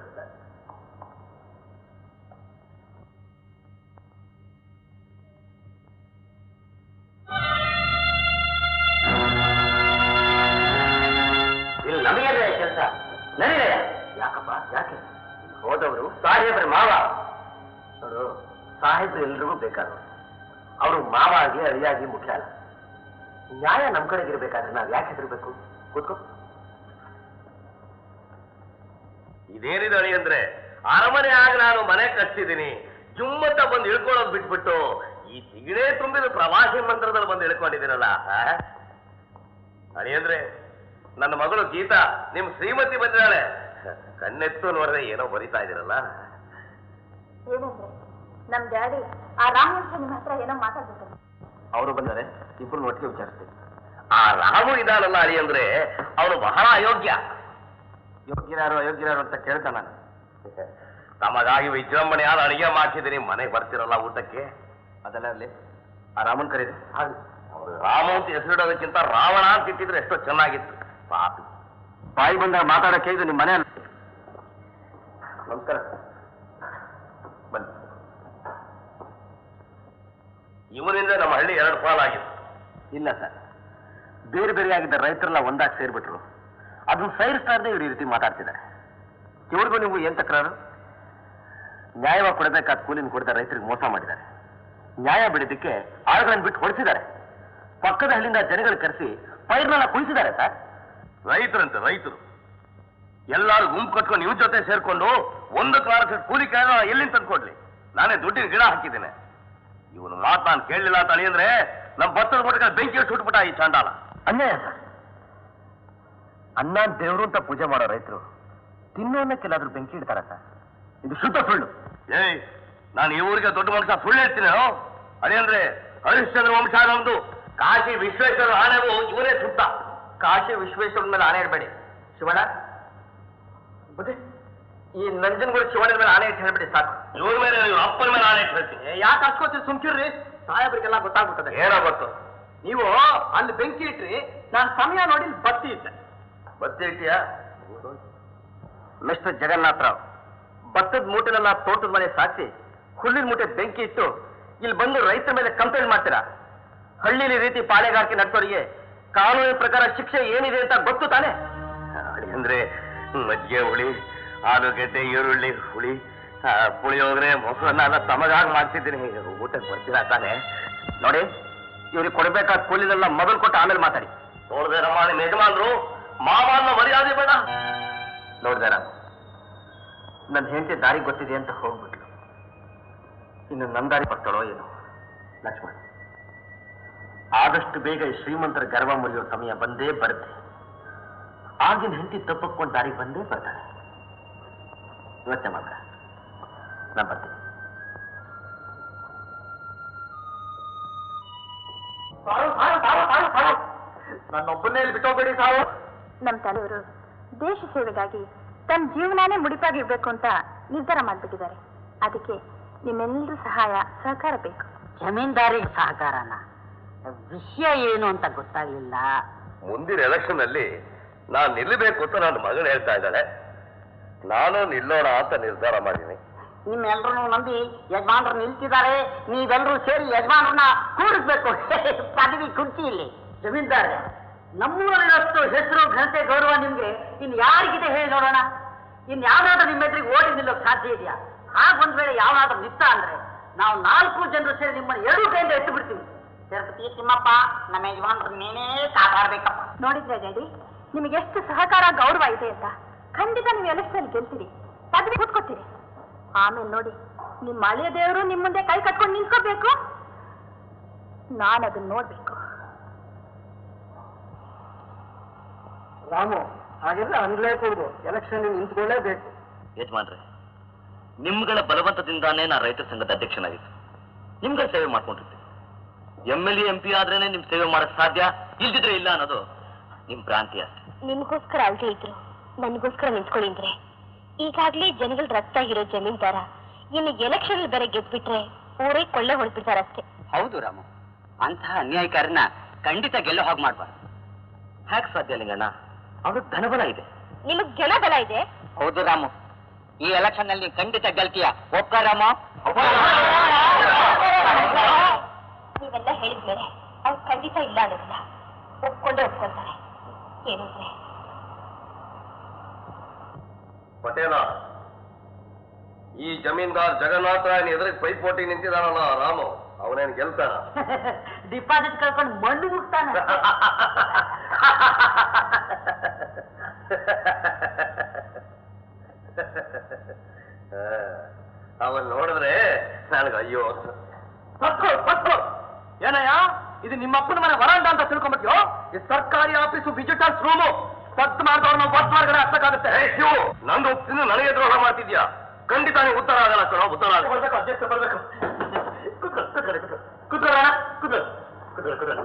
ಇಲ್ಲಿ ನಮಗೆ ಕೆಲಸ ನಡೀರೆ. ಯಾಕಪ್ಪ? ಯಾಕೆ? ಹೋದವರು ಸಾಹೇಬ್ರ ಮಾವ. ನೋಡು, ಸಾಹೇಬ್ರು ಎಲ್ರಿಗೂ ಬೇಕಾದ್ರು. ಅವರು ಮಾವ ಆಗ್ಲಿ ಅಳಿಯಾಗಿ ಮುಖ್ಯ ಅಲ್ಲ. ನ್ಯಾಯ ನಮ್ ಕಡೆಗಿರ್ಬೇಕಾದ್ರೆ ನಾವ್ ಯಾಕೆ ಹೆದರ್ಬೇಕು? ಕೂತ್ಕೋ.
ಇದೇನಿದೆ ಅಳಿ ಅಂದ್ರೆ, ಅರಮನೆ ಆಗ ನಾನು ಮನೆ ಕಟ್ತಿದ್ದೀನಿ, ಜುಮ್ಮತ್ತ ಬಂದು ಇಳ್ಕೊಳ್ಳೋದು ಬಿಟ್ಬಿಟ್ಟು ಈ ತಿಗಣೆ ತುಂಬಿದ ಪ್ರವಾಸಿ ಮಂತ್ರದಲ್ಲಿ ಬಂದು ಇಳ್ಕೊಂಡಿದ್ದೀರಲ್ಲ ಅಳಿ ಅಂದ್ರೆ. ನನ್ನ ಮಗಳು ಗೀತಾ ನಿಮ್ ಶ್ರೀಮತಿ ಬಂದಿದ್ದಾಳೆ. ಕಣ್ಣೆತ್ತು ನೋಡಿದ್ರೆ ಏನೋ ಬರಿತಾ ಇದ್ದೀರಲ್ಲ.
ಏನಂದ್ರೆ ನಮ್ ಡ್ಯಾಡಿ ಆ ರಾಮವಂಶ ನಿಮ್ಮ ಹತ್ರ ಏನೋ ಮಾತಾಡ್ಬೇಕು.
ಅವರು ಬಂದರೆ ಇಬ್ಬರು ಒಟ್ಟಿಗೆ ವಿಚಾರಿಸ್ತೀವಿ.
ಆ ರಾಮು ಇದಾನಲ್ಲ ಅಳಿ ಅಂದ್ರೆ, ಅವನು ಬಹಳ ಅಯೋಗ್ಯ.
ಅಯೋಗ್ಯರಾರು ಅಂತ ಕೇಳ್ತಾ ನಾನು.
ತಮಗಾಗಿ ವಿಜೃಂಭಣೆಯಾದ ಅಡಿಗೆ ಮಾಡ್ತಿದ್ದೀನಿ, ಮನೆಗೆ ಬರ್ತಿರಲ್ಲ ಊಟಕ್ಕೆ.
ಅದೆಲ್ಲ ಅಲ್ಲಿ ಆ ರಾಮನ್ ಕರೀರಿ.
ರಾಮ ಅಂತ ಹೆಸರಿಡೋದಕ್ಕಿಂತ ರಾವಣ ಅಂತ ಇಟ್ಟಿದ್ರೆ ಎಷ್ಟೋ ಚೆನ್ನಾಗಿತ್ತು. ಪಾಪಿ
ಬಾಯಿ ಬಂದಾಗ ಮಾತಾಡಕ್ಕೆ ಇದು ನಿಮ್ಮ ಮನೆ. ನಮಸ್ಕಾರ. ಬನ್ನಿ.
ಇವನಿಂದ ನಮ್ಮ ಹಳ್ಳಿ 2 ಪಾಲಾಗಿತ್ತು.
ಇಲ್ಲ ಸರ್, ಬೇರೆ ಬೇರೆಯಾಗಿದ್ದ ರೈತರೆಲ್ಲ ಒಂದಾಗಿ ಸೇರ್ಬಿಟ್ರು. ಅದನ್ನ ಸೈರಿಸ್ತಾ ಇವ್ರು ಈ ರೀತಿ ಮಾತಾಡ್ತಿದ್ದಾರೆ. ಇವ್ರಿಗೂ ನೀವು ಏನ್ ತಕರಾರು? ನ್ಯಾಯವಾಗಿ ಕೊಡಬೇಕಾದ ಕೂಲಿನ ಕೊಡದ ರೈತರಿಗೆ ಮೋಸ ಮಾಡಿದ್ದಾರೆ. ನ್ಯಾಯ ಬಿಡೋದಕ್ಕೆ ಆಳುಗಳನ್ನು ಬಿಟ್ಟು ಹೊಡಿಸಿದ್ದಾರೆ. ಪಕ್ಕದ ಹಳ್ಳಿಯಿಂದ ಜನಗಳು ಕರೆಸಿ ಪೈರ್ನೆಲ್ಲ ಕುಳಿಸಿದ್ದಾರೆ ಸರ್.
ರೈತರಂತೆ ರೈತರು ಎಲ್ಲಾರು ಗುಂಪು ಕಟ್ಕೊಂಡು ಇವ್ರ ಜೊತೆ ಸೇರ್ಕೊಂಡು 1 ಕಾಲಕ್ಕೆ ಕೂಲಿ ಕಾಯ ಎಲ್ಲಿಂದ ತಂದ್ಕೊಡ್ಲಿ? ನಾನೇ ದುಡ್ಡಿನ ಗಿಡ ಹಾಕಿದ್ದೇನೆ. ಇವನು ಮಾತು ನಾನು ಕೇಳಲಿಲ್ಲ ಅಂತ ಅಳಿ ಅಂದ್ರೆ ನಮ್ಮ ಭತ್ತದ ಕೊಟ್ಟಿಗೆ ಬೆಂಕಿ ಸುಟ್ಬಿಟ್ಟ ಈ ಚಾಂಡಾಲ.
ಅನ್ಯಾಯ ಸರ್. ಅನ್ನ ದೇವರು ಅಂತ ಪೂಜೆ ಮಾಡೋ ರೈತರು ತಿನ್ನೋನ್ನಕ್ಕೆಲ್ಲಾದ್ರೂ ಬೆಂಕಿ ಇಡ್ತಾರ ಸರ್? ಇದು ಶುದ್ಧ ಸುಳ್ಳು.
ಏಯ್, ನಾನು ಈ ಊರಿಗೆ ದೊಡ್ಡ ಮನುಷ್ಯ ಸುಳ್ಳು ಹೇಳ್ತೀನಿ ಅಳಿ ಅಂದ್ರೆ. ಹರಿಶ್ಚಂದ್ರ ವಂಶ ನಮ್ದು. ಕಾಶಿ ವಿಶ್ವೇಶ್ವರ ಆನೆಗೂ ಇವರೇ ಸುತ್ತ.
ಕಾಶಿ ವಿಶ್ವೇಶ್ವರ ಮೇಲೆ ಆನೆ ಇಡಬೇಡಿ ಶಿವಣ್ಣ. ಬುದ್ಧಿ, ಈ ನಂಜನಗೂಡು ಶಿವಣ್ಣನ ಮೇಲೆ ಆನೆ ಇಟ್ಟು ಹೇಳ್ಬಿಡಿ ಸಾಕು.
ಇವ್ರ ಮೇಲೆ ಇವ್ರ ಅಪ್ಪನ ಮೇಲೆ ಆನೆ ಇಟ್ಟು ಹೇಳ್ತೀನಿ.
ಯಾಕೆ ಹಚ್ಕೋತೀರಿ? ಸುಮ್ಕಿರ್ರಿ, ಸಾಹೇಬ್ರಿಗೆಲ್ಲ ಗೊತ್ತಾಗ್ಬಿಟ್ಟದೆ.
ಏನೋ ಗೊತ್ತು?
ನೀವು ಅಲ್ಲಿ ಬೆಂಕಿ ಇಟ್ರಿ, ನಾನು ಸಮಯ ನೋಡಿ ಬತ್ತಿ ಇಟ್ಟೆ.
ಬತ್ತಿ ಇಟ್ಟಿಯಾ?
ಮಿಸ್ಟರ್ ಜಗನ್ನಾಥರಾವ್, ಭತ್ತದ ಮೂಟೆನೆಲ್ಲ ತೋಟದ ಮನೆ ಸಾಕ್ಷಿ ಹುಲ್ಲಿನ ಮೂಟೆ ಬೆಂಕಿ ಇಟ್ಟು ಇಲ್ಲಿ ಬಂದು ರೈತರ ಮೇಲೆ ಕಂಪ್ಲೇಂಟ್ ಮಾಡ್ತೀರಾ? ಹಳ್ಳಿಲಿ ರೀತಿ ಪಾಳೆಗಾರಿಕೆ ನಡೆಸೋರಿಗೆ ಕಾನೂನಿನ ಪ್ರಕಾರ ಶಿಕ್ಷೆ ಏನಿದೆ ಅಂತ ಗೊತ್ತು ತಾನೆ?
ಅಂದ್ರೆ ಮಜ್ಜಿಗೆ ಹುಳಿ, ಆಲೂಗಡ್ಡೆ, ಈರುಳ್ಳಿ ಹುಳಿ, ಪುಳಿಯೋಗರೆ, ಮೊಸರನ್ನ ಎಲ್ಲ ತಮಗಾಗಿ ಮಾಡ್ತಿದ್ದೀನಿ. ಊಟಕ್ಕೆ ಬರ್ತೀರಾ ತಾನೆ?
ನೋಡಿ, ಇವ್ರಿಗೆ ಕೊಡ್ಬೇಕಾದ ಕೂಲಿನೆಲ್ಲ ಮೊದಲು ಕೊಟ್ಟು ಆಮೇಲೆ ಮಾತಾಡಿ.
ನೋಡಿದೆ ನಮ್ಮ ಯಜಮಾನ್ರು ಮಾವನ್ನ ಮರ್ಯಾದೆ ಬೇಡ.
ನೋಡ್ದಾರ, ನನ್ನ ಹೆಂಡತಿ ದಾರಿ ಗೊತ್ತಿದೆ ಅಂತ ಹೋಗ್ಬಿಟ್ಲು. ಇನ್ನು ನನ್ನ ದಾರಿ ಬರ್ತಾಳೋ ಏನೋ. ಲಕ್ಷ್ಮಣ್, ಆದಷ್ಟು ಬೇಗ ಈ ಶ್ರೀಮಂತರ ಗರ್ವ ಮುರಿಯೋ ಸಮಯ ಬಂದೇ ಬರುತ್ತೆ. ಆಗಿನ ಹೆಂಡತಿ ತಪ್ಪಕ್ಕೊಂಡು ದಾರಿಗೆ ಬಂದೇ ಬರ್ತಾಳೆ. ಯೋಚನೆ ಮಾತ್ರ. ನಾನು ಬರ್ತೀನಿ. ನನ್ನೊಬ್ಬನ್ನೇ ಬಿಟ್ಟೋಗ್ಬೇಡಿ ಸಾವು.
ನಮ್ಮ ತಲೆಯವರು ದೇಶ ಸೇವೆಗಾಗಿ ತನ್ನ ಜೀವನಾನೇ ಮುಡಿಪಾಗಿರ್ಬೇಕು ಅಂತ ನಿರ್ಧಾರ ಮಾಡ್ಬಿಟ್ಟಿದ್ದಾರೆ. ಅದಕ್ಕೆ ನಿಮ್ಮೆಲ್ಲರೂ ಸಹಾಯ ಸಹಕಾರ ಬೇಕು.
ಜಮೀನ್ದಾರಿ ಸಹಕಾರನ? ವಿಷಯ ಏನು ಅಂತ ಗೊತ್ತಾಗ್ಲಿಲ್ಲ.
ಮುಂದಿನ ಎಲೆಕ್ಷನ್ ಅಲ್ಲಿ ನಾನು ನಿಲ್ಲಬೇಕು ಅಂತ ನನ್ನ ಮಗಳು ಹೇಳ್ತಾ ಇದ್ದಾಳೆ. ನಾನು ನಿಲ್ಲೋಣ ಅಂತ ನಿರ್ಧಾರ ಮಾಡಿದ್ದೀನಿ.
ನಿಮ್ಮೆಲ್ಲರೂ ನಂಬಿ ಯಜಮಾನ್ರು ನಿಲ್ತಿದ್ದಾರೆ. ನೀವೆಲ್ಲರೂ ಸೇರಿ ಯಜಮಾನ್ರನ್ನ ಕೂಡಿಸ್ಬೇಕು. ಪದವಿ ಕುರ್ಚಿ ಇಲ್ಲಿ.
ಜಮೀನ್ದಾರೆ, ನಮ್ಮೂರಲ್ಲಷ್ಟು ಹೆಸರು ಘನತೆ ಗೌರವ ನಿಮ್ಗೆ ಇನ್ ಯಾರಿಗಿದೆ ಹೇಳಿ ನೋಡೋಣ. ಇನ್ ಯಾವ್ದಾದ್ರೂ ನಿಮ್ಮ ಎದುರಿಗೆ ಓಡಿ ನಿಲ್ಲೋಕ್ ಸಾಧ್ಯ ಇದೆಯಾ? ಹಾಗೊಂದ್ ವೇಳೆ ಯಾವ್ದಾದ್ರೂ ನಿತ್ತ ಅಂದ್ರೆ ನಾವು 4 ಜನರು ಸೇರಿ ನಿಮ್ಮನ್ನು 2 ಕೈಯಿಂದ ಎತ್ತು ಬಿಡ್ತೀವಿ.
ತಿರುಪತಿ ತಿಮ್ಮಪ್ಪ, ನಮ್ಮ ಯಜಮಾನ್ರು ನೀನೇ ಕಾಪಾಡ್ಬೇಕಪ್ಪ.
ನೋಡಿದ್ರೆ ಡ್ಯಾಡಿ, ನಿಮಗೆ ಎಷ್ಟು ಸಹಕಾರ ಗೌರವ ಇದೆ ಅಂತ. ಖಂಡಿತ ನೀವು ಎಲೆಕ್ಷನ್ ಗೆಲ್ತೀರಿ, ಪದವಿ ಕೂತ್ಕೋತೀರಿ. ಆಮೇಲೆ ನೋಡಿ, ನಿಮ್ಮ ಹಳೆಯ ದೇವರು ನಿಮ್ಮ ಮುಂದೆ ಕೈ ಕಟ್ಕೊಂಡು ನಿಂತ್ಕೋಬೇಕು. ನಾನು ಅದನ್ನ ನೋಡ್ಬೇಕು.
ರಾಮು, ಹಾಗೆಲ್ಲ ಅನ್ಲೇಕೂಡದು. ಎಲೆಕ್ಷನ್ ನಿಂತ್ಕೊಳ್ಳೇಬೇಕು.
ಯಜಮಾನ್ರೆ, ನಿಮ್ಗಳ ಬಲವಂತದಿಂದಾನೇ ನಾ ರೈತ ಸಂಘದ ಅಧ್ಯಕ್ಷನಾಗಿತ್ತು. ನಿಮ್ಗಳ ಸೇವೆ ಮಾಡ್ಕೊಂಡಿರ್ತೀನಿ. MLA MP ಆದ್ರೇನೆ ನಿಮ್ ಸೇವೆ ಮಾಡಕ್ ಸಾಧ್ಯ, ಇಲ್ದಿದ್ರೆ ಇಲ್ಲ ಅನ್ನೋದು ನಿಮ್ ಭ್ರಾಂತಿ ಅಷ್ಟೇ.
ನಿಮ್ಗೋಸ್ಕರ ಅಲ್ದೇ ಇದ್ರು ನನಗೋಸ್ಕರ ನಿಂತ್ಕೊಂಡಿದ್ರೆ ಈಗಾಗ್ಲೇ ಜನಗಳ ರಕ್ತ ಆಗಿರೋ ಜಮೀನ್ದಾರ ಇನ್ನು ಎಲೆಕ್ಷನ್ ಬೇರೆ ಗೆದ್ಬಿಟ್ರೆ ಊರೇ ಕೊಳ್ಳೆ ಹೊಡ್ಬಿಡ್ತಾರಷ್ಟೇ.
ಹೌದು ರಾಮು, ಅಂತಹ ಅನ್ಯಾಯಕಾರನ ಖಂಡಿತ ಗೆಲ್ಲೋ ಹಾಗೆ ಮಾಡ್ಬಾರ್ದು.
ಹ್ಯಾಕ್ ಸಾಧ್ಯ ಲಿಂಗಣ್ಣ? ಅವ್ರಿಗೆ ಧನಬಲ ಇದೆ.
ನಿಮಗ್ ಜನ ಬಲ ಇದೆ.
ಹೌದು ರಾಮು, ಈ ಎಲೆಕ್ಷನ್ ನಲ್ಲಿ ಖಂಡಿತ ಗೆಲ್ತೀಯ. ಒಪ್ಪ ರಾಮ?
ನೀವೆಲ್ಲ ಹೇಳಿದ್ಮೇಲೆ ಅವ್ರು ಖಂಡಿತ ಇಲ್ಲ ಅನ್ನೋದಿಲ್ಲ, ಒಪ್ಕೊಂಡೇ ಒಪ್ಕೊಳ್ತಾರೆ. ಏನಂದ್ರೆ
ಪಟೇಲ, ಈ ಜಮೀನ್ದಾರ್ ಜಗನ್ನಾಥ ಎದುರಿಗೆ ಪೈಪೋಟಿ ನಿಂತಿದಾನಲ್ಲ ರಾಮು, ಅವನೇನು ಗೆಲ್ತಾನ?
ಡಿಪಾಸಿಟ್ ಕಳ್ಕೊಂಡು ಮಣ್ಣು ಮುಗ್ತಾನೆ.
ಅವನ್ ನೋಡಿದ್ರೆ ನನಗೆ ಅಯ್ಯೋ.
ಏನಯ್ಯ, ಇದು ನಿಮ್ಮಪ್ಪನ ಮನೆ ವರಾಂಡ ಅಂತ ತಿಳ್ಕೊಂಡ್ಬಿಟ್ಯೋ? ಇದು ಸರ್ಕಾರಿ ಆಫೀಸು, ವಿಜಿಟರ್ಸ್ ರೂಮು. ಸದ್ದು ಮಾಡಿದವ್ರನ್ನ ಒತ್ತು ಮಾಡಿದ್ರೆ ಅರ್ಥಕ್ಕಾಗುತ್ತೆ.
ನಂದು ಒಪ್ಪಿನ ನನಗೆ ದ್ರೋಹ ಮಾಡ್ತಿದ್ಯಾ? ಖಂಡಿತ ನೀವು ಉತ್ತರ ಆಗಲ್ಲ ಕಣೋ, ಉತ್ತರ
ಬರ್ಬೇಕು, ಅಧ್ಯಕ್ಷ ಬರ್ಬೇಕು. ಕೂತ್ಕೊಳ್ಳೋಣ, ಕೂತ್ಕೊಳ್ಳೋಣ.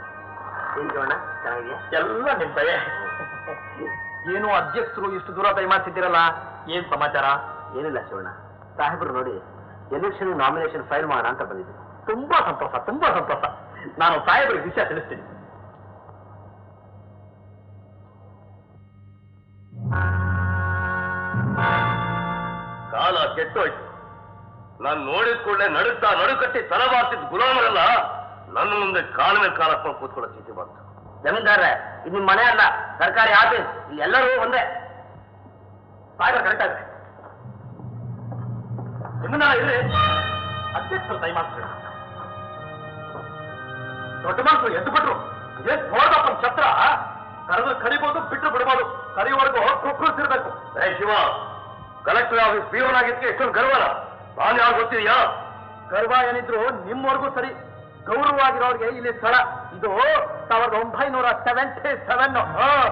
ಎಲ್ಲ ನಿಮ್ ದಯೆ. ಏನು ಅಧ್ಯಕ್ಷರು ಇಷ್ಟು ದೂರ ದಯಮಾಡ್ತಿದ್ದೀರಲ್ಲ, ಏನ್ ಸಮಾಚಾರ?
ಏನಿಲ್ಲ ಶಿವಣ್ಣ, ಸಾಹೇಬ್ರು ನೋಡಿ ಎಲೆಕ್ಷನ್ ನಾಮಿನೇಷನ್ ಫೈಲ್ ಮಾಡೋಣ ಅಂತ ಬಂದಿದ್ದೆ.
ತುಂಬಾ ಸಂತೋಷ, ತುಂಬಾ ಸಂತೋಷ. ನಾನು ಸಾಹೇಬ್ರಿಗೆ ವಿಷಯ ತಿಳಿಸ್ತೀನಿ.
ಕಾಲ ಕೆಟ್ಟೋಯ್ತು. ನಾನು ನೋಡಿದ ಕೂಡಲೇ ನಡುಕಟ್ಟಿ ತಲಬಾರ್ತಿದ್ ಗುಲಾಮರಲ್ಲ ನನ್ನ ಮುಂದೆ ಕಾಲ ಮೇಲೆ ಕಾಲ ಹಾಕೊಂಡು ಕೂತ್ಕೊಳ್ಳೋ ಸ್ಥಿತಿ ಬಂತು.
ಜಮೀನ್ದಾರ್ರೆ, ಇದು ನಿಮ್ಮ ಮನೆ ಅಲ್ಲ, ಸರ್ಕಾರಿ ಆಫೀಸ್. ಇಲ್ಲಿ ಎಲ್ಲರೂ ಒಂದೇ.
ಸಾಹೇಬ್ರ ಕರೆಕ್ಟ್ ಆಗಿದೆ. ನಿಮ್ಮನ್ನ ಇಲ್ಲಿ ಅಧ್ಯಕ್ಷರು ಸಹಿ ಮಾಡ್ತಾರೆ. ದೊಡ್ಡ ಮನಸ್ಸು ಎದ್ದು ಬಿಟ್ರು. ಏನ್ ನೋಡ್ದಪ್ಪನ ಛತ್ರ, ಕರೆದು ಕರಿಬಹುದು, ಬಿಟ್ಟು ಬಿಡ್ಬೋದು. ಕರಿವರೆಗೂ ಕುಕ್ಕರಿಸಿರ್ಬೇಕು.
ಶಿವ, ಕಲೆಕ್ಟರ್ ಆಫೀಸ್ ಪಿಯೋನ್ ಆಗಿದ್ದಕ್ಕೆ ಎಷ್ಟೊಂದು ಗರ್ವನ ನಾನು ಯಾರು ಗೊತ್ತಿದೆಯಾ?
ಗರ್ವ ಏನಿದ್ರು ನಿಮ್ಮವರೆಗೂ ಸರಿ. ಗೌರವವಾಗಿರೋರಿಗೆ ಇಲ್ಲಿ ಸ್ಥಳ. ಇದು 1977.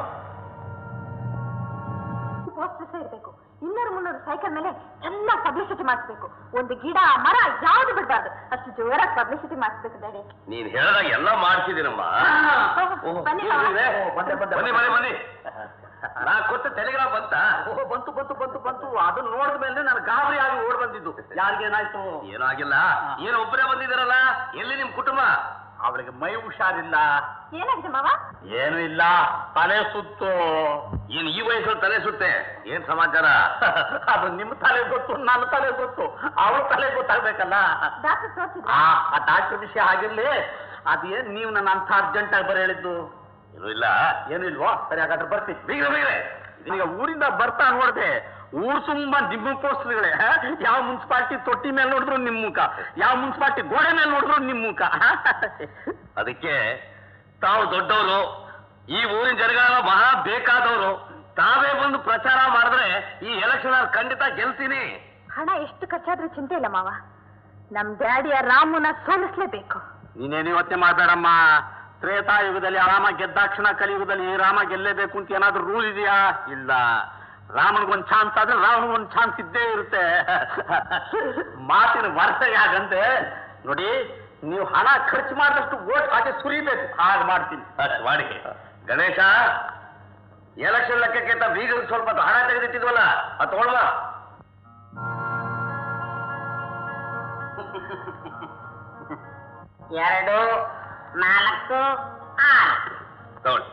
ಪೋಸ್ಟರ್ಸ್ ಇರಬೇಕು. 200-300 ಸೈಕಲ್ ಮೇಲೆ ಚೆನ್ನಾಗಿ ಪಬ್ಲಿಸಿಟಿ ಮಾಡಿಸ್ಬೇಕು. ಒಂದು ಗಿಡ ಮರ ಯಾವ್ದು ಬಿಡಬಾರ್ದು, ಅಷ್ಟು ಜೋರಾಗಿ ಪಬ್ಲಿಸಿಟಿ ಮಾಡಿಸ್ಬೇಕು ಡ್ಯಾಡಿ.
ನೀನ್ ಹೇಳಿದಾಗ ಎಲ್ಲ ಮಾಡ್ತಿದ್ದೀನಮ್ಮ.
ಬನ್ನಿ
ಬನ್ನಿ. ನಾ ಕೊಟ್ಟ ಟೆಲಿಗ್ರಾಮ್ ಬಂತ?
ಬಂತು. ಅದನ್ನ ನೋಡಿದ ಮೇಲೆ ನಾನು ಗಾಬರಿ ಆಗಿ ಓಡ್ ಬಂದಿದ್ದು. ಯಾರಿಗೇನಾಯ್ತು?
ಏನೂ ಆಗಿಲ್ಲ. ಏನು ಒಬ್ಬರೇ ಬಂದಿದ್ದಾರಲ್ಲ, ಎಲ್ಲಿ ನಿಮ್ ಕುಟುಂಬ?
ಅವಳಿಗೆ ಮೈ ಹುಷಾರಿಲ್ಲ.
ಏನಾಗಿದೆ ಮಾವ?
ಏನು ಇಲ್ಲ, ತಲೆ ಸುತ್ತು.
ಏನ್ ಈ ವಯಸ್ಸಲ್ಲಿ ತಲೆ ಸುತ್ತೆ? ಏನ್ ಸಮಾಚಾರ?
ಅದು ನಿಮ್ಮ ತಲೆ ಗೊತ್ತು, ನನ್ನ ತಲೆ ಗೊತ್ತು, ಅವಳ ತಲೆ ಗೊತ್ತಾಗ್ಬೇಕಲ್ಲ.
ಡಾಕ್ಟರ್ ತೋರಿಸಿದ್ರು.
ಆ ಡಾಕ್ಟರ್ ವಿಷಯ ಆಗಿರ್ಲಿ. ಅದೇನ್ ನೀವು ನನ್ನ ಅಂತ ಅರ್ಜೆಂಟ್ ಆಗಿ ಬರ ಹೇಳಿದ್ದು?
ಏನೂ ಇಲ್ಲ.
ಏನು ಇಲ್ವೋ? ಸರಿ, ಹಾಗಾದ್ರೆ ಬರ್ತೀನಿ.
ಬೀಗ್ರೆ
ಈಗ ಊರಿಂದ ಬರ್ತಾ ನೋಡ್ದೆ, ಊರ್ ತುಂಬಾ ನಿಮ್ಮ ಪೋಸ್ಟರ್ಗಳೇ. ಯಾವ ಮುನ್ಸಿಪಾಲ್ಟಿ ತೊಟ್ಟಿ ಮೇಲೆ ನೋಡಿದ್ರು ನಿಮ್ ಮುಖ, ಯಾವ ಮುನ್ಸಿಪಾಲ್ಟಿ ಗೋಡೆ ಮೇಲೆ ನೋಡಿದ್ರು ನಿಮ್ ಮುಖ.
ಅದಕ್ಕೆ ತಾವು ದೊಡ್ಡವರು, ಈ ಊರಿನ ಜನಗಳ ಮಹಾ ಬೇಕಾದವರು, ತಾವೇ ಬಂದು ಪ್ರಚಾರ ಮಾಡಿದ್ರೆ ಈ ಎಲೆಕ್ಷನ್ ಅಲ್ಲಿ ಖಂಡಿತ ಗೆಲ್ತೀನಿ.
ಹಣ ಎಷ್ಟು ಖರ್ಚಾದ್ರೂ ಚಿಂತೆ ಇಲ್ಲ ಮಾವ. ನಮ್ ಡ್ಯಾಡಿಯ ರಾಮುನ ಸೋಲಿಸ್ಲೇಬೇಕು.
ನೀನೇನು ಯೋಚನೆ ಮಾಡಬೇಡಮ್ಮ. ತ್ರೇತಾಯುಗದಲ್ಲಿ ರಾಮ ಗೆದ್ದಾಕ್ಷಣ ಕಲಿಯುಗದಲ್ಲಿ ಈ ರಾಮ ಗೆಲ್ಲೇಬೇಕು ಅಂತ ಏನಾದ್ರೂ ರೂಲ್ ಇದೆಯಾ? ಇಲ್ಲ. ರಾಮನಿಗೊಂದು ಚಾನ್ಸ್ ಆದ್ರೆ ರಾವನಿಗೊಂದು ಚಾನ್ಸ್ ಇದ್ದೇ ಇರುತ್ತೆ. ಮಾತಿನ ವರ್ಷ ಯಾಗಂತೆ ನೋಡಿ, ನೀವು ಹಣ ಖರ್ಚು ಮಾಡಿದಷ್ಟು ಓಟ್ ಹಾಗೆ ಸುರಿಬೇಕು. ಹಾಗೆ ಮಾಡ್ತೀನಿ.
ಮಾಡಿ ಗಣೇಶ, ಎಲೆಕ್ಷನ್ ಲೆಕ್ಕಕ್ಕೆ ಬೀಗರಿಗೆ ಸ್ವಲ್ಪ ಹಣ ತೆಗೆದಿಟ್ಟಿದ್ವಲ್ಲ, ಅದು ತಗೊಳ್ವಾ?
2, 4, 6.
ತಗೊಳ್ಳಿ.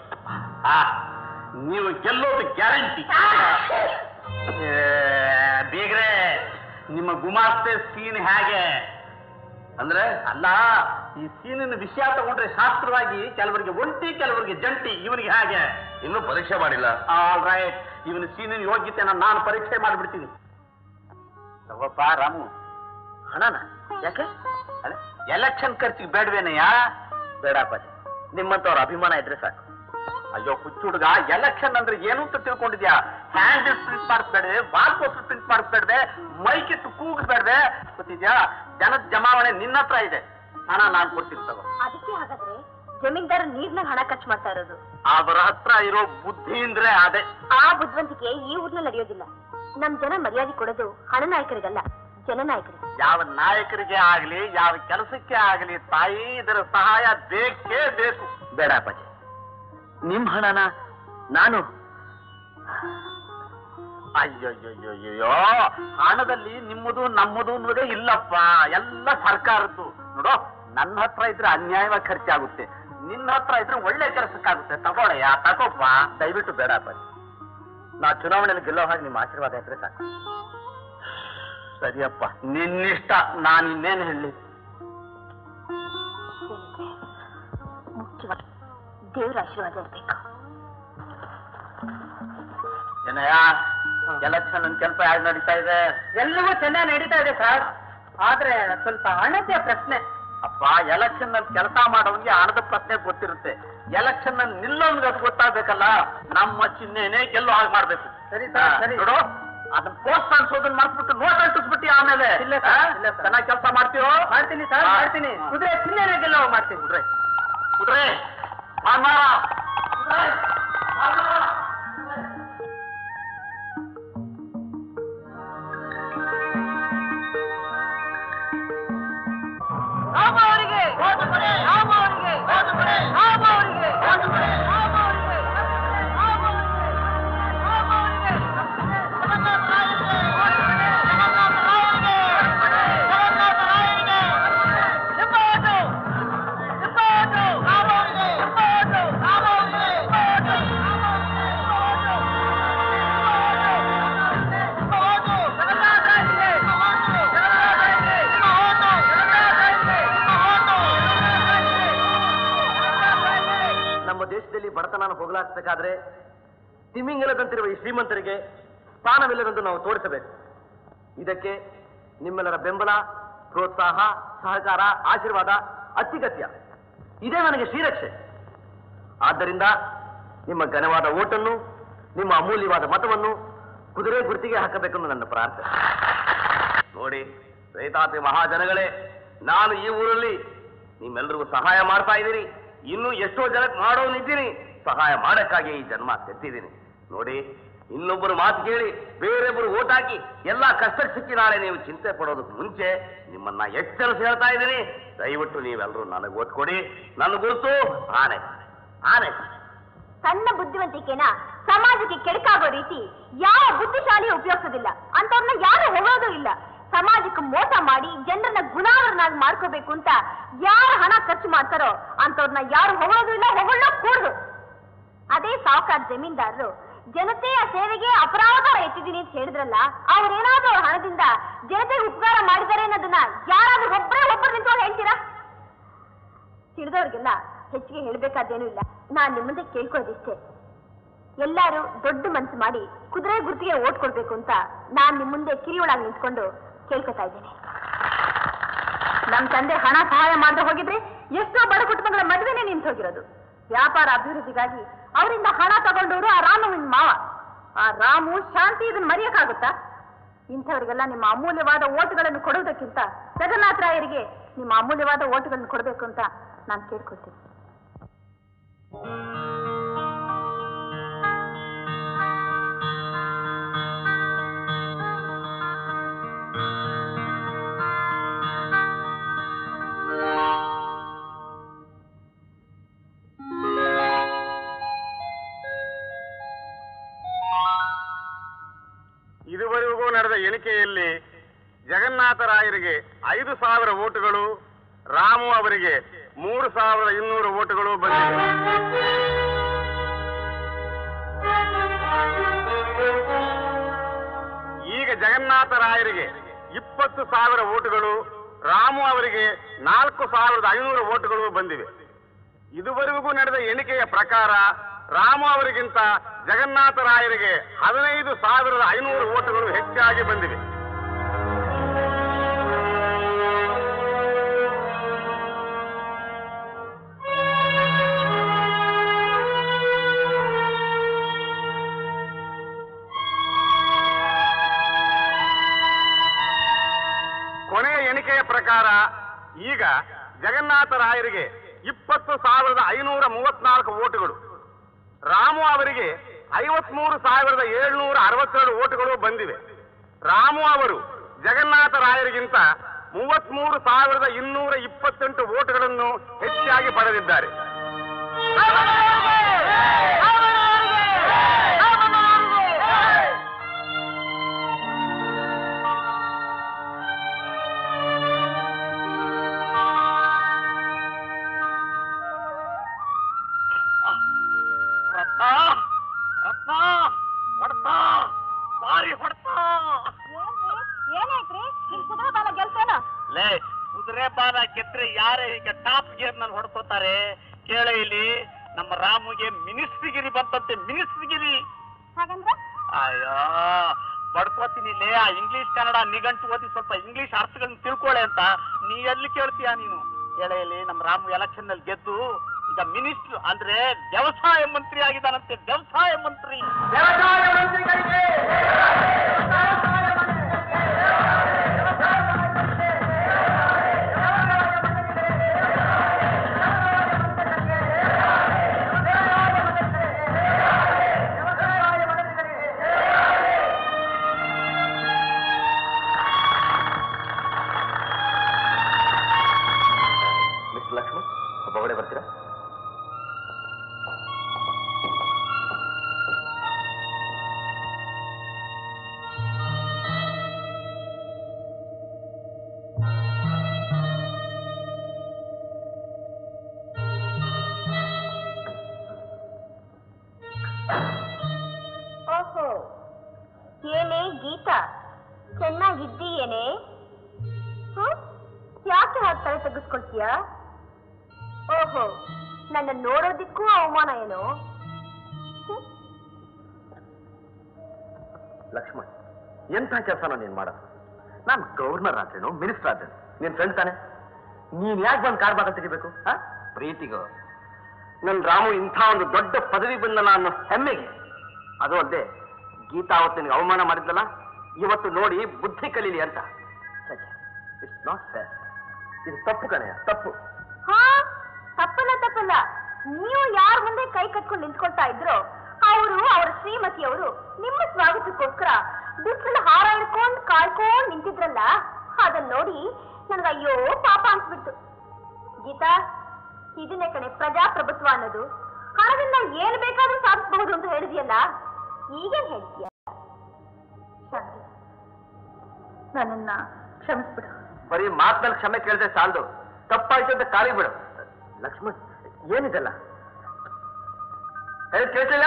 ನೀವು ಗೆಲ್ಲೋದು ಗ್ಯಾರಂಟಿ.
ಬೀಗ್ರೆ,
ನಿಮ್ಮ ಗುಮಾಸ್ತೆ ಸೀನ್ ಹೇಗೆ
ಅಂದ್ರೆ
ಅಲ್ಲ, ಈ ಸೀನಿನ ವಿಷಯ ತಗೊಂಡ್ರೆ ಶಾಸ್ತ್ರವಾಗಿ ಕೆಲವರಿಗೆ ಒಂಟಿ ಕೆಲವರಿಗೆ ಜಂಟಿ, ಇವನಿಗೆ ಹೇಗೆ?
ಇನ್ನೂ ಪರೀಕ್ಷೆ ಮಾಡಿಲ್ಲ.
ಆಲ್ ರೈಟ್, ಇವನ ಸೀನಿನ ಯೋಗ್ಯತೆನ ನಾನು ಪರೀಕ್ಷೆ ಮಾಡಿಬಿಡ್ತೀನಿ. ತಗೋಪ್ಪ ರಾಮು,
ಹಣನ ಯಾಕೆ?
ಎಲೆಕ್ಷನ್ ಖರ್ಚಿಗೆ ಬೇಡವೇನಯ್ಯ?
ಬೇಡಪ್ಪಾಜಿ, ನಿಮ್ಮಂತವ್ರ ಅಭಿಮಾನ ಇದ್ರೆ ಸಾಕು.
ಅಯ್ಯೋ ಹುಚ್ಚು ಹುಡುಗ, ಎಲೆಕ್ಷನ್ ಅಂದ್ರೆ ಏನು ಅಂತ ತಿಳ್ಕೊಂಡಿದ್ಯಾ? ಹ್ಯಾಂಡ್ ಪ್ರಿಂಟ್ ಮಾಡಿಸ್ಬೇಡ್ವೆ, ವಾಲ್ ಪೋಸ್ಟರ್ ಪ್ರಿಂಟ್ ಮಾಡಿಸ್ಬೇಡ್ವೆ, ಮೈಕ್ ಇಟ್ಟು ಕೂಗ್ಬೇಡ್ವೆ, ಗೊತ್ತಿದ್ಯಾ? ಜನದ ಜಮಾವಣೆ ನಿನ್ನ ಹತ್ರ ಇದೆ, ಹಣ ನಾನು ಕೊಡ್ತೀನಿ ತಗೋ.
ಅದಕ್ಕೆ ಹಾಗಾದ್ರೆ ಜಮೀನ್ದಾರ ನೀರ್ನಾಗ ಹಣ ಖರ್ಚು ಮಾಡ್ತಾ ಇರೋದು?
ಅವರ ಹತ್ರ ಇರೋ ಬುದ್ಧಿ ಅಂದ್ರೆ ಅದೇ.
ಆ ಬುದ್ಧಿವಂತಿಕೆ ಈ ಊರ್ನಲ್ಲಿ ನಡೆಯೋದಿಲ್ಲ. ನಮ್ ಜನ ಮರ್ಯಾದೆ ಕೊಡೋದು ಹಣ ನಾಯಕರಿಗಲ್ಲ, ಜನನಾಯಕರಿಗೆ.
ಯಾವ ನಾಯಕರಿಗೆ ಆಗ್ಲಿ, ಯಾವ ಕೆಲಸಕ್ಕೆ ಆಗ್ಲಿ ತಾಯಿ ಇದರ ಸಹಾಯ ಬೇಕೇ ಬೇಕು.
ಬೇಡ ಅಪ್ಪಾಜಿ, ನಿಮ್ ಹಣನ ನಾನು.
ಅಯ್ಯಯ್ಯಯ್ಯೋ, ಹಣದಲ್ಲಿ ನಿಮ್ಮದು ನಮ್ಮದು ಅನ್ನೋದೇ ಇಲ್ಲಪ್ಪ, ಎಲ್ಲ ಸರ್ಕಾರದ್ದು. ನೋಡೋ, ನನ್ನ ಹತ್ರ ಇದ್ರೆ ಅನ್ಯಾಯವಾಗಿ ಖರ್ಚಾಗುತ್ತೆ, ನಿನ್ನ ಹತ್ರ ಇದ್ರೆ ಒಳ್ಳೆ ಕೆಲಸಕ್ಕಾಗುತ್ತೆ. ತಗೊಳಯ್ಯ, ತಗೋಪ್ಪ.
ದಯವಿಟ್ಟು ಬೇಡ ಅಪ್ಪಾಜಿ, ನಾ ಚುನಾವಣೆಯಲ್ಲಿ ಗೆಲ್ಲೋ ಹಾಗೆ ನಿಮ್ಮ ಆಶೀರ್ವಾದ ಇದ್ರೆ ಸಾಕು.
ಸರಿಯಪ್ಪ, ನಿನ್ನಿಷ್ಟ, ನಾನು ಇನ್ನೇನು ಹೇಳಿ.
ಮುಖ್ಯವಾಗಿ ದೇವರ ಆಶೀರ್ವಾದ ಇರ್ಬೇಕು.
ಏನಯ್ಯ, ಎಲೆಕ್ಷನ್ ಕೆಲಸ ಯಾರು ನಡೀತಾ ಇದೆ?
ಎಲ್ಲವೂ ಚೆನ್ನಾಗಿ ನಡೀತಾ ಇದೆ ಸರ್, ಆದ್ರೆ ಸ್ವಲ್ಪ ಹಣದ ಪ್ರಶ್ನೆ.
ಅಪ್ಪ, ಎಲೆಕ್ಷನ್ ನಲ್ಲಿ ಕೆಲಸ ಮಾಡೋನ್ಗೆ ಹಣದ ಪ್ರಶ್ನೆ ಗೊತ್ತಿರುತ್ತೆ, ಎಲೆಕ್ಷನ್ ನಲ್ಲಿ ನಿಲ್ಲೋನ್ಗೆ ಅದು ಗೊತ್ತಾಗ್ಬೇಕಲ್ಲ. ನಮ್ಮ ಚಿಹ್ನೆನೇ ಗೆಲ್ಲೋ ಹಾಗೆ ಮಾಡ್ಬೇಕು.
ಸರಿ ಸರ್, ಸರಿ.
ನೋಡು, ಅದನ್ನ ಪೋಸ್ಟ್ ಅನ್ಸೋದನ್ನ ಮಾಡ್ಬಿಟ್ಟು ನೋಟ್ ಅಂಟಿಸ್ಬಿಟ್ಟು ಆಮೇಲೆ
ಇಲ್ಲ ಸರ್, ಇಲ್ಲ ಸರ್.
ಚೆನ್ನಾಗಿ ಕೆಲಸ ಮಾಡ್ತೀವೋ?
ಮಾಡ್ತೀನಿ ಸರ್, ಮಾಡ್ತೀನಿ. ಕುದುರೆ ಚಿಹ್ನೆಗೆಲ್ಲ ಮಾಡ್ತೀನಿ.
ಕುದುರೆ ಕುದುರೆ ಭಾನುವಾರ, ಕುದುರೆ ಭಾನುವಾರ.
ಬಡತನ ಹೋಗಲಾಡಿಸಬೇಕಾದ್ರೆ ತಿಮಿಂಗಲದಂತಿರುವ ಈ ಶ್ರೀಮಂತರಿಗೆ ಸ್ಥಾನವಿಲ್ಲದಂತೂ ನಾವು ತೋರಿಸಬೇಕು. ಇದಕ್ಕೆ ನಿಮ್ಮೆಲ್ಲರ ಬೆಂಬಲ, ಪ್ರೋತ್ಸಾಹ, ಸಹಕಾರ, ಆಶೀರ್ವಾದ ಅತ್ಯಗತ್ಯ. ಇದೇ ನನಗೆ ಶ್ರೀರಕ್ಷೆ. ಆದ್ದರಿಂದ ನಿಮ್ಮ ಘನವಾದ ಓಟನ್ನು, ನಿಮ್ಮ ಅಮೂಲ್ಯವಾದ ಮತವನ್ನು ಕುದುರೆ ಗುರುತಿಗೆ ಹಾಕಬೇಕೆಂದು ನನ್ನ ಪ್ರಾರ್ಥನೆ.
ನೋಡಿ ರೈತಾಪಿ ಮಹಾಜನಗಳೇ, ನಾನು ಈ ಊರಲ್ಲಿ ನಿಮ್ಮೆಲ್ಲರಿಗೂ ಸಹಾಯ ಮಾಡ್ತಾ ಇದ್ದೀನಿ. ಇನ್ನೂ ಎಷ್ಟೋ ಜನಕ್ಕೆ ಮಾಡೋನಿದ್ದೀನಿ, ಸಹಾಯ ಮಾಡಕ್ಕಾಗಿ ಈ ಜನ್ಮ ತೆತ್ತಿದ್ದೀನಿ. ನೋಡಿ, ಇನ್ನೊಬ್ಬರು ಮಾತು ಕೇಳಿ ಬೇರೆಯೊಬ್ಬರು ಓಟ್ ಹಾಕಿ ಎಲ್ಲ ಕಷ್ಟಕ್ಕೆ ಸಿಕ್ಕಿ ನಾಳೆ ನೀವು ಚಿಂತೆ ಪಡೋದಕ್ಕೆ ಮುಂಚೆ ನಿಮ್ಮನ್ನ ಎಚ್ಚರಿಸಿ ಹೇಳ್ತಾ ಇದ್ದೀನಿ, ದಯವಿಟ್ಟು ನೀವೆಲ್ಲರೂ ನನಗೆ ಓಟ್ ಕೊಡಿ. ನನ್ನ ಗುರುತು ಆನೆ. ಆನೆ
ಸಣ್ಣ ಬುದ್ಧಿವಂತಿಕೆನ ಸಮಾಜಕ್ಕೆ ಕೆಡಕಾಗೋ ರೀತಿ ಯಾವ ಬುದ್ಧಿಶಾಲಿ ಉಪಯೋಗಿಸೋದಿಲ್ಲ. ಅಂತವ್ರನ್ನ ಯಾರು ಹೊಗಳೋದು ಇಲ್ಲ. ಸಮಾಜಕ್ಕೆ ಮೋಸ ಮಾಡಿ ಜನರನ್ನ ಗುಣಾವರನಾಗಿ ಮಾಡ್ಕೋಬೇಕು ಅಂತ ಯಾರು ಹಣ ಖರ್ಚು ಮಾಡ್ತಾರೋ ಅಂತವ್ರನ್ನ ಯಾರು ಹೊಗಳೋದು ಇಲ್ಲ, ಹೊಗಳೋ ಕೂಡುದು. ಅದೇ ಸಾವುಕಾರ ಜಮೀನ್ದಾರರು ಜನತೆಯ ಸೇವೆಗೆ ಅಪರಾಧ ಎತ್ತಿದ್ದೀನಿ ಅಂತ ಹೇಳಿದ್ರಲ್ಲ, ಅವ್ರೇನಾದ್ರೂ ಅವ್ರ ಹಣದಿಂದ ಜನತೆಗೆ ಉಪಕಾರ ಮಾಡಿದ್ದಾರೆ ಅನ್ನೋದನ್ನ ಯಾರಾದ್ರೂ ಒಬ್ಬರು ನಿಂತ್ಕೊಂಡು ಹೇಳ್ತೀರಾ? ತಿಳಿದವ್ರಿಗೆಲ್ಲ ಹೆಚ್ಚಿಗೆ ಹೇಳ್ಬೇಕಾದೇನೂ ಇಲ್ಲ. ನಾನ್ ನಿಮ್ಮಂತೆ ಕೇಳ್ಕೊಳ್ಳೋದಿಷ್ಟೇ, ಎಲ್ಲಾರು ದೊಡ್ಡ ಮನಸ್ಸು ಮಾಡಿ ಕುದುರೆ ಗುರುತಿಗೆ ಓಟ್ ಕೊಡ್ಬೇಕು ಅಂತ ನಾನ್ ನಿಮ್ ಮುಂದೆ ಕಿರಿಯೊಳಾಗಿ ನಿಂತ್ಕೊಂಡು ಕೇಳ್ಕೊತಾ ಇದ್ದೇನೆ. ನಮ್ ತಂದೆ ಹಣ ಸಹಾಯ ಮಾಡದೆ ಹೋಗಿದ್ರೆ ಎಷ್ಟೋ ಬಡ ಕುಟುಂಬಗಳ ಮದುವೆನೇ ನಿಂತು ಹೋಗಿರೋದು. ವ್ಯಾಪಾರ ಅಭಿವೃದ್ಧಿಗಾಗಿ ಅವರಿಂದ ಹಣ ತಗೊಂಡವರು ಆ ರಾಮುವಿನ ಮಾವ. ಆ ರಾಮು ಶಾಂತಿ ಇದನ್ನ ಮರೆಯಕ್ಕಾಗುತ್ತಾ? ಇಂಥವರಿಗೆಲ್ಲ ನಿಮ್ಮ ಅಮೂಲ್ಯವಾದ ಓಟುಗಳನ್ನು ಕೊಡುವುದಕ್ಕಿಂತ ಜಗನ್ನಾಥರಾಯರಿಗೆ ನಿಮ್ಮ ಅಮೂಲ್ಯವಾದ ಓಟುಗಳನ್ನು ಕೊಡಬೇಕು ಅಂತ ನಾನು ಕೇಳ್ಕೊಳ್ತೀನಿ.
ಇದುವರೆಗೂ ನಡೆದ ಎಣಿಕೆಯಲ್ಲಿ ಜಗನ್ನಾಥರಾಯರಿಗೆ 5,000 ಓಟುಗಳು, ರಾಮು ಅವರಿಗೆ 3,200 ಓಟುಗಳು ಬಂದಿವೆ. ಈಗ ಜಗನ್ನಾಥರಾಯರಿಗೆ
20,000 ಓಟುಗಳು, ರಾಮು ಅವರಿಗೆ 4,500 ಓಟುಗಳು ಬಂದಿವೆ. ಇದುವರೆಗೂ ನಡೆದ ಎಣಿಕೆಯ ಪ್ರಕಾರ ರಾಮು ಅವರಿಗಿಂತ ಜಗನ್ನಾಥರಾಯರಿಗೆ 15,500 ಓಟುಗಳು ಹೆಚ್ಚಾಗಿ ಬಂದಿವೆ. ಕೊನೆಯ ಎಣಿಕೆಯ ಪ್ರಕಾರ ಈಗ ಜಗನ್ನಾಥರಾಯರಿಗೆ 20,534 ಓಟುಗಳು, ರಾಮು ಅವರಿಗೆ 53,762 ಓಟುಗಳು ಬಂದಿವೆ. ರಾಮು ಅವರು ಜಗನ್ನಾಥರಾಯರಿಗಿಂತ 33,228 ಓಟುಗಳನ್ನು ಹೆಚ್ಚಾಗಿ ಪಡೆದಿದ್ದಾರೆ.
ಏನಾಯ್ತ್ರಿ? ನಿಮ್ ಕುದುರೆ ಬಾಲ ಗೆಲ್ತೇನ?
ಲೇ, ಕುದುರೆ ಬಾಲ ಗೆದ್ರೆ ಯಾರೇ ಈಗ ಟಾಪ್ ಗೇರ್ ನಲ್ಲಿ ಹೊಡ್ಕೋತಾರೆ? ಕೇಳ ಇಲ್ಲಿ, ನಮ್ಮ ರಾಮುಗೆ ಮಿನಿಸ್ಟ್ರಿಗಿರಿ ಬಂತಂತೆ, ಮಿನಿಸ್ಟ್ರಿಗಿರಿ.
ಹಾಗಂದ್ರೆ
ಅಯ್ಯೋ ಬಡ್ಕೋತೀನಿ ಲೇ, ಆ ಇಂಗ್ಲಿಷ್ ಕನ್ನಡ ನಿಘಂಟು ಓದಿ ಸ್ವಲ್ಪ ಇಂಗ್ಲಿಷ್ ಅರ್ಥಗಳನ್ನ ತಿಳ್ಕೊಳ್ಳೆ ಅಂತ. ನೀ ಎಲ್ಲಿ ಕೇಳ್ತೀಯ ನೀನು? ಕೇಳ ಇಲ್ಲಿ, ನಮ್ಮ ರಾಮು ಎಲೆಕ್ಷನ್ ನಲ್ಲಿ ಗೆದ್ದು ಈಗ ಮಿನಿಸ್ಟರ್ ಅಂದ್ರೆ ವ್ಯವಸಾಯ ಮಂತ್ರಿ ಆಗಿದ್ದಾನಂತೆ. ವ್ಯವಸಾಯ ಮಂತ್ರಿ.
ಮಿಸ್ಟರ್ ಲಕ್ಷ್ಮಣ್, ಒಬ್ಬಗಡೆ ಬರ್ತೀರಾ?
ಓಹೋ, ಏನೇ ಗೀತಾ, ಚೆನ್ನಾಗಿದ್ದೀಯೇನೆ? ಯಾಕೆ ಹಾಗೆ ತಲೆ ತೆಗೆಸ್ಕೊಳ್ತೀಯ? ಓಹೋ, ನನ್ನ ನೋಡೋದಿಕ್ಕೂ ಅವಮಾನ ಏನೋ?
ಲಕ್ಷ್ಮಣ್, ಎಂಥ ಕೆಲಸ ನೀನ್ ಮಾಡೋದು? ನಾನು ಗವರ್ನರ್ ಆದ್ರೇನು, ಮಿನಿಸ್ಟರ್ ಆದ್ರೇನು ನಿನ್ ಫ್ರೆಂಡ್ ತಾನೆ. ನೀನ್ ಯಾಕೆ ಬಂದು ಕಾರ್ಬಾಗ ತೆಗಿಬೇಕು? ಪ್ರೀತಿಗೋ, ನನ್ ರಾಮು ಇಂಥ ಒಂದು ದೊಡ್ಡ ಪದವಿ ಬಂದಲ್ಲ ಅನ್ನೋ ಹೆಮ್ಮೆಗೆ. ಅದು ಅಲ್ಲದೆ ಗೀತಾ ಅವತ್ತು ನಿನಗೆ ಅವಮಾನ ಮಾಡಿದ್ಲಲ್ಲ, ಇವತ್ತು ನೋಡಿ ಬುದ್ಧಿ ಕಲೀಲಿ ಅಂತ. It's not fair. ಇದು ತಪ್ಪು ಕಣೆಯ, ತಪ್ಪು.
ಹಾ, ತಪ್ಪಲ್ಲ. ನೀವು ಯಾರ ಮುಂದೆ ಕೈ ಕಟ್ಕೊಂಡು ನಿಂತ್ಕೊಳ್ತಾ ಇದ್ರು, ಅವರು ಅವರ ಶ್ರೀಮತಿಯವರು ನಿಮ್ಮ ಸ್ವಾಗತಕ್ಕೋಸ್ಕರ ಬಿಸಿಲು ಹಾರ ಹಿಡ್ಕೊಂಡು ಕಾಯ್ಕೊಂಡು ನಿಂತಿದ್ರಲ್ಲ, ಅದನ್ನ ನೋಡಿ ನನ್ಗೆ ಅಯ್ಯೋ ಪಾಪ ಅನ್ಸ್ಬಿಡ್ತು. ಗೀತಾ, ಇದನ್ನೇ ಕಣೆ ಪ್ರಜಾಪ್ರಭುತ್ವ ಅನ್ನೋದು. ಹಣದಿಂದ ಏನ್ ಬೇಕಾದ್ರೂ ಸಾಧಿಸಬಹುದು ಅಂತ ಹೇಳಿದ್ಯಲ್ಲ, ಈಗೇನ್ ಹೇಳ್ತೀಯ? ಶಾಂತಿ, ನನ್ನನ್ನ ಕ್ಷಮಿಸ್ಬಿಡು.
ಬರೀ ಮಾತಿನಲ್ಲಿ ಕ್ಷಮೆ ಕೇಳಿದ್ರೆ ಸಾಲದು, ತಪ್ಪಾಯ್ತು ಅಂತ ಕಾಲಿ ಬಿಡು. ಲಕ್ಷ್ಮಣ್, ಏನಿದೆಲ್ಲ ಹೇಳಿ ಕೇಳ್ತಿಲ್ಲ?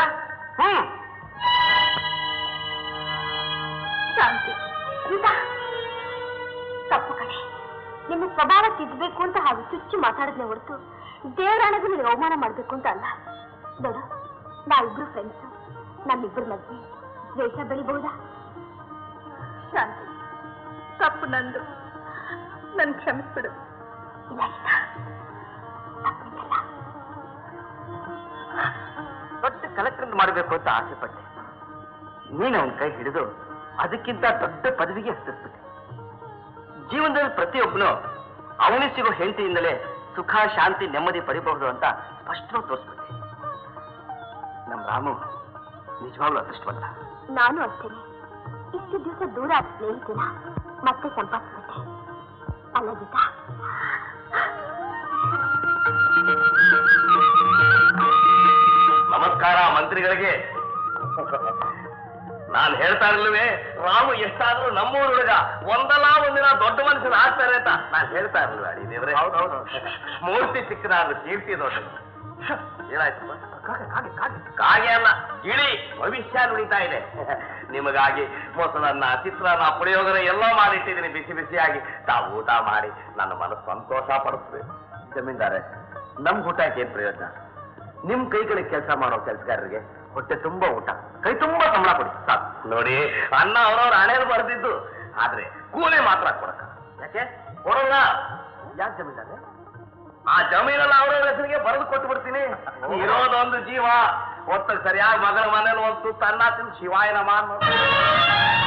ಶಾಂತಿ, ಗೀತಾ, ತಪ್ಪು ಕಣೆ. ನಿನ್ನ ಸ್ವಭಾವ ತಿದ್ದಬೇಕು ಅಂತ ಹಾಗೆ ಚುಚ್ಚು ಮಾತಾಡಿದ್ನೆ ಹೊರತು ದೇವರಾಣಗೂ ನಿನಗೆ ಅವಮಾನ ಮಾಡ್ಬೇಕು ಅಂತ ಅಲ್ಲ. ನೋಡು, ನಾವಿಬ್ರು ಫ್ರೆಂಡ್ಸು, ನಮ್ಮಿಬ್ಬರ ಮಧ್ಯೆ ದ್ವೇಷ ಬೆಳಿಬಹುದಾ? ಶಾಂತಿ, ತಪ್ಪು ನಂದು, ನನ್ ಕ್ಷಮಿಸ್ಬಿಡು. ಇಲ್ಲ ಗೀತಾ, ತಪ್ಪಿದ್ದಲ್ಲ.
ದೊಡ್ಡ ಕಲೆಕ್ಟರ್ ಮಾಡಬೇಕು ಅಂತ ಆಸೆ ಪಟ್ಟೆ. ನೀನು ಅವನ ಕೈ ಹಿಡಿದು ಅದಕ್ಕಿಂತ ದೊಡ್ಡ ಪದವಿಗೆ ಹತ್ತಿಸ್ಬಿಟ್ಟೆ. ಜೀವನದಲ್ಲಿ ಪ್ರತಿಯೊಬ್ಬನು ಅವನಿಗೆ ಸಿಗೋ ಹೆಂಡತಿಯಿಂದಲೇ ಸುಖ, ಶಾಂತಿ, ನೆಮ್ಮದಿ ಪಡಿಬಹುದು ಅಂತ ಸ್ಪಷ್ಟವಾಗಿ ತೋರಿಸ್ಬಿಟ್ಟೆ. ನಮ್ಮ ರಾಮು ನಿಜವಾಗ್ಲೂ ಅದೃಷ್ಟವಲ್ಲ.
ನಾನು ಅಷ್ಟೇನೆ. ಇಷ್ಟು ದಿವಸ ದೂರ ಆದ ಸ್ನೇಹಿತನ ಮತ್ತೆ ಸಂಪಾದಿಸ್ಬಿಟ್ಟೆ ಅಲ್ಲ ಗೀತಾ?
ನಮಸ್ಕಾರ ಮಂತ್ರಿಗಳಿಗೆ. ನಾನು ಹೇಳ್ತಾ ಇರ್ಲಿವೆ, ರಾಮು ಎಷ್ಟಾದ್ರೂ ನಮ್ಮೂರು ಹುಡುಗ, ಒಂದಲ್ಲ ಒಂದಿನ ದೊಡ್ಡ ಮನುಷ್ಯನ ಆಗ್ತಾರೆ ಅಂತ ನಾನು ಹೇಳ್ತಾ ಇರ್ಲಿಲ್ಲ. ಅಡಿ ದೇವ್ರೆ, ಮೂರ್ತಿ ಚಿಕ್ಕನಾದ್ರು ಕೀರ್ತಿ ದೊಡ್ಡ. ಏನಾಯ್ತಪ್ಪ? ಕಾಗೆ ಅಲ್ಲ, ಇಳಿ ಭವಿಷ್ಯ ನುಡಿತಾ ಇದೆ. ನಿಮಗಾಗಿ ಮೊಸರನ್ನ, ಚಿತ್ರಾನ್ನ, ಪುಳಿಯೋಗರೆ ಎಲ್ಲ ಮಾಡಿಟ್ಟಿದ್ದೀನಿ ಬಿಸಿ ಬಿಸಿಯಾಗಿ. ತಾವು ಊಟ ಮಾಡಿ ನನ್ನ ಮನಸ್ಸು ಸಂತೋಷ ಪಡಿಸ್ಬೇಕು. ಜಮೀನ್ದಾರೆ, ನಮ್ ಊಟಕ್ಕೆ ಏನ್ ಪ್ರಯೋಜನ? ನಿಮ್ ಕೈಗಳಿಗೆ ಕೆಲಸ ಮಾಡೋ ಕೆಲಸಗಾರರಿಗೆ ಹೊಟ್ಟೆ ತುಂಬಾ ಊಟ, ಕೈ ತುಂಬಾ ಸಂಬಳ ಕೊಡಿ ಸಾಕು. ನೋಡಿ, ಅನ್ನ ಅವರವ್ರ ಹಣೆಯಲ್ಲಿ ಬರೆದಿದ್ದು, ಆದ್ರೆ ಕೂಲಿ ಮಾತ್ರ ಕೊಡಕ. ಯಾಕೆ ಕೊಡೋಲ್ಲ? ಯಾಕೆ ಜಮೀನ್ದಾರೆ? ಆ ಜಮೀನೆಲ್ಲ ಅವರವ್ರ ಹೆಸರಿಗೆ ಬರೆದು ಕೊಟ್ಟು ಬಿಡ್ತೀನಿ. ಇರೋದೊಂದು ಜೀವ, ಹೊತ್ತ ಸರಿಯಾಗಿ ಮಗಳ ಮನೇಲಿ ಒಂದು ತುತ್ತು ಅನ್ನ ತಿಂದು ಶಿವಾಯ ನಮ